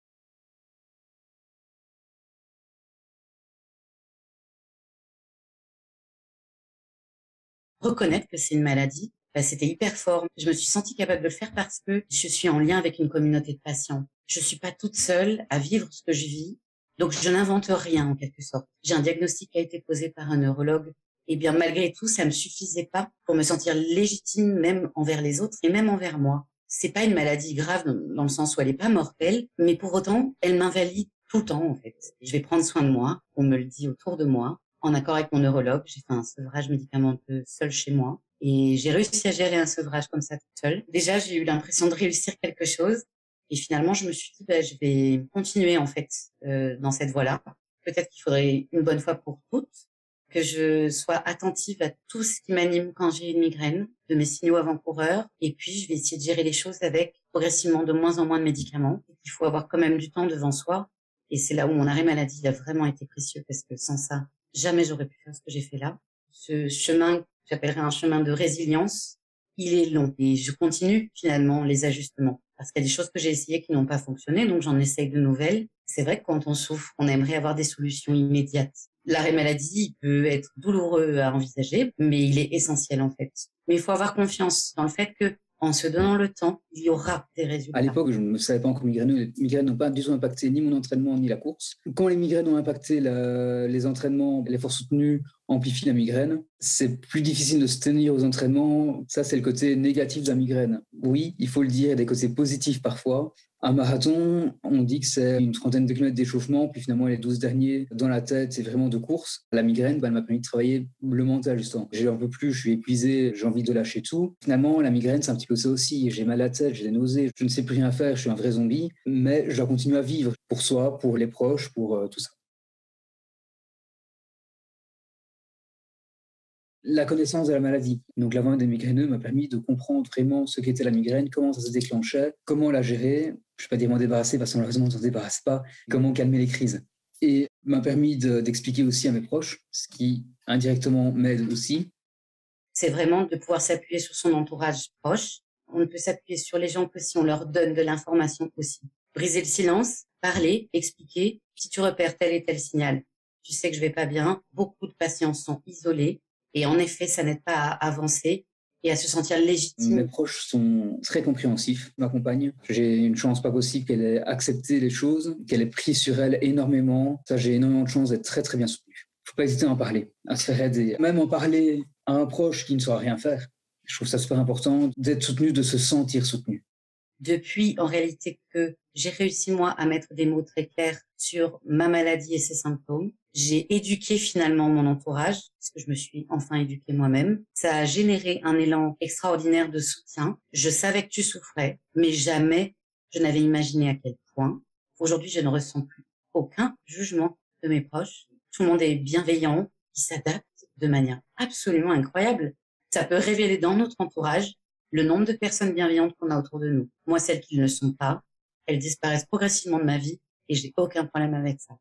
Speaker 14: reconnaître que c'est une maladie, bah, c'était hyper fort. Je me suis sentie capable de le faire parce que je suis en lien avec une communauté de patients. Je suis pas toute seule à vivre ce que je vis, donc je n'invente rien en quelque sorte. J'ai un diagnostic qui a été posé par un neurologue. Et bien malgré tout, ça me suffisait pas pour me sentir légitime même envers les autres et même envers moi. C'est pas une maladie grave dans le sens où elle est pas mortelle, mais pour autant, elle m'invalide tout le temps en fait. Je vais prendre soin de moi, on me le dit autour de moi, en accord avec mon neurologue. J'ai fait un sevrage médicamenteux seul chez moi et j'ai réussi à gérer un sevrage comme ça toute seule. Déjà, j'ai eu l'impression de réussir quelque chose et finalement, je me suis dit, bah, je vais continuer en fait euh, dans cette voie-là. Peut-être qu'il faudrait une bonne fois pour toutes que je sois attentive à tout ce qui m'anime quand j'ai une migraine, de mes signaux avant-coureurs, et puis je vais essayer de gérer les choses avec progressivement de moins en moins de médicaments. Il faut avoir quand même du temps devant soi, et c'est là où mon arrêt maladie il a vraiment été précieux, parce que sans ça, jamais j'aurais pu faire ce que j'ai fait là. Ce chemin, j'appellerais un chemin de résilience, il est long, et je continue finalement les ajustements, parce qu'il y a des choses que j'ai essayées qui n'ont pas fonctionné, donc j'en essaye de nouvelles. C'est vrai que quand on souffre, on aimerait avoir des solutions immédiates. L'arrêt maladie peut être douloureux à envisager, mais il est essentiel en fait. Mais il faut avoir confiance dans le fait que, en se donnant le temps, il y aura des résultats.
Speaker 15: À l'époque, je ne savais pas encore migraineux. Les migraines n'ont pas du tout impacté ni mon entraînement ni la course. Quand les migraines ont impacté la, les entraînements, l'effort soutenu amplifie la migraine. C'est plus difficile de se tenir aux entraînements. Ça, c'est le côté négatif de la migraine. Oui, il faut le dire, il y a des côtés positifs parfois. Un marathon, on dit que c'est une trentaine de kilomètres d'échauffement, puis finalement les douze derniers dans la tête, c'est vraiment de course. La migraine, bah, elle m'a permis de travailler le mental justement. J'en peux plus, je suis épuisé, j'ai envie de lâcher tout. Finalement, la migraine, c'est un petit peu ça aussi. J'ai mal à la tête, j'ai des nausées, je ne sais plus rien faire, je suis un vrai zombie, mais je dois continuer à vivre pour soi, pour les proches, pour euh, tout ça. La connaissance de la maladie. Donc l'avant des migraineux m'a permis de comprendre vraiment ce qu'était la migraine, comment ça se déclenchait, comment la gérer. Je ne vais pas dire m'en débarrasser parce que malheureusement on ne s'en débarrasse pas, comment calmer les crises. Et m'a permis de, d'expliquer aussi à mes proches, ce qui indirectement m'aide aussi.
Speaker 14: C'est vraiment de pouvoir s'appuyer sur son entourage proche. On ne peut s'appuyer sur les gens que si on leur donne de l'information aussi. Briser le silence, parler, expliquer. Si tu repères tel et tel signal, tu sais que je vais pas bien. Beaucoup de patients sont isolés. Et en effet, ça n'aide pas à avancer et à se sentir légitime.
Speaker 15: Mes proches sont très compréhensifs, ma compagne. J'ai une chance pas possible qu'elle ait accepté les choses, qu'elle ait pris sur elle énormément. Ça, j'ai énormément de chance d'être très très bien soutenue. Il ne faut pas hésiter à en parler, à se faire aider. Même en parler à un proche qui ne saura rien faire. Je trouve ça super important d'être soutenu, de se sentir soutenu.
Speaker 14: Depuis, en réalité, que j'ai réussi, moi, à mettre des mots très clairs sur ma maladie et ses symptômes. J'ai éduqué finalement mon entourage, parce que je me suis enfin éduquée moi-même. Ça a généré un élan extraordinaire de soutien. Je savais que tu souffrais, mais jamais je n'avais imaginé à quel point. Aujourd'hui, je ne ressens plus aucun jugement de mes proches. Tout le monde est bienveillant, il s'adapte de manière absolument incroyable. Ça peut révéler dans notre entourage le nombre de personnes bienveillantes qu'on a autour de nous. Moi, celles qui ne le sont pas, elles disparaissent progressivement de ma vie et j'ai aucun problème avec ça.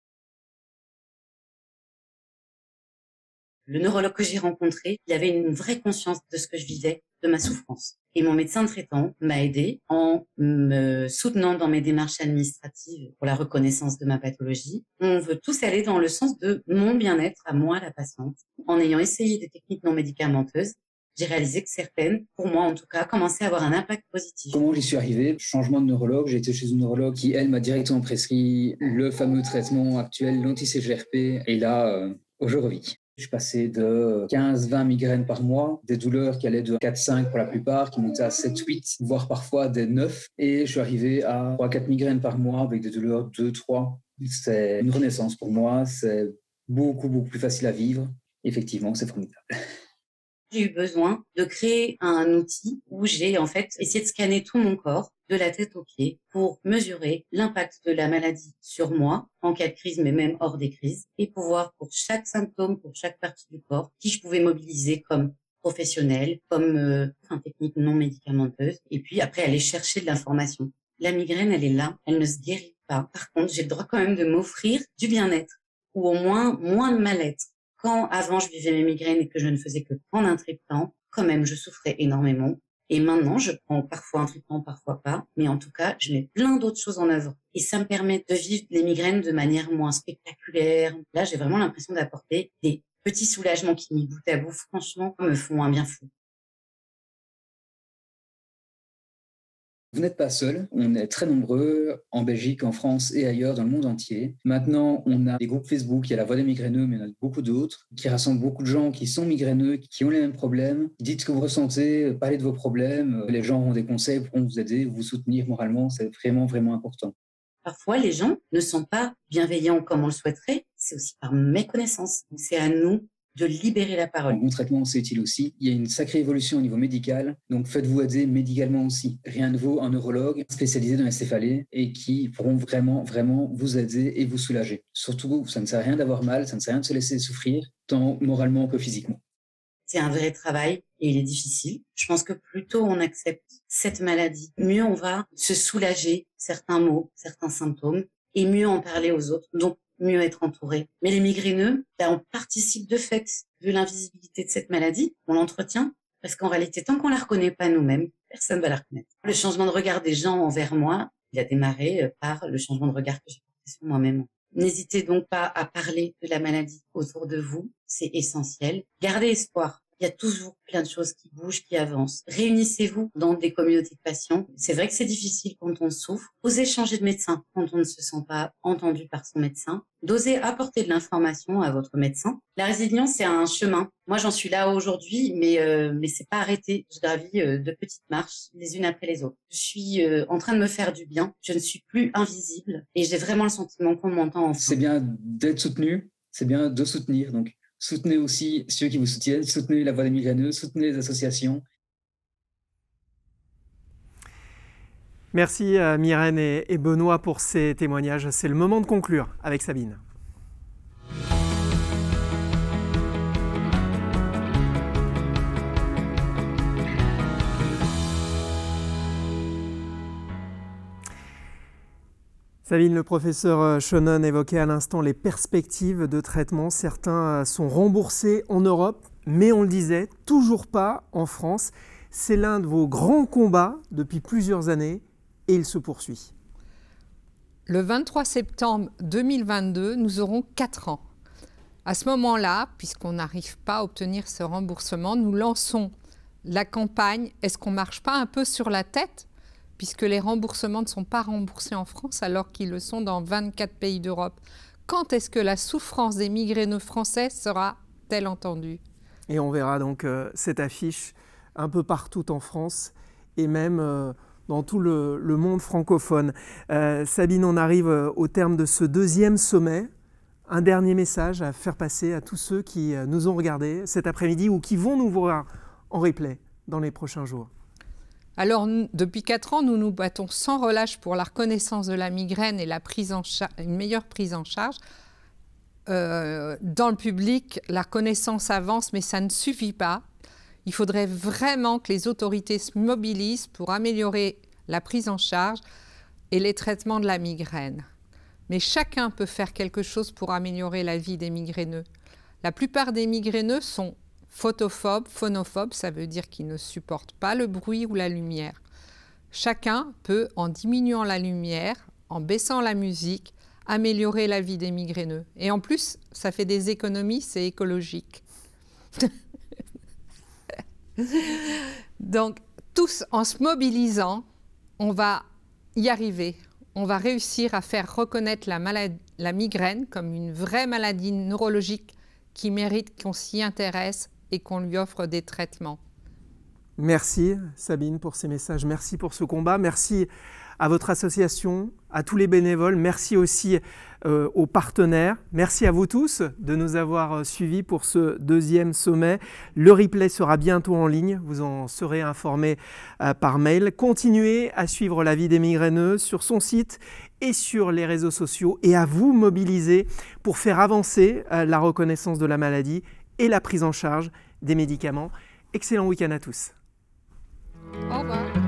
Speaker 14: Le neurologue que j'ai rencontré, il avait une vraie conscience de ce que je vivais, de ma souffrance. Et mon médecin traitant m'a aidé en me soutenant dans mes démarches administratives pour la reconnaissance de ma pathologie. On veut tous aller dans le sens de mon bien-être à moi, la patiente. En ayant essayé des techniques non médicamenteuses, j'ai réalisé que certaines, pour moi en tout cas, commençaient à avoir un impact positif.
Speaker 15: Comment j'y suis arrivé? Changement de neurologue. J'ai été chez une neurologue qui, elle, m'a directement prescrit le fameux traitement actuel, l'anti-C G R P. Et là, euh, je revis. Je suis passé de quinze vingt migraines par mois, des douleurs qui allaient de quatre cinq pour la plupart, qui montaient à sept huit, voire parfois des neuf. Et je suis arrivé à trois quatre migraines par mois avec des douleurs deux trois. C'est une renaissance pour moi. C'est beaucoup, beaucoup plus facile à vivre. Effectivement, c'est formidable.
Speaker 14: J'ai eu besoin de créer un outil où j'ai en fait essayé de scanner tout mon corps, de la tête aux pieds, pour mesurer l'impact de la maladie sur moi, en cas de crise, mais même hors des crises, et pouvoir pour chaque symptôme, pour chaque partie du corps, qui je pouvais mobiliser comme professionnel, comme euh, enfin, technique non médicamenteuse, et puis après aller chercher de l'information. La migraine, elle est là, elle ne se guérit pas. Par contre, j'ai le droit quand même de m'offrir du bien-être, ou au moins moins de mal-être. Quand avant je vivais mes migraines et que je ne faisais que prendre un traitement, quand même je souffrais énormément. Et maintenant je prends parfois un traitement, parfois pas. Mais en tout cas, je mets plein d'autres choses en œuvre. Et ça me permet de vivre les migraines de manière moins spectaculaire. Là, j'ai vraiment l'impression d'apporter des petits soulagements qui, mis bout à bout, franchement, me font un bien fou.
Speaker 15: Vous n'êtes pas seul, on est très nombreux en Belgique, en France et ailleurs dans le monde entier. Maintenant, on a des groupes Facebook, il y a la Voix des migraineux, mais il y en a beaucoup d'autres, qui rassemblent beaucoup de gens qui sont migraineux, qui ont les mêmes problèmes. Dites ce que vous ressentez, parlez de vos problèmes, les gens ont des conseils, pourront vous aider, vous soutenir moralement, c'est vraiment, vraiment important.
Speaker 14: Parfois, les gens ne sont pas bienveillants comme on le souhaiterait, c'est aussi par méconnaissance. C'est à nous de libérer la parole.
Speaker 15: Mon traitement, c'est utile aussi. Il y a une sacrée évolution au niveau médical, donc faites-vous aider médicalement aussi. Rien ne vaut un neurologue spécialisé dans les céphalées et qui pourront vraiment, vraiment vous aider et vous soulager. Surtout, ça ne sert à rien d'avoir mal, ça ne sert à rien de se laisser souffrir, tant moralement que physiquement.
Speaker 14: C'est un vrai travail et il est difficile. Je pense que plus tôt on accepte cette maladie, mieux on va se soulager certains maux, certains symptômes et mieux en parler aux autres. Donc, mieux être entouré. Mais les migraineux, ben, on participe de fait, vu l'invisibilité de cette maladie, on l'entretient, parce qu'en réalité, tant qu'on la reconnaît pas nous-mêmes, personne va la reconnaître. Le changement de regard des gens envers moi, il a démarré par le changement de regard que j'ai porté sur moi-même. N'hésitez donc pas à parler de la maladie autour de vous, c'est essentiel. Gardez espoir. Il y a toujours plein de choses qui bougent, qui avancent. Réunissez-vous dans des communautés de patients. C'est vrai que c'est difficile quand on souffre. Osez changer de médecin quand on ne se sent pas entendu par son médecin. D'oser apporter de l'information à votre médecin. La résilience, c'est un chemin. Moi, j'en suis là aujourd'hui, mais euh, mais c'est pas arrêté. Je gravis euh, de petites marches, les unes après les autres. Je suis euh, en train de me faire du bien. Je ne suis plus invisible et j'ai vraiment le sentiment qu'on m'entend enfin.
Speaker 15: C'est bien d'être soutenu, c'est bien de soutenir, donc. Soutenez aussi ceux qui vous soutiennent, soutenez la Voix des migraineux, soutenez les associations.
Speaker 1: Merci euh, Myrène et, et Benoît pour ces témoignages. C'est le moment de conclure avec Sabine. Sabine, le professeur Schoenen évoquait à l'instant les perspectives de traitement. Certains sont remboursés en Europe, mais on le disait, toujours pas en France. C'est l'un de vos grands combats depuis plusieurs années et il se poursuit.
Speaker 2: Le vingt-trois septembre deux mille vingt-deux, nous aurons quatre ans. À ce moment-là, puisqu'on n'arrive pas à obtenir ce remboursement, nous lançons la campagne « Est-ce qu'on ne marche pas un peu sur la tête ?» puisque les remboursements ne sont pas remboursés en France alors qu'ils le sont dans vingt-quatre pays d'Europe. Quand est-ce que la souffrance des migraineux français sera-t-elle entendue?
Speaker 1: Et on verra donc euh, cette affiche un peu partout en France et même euh, dans tout le, le monde francophone. Euh, Sabine, on arrive au terme de ce deuxième sommet. Un dernier message à faire passer à tous ceux qui nous ont regardés cet après-midi ou qui vont nous voir en replay dans les prochains jours.
Speaker 2: Alors, depuis quatre ans, nous nous battons sans relâche pour la reconnaissance de la migraine et la prise en une meilleure prise en charge. Euh, dans le public, la reconnaissance avance, mais ça ne suffit pas. Il faudrait vraiment que les autorités se mobilisent pour améliorer la prise en charge et les traitements de la migraine. Mais chacun peut faire quelque chose pour améliorer la vie des migraineux. La plupart des migraineux sont photophobes, phonophobes, ça veut dire qu'ils ne supportent pas le bruit ou la lumière. Chacun peut, en diminuant la lumière, en baissant la musique, améliorer la vie des migraineux. Et en plus, ça fait des économies, c'est écologique. Donc, tous, en se mobilisant, on va y arriver. On va réussir à faire reconnaître la, maladie, la migraine comme une vraie maladie neurologique qui mérite qu'on s'y intéresse et qu'on lui offre des traitements.
Speaker 1: Merci Sabine pour ces messages, merci pour ce combat, merci à votre association, à tous les bénévoles, merci aussi euh, aux partenaires, merci à vous tous de nous avoir suivis pour ce deuxième sommet. Le replay sera bientôt en ligne, vous en serez informés euh, par mail. Continuez à suivre la vie des migraineux sur son site et sur les réseaux sociaux et à vous mobiliser pour faire avancer euh, la reconnaissance de la maladie et la prise en charge des médicaments. Excellent week-end à tous.
Speaker 2: Au revoir.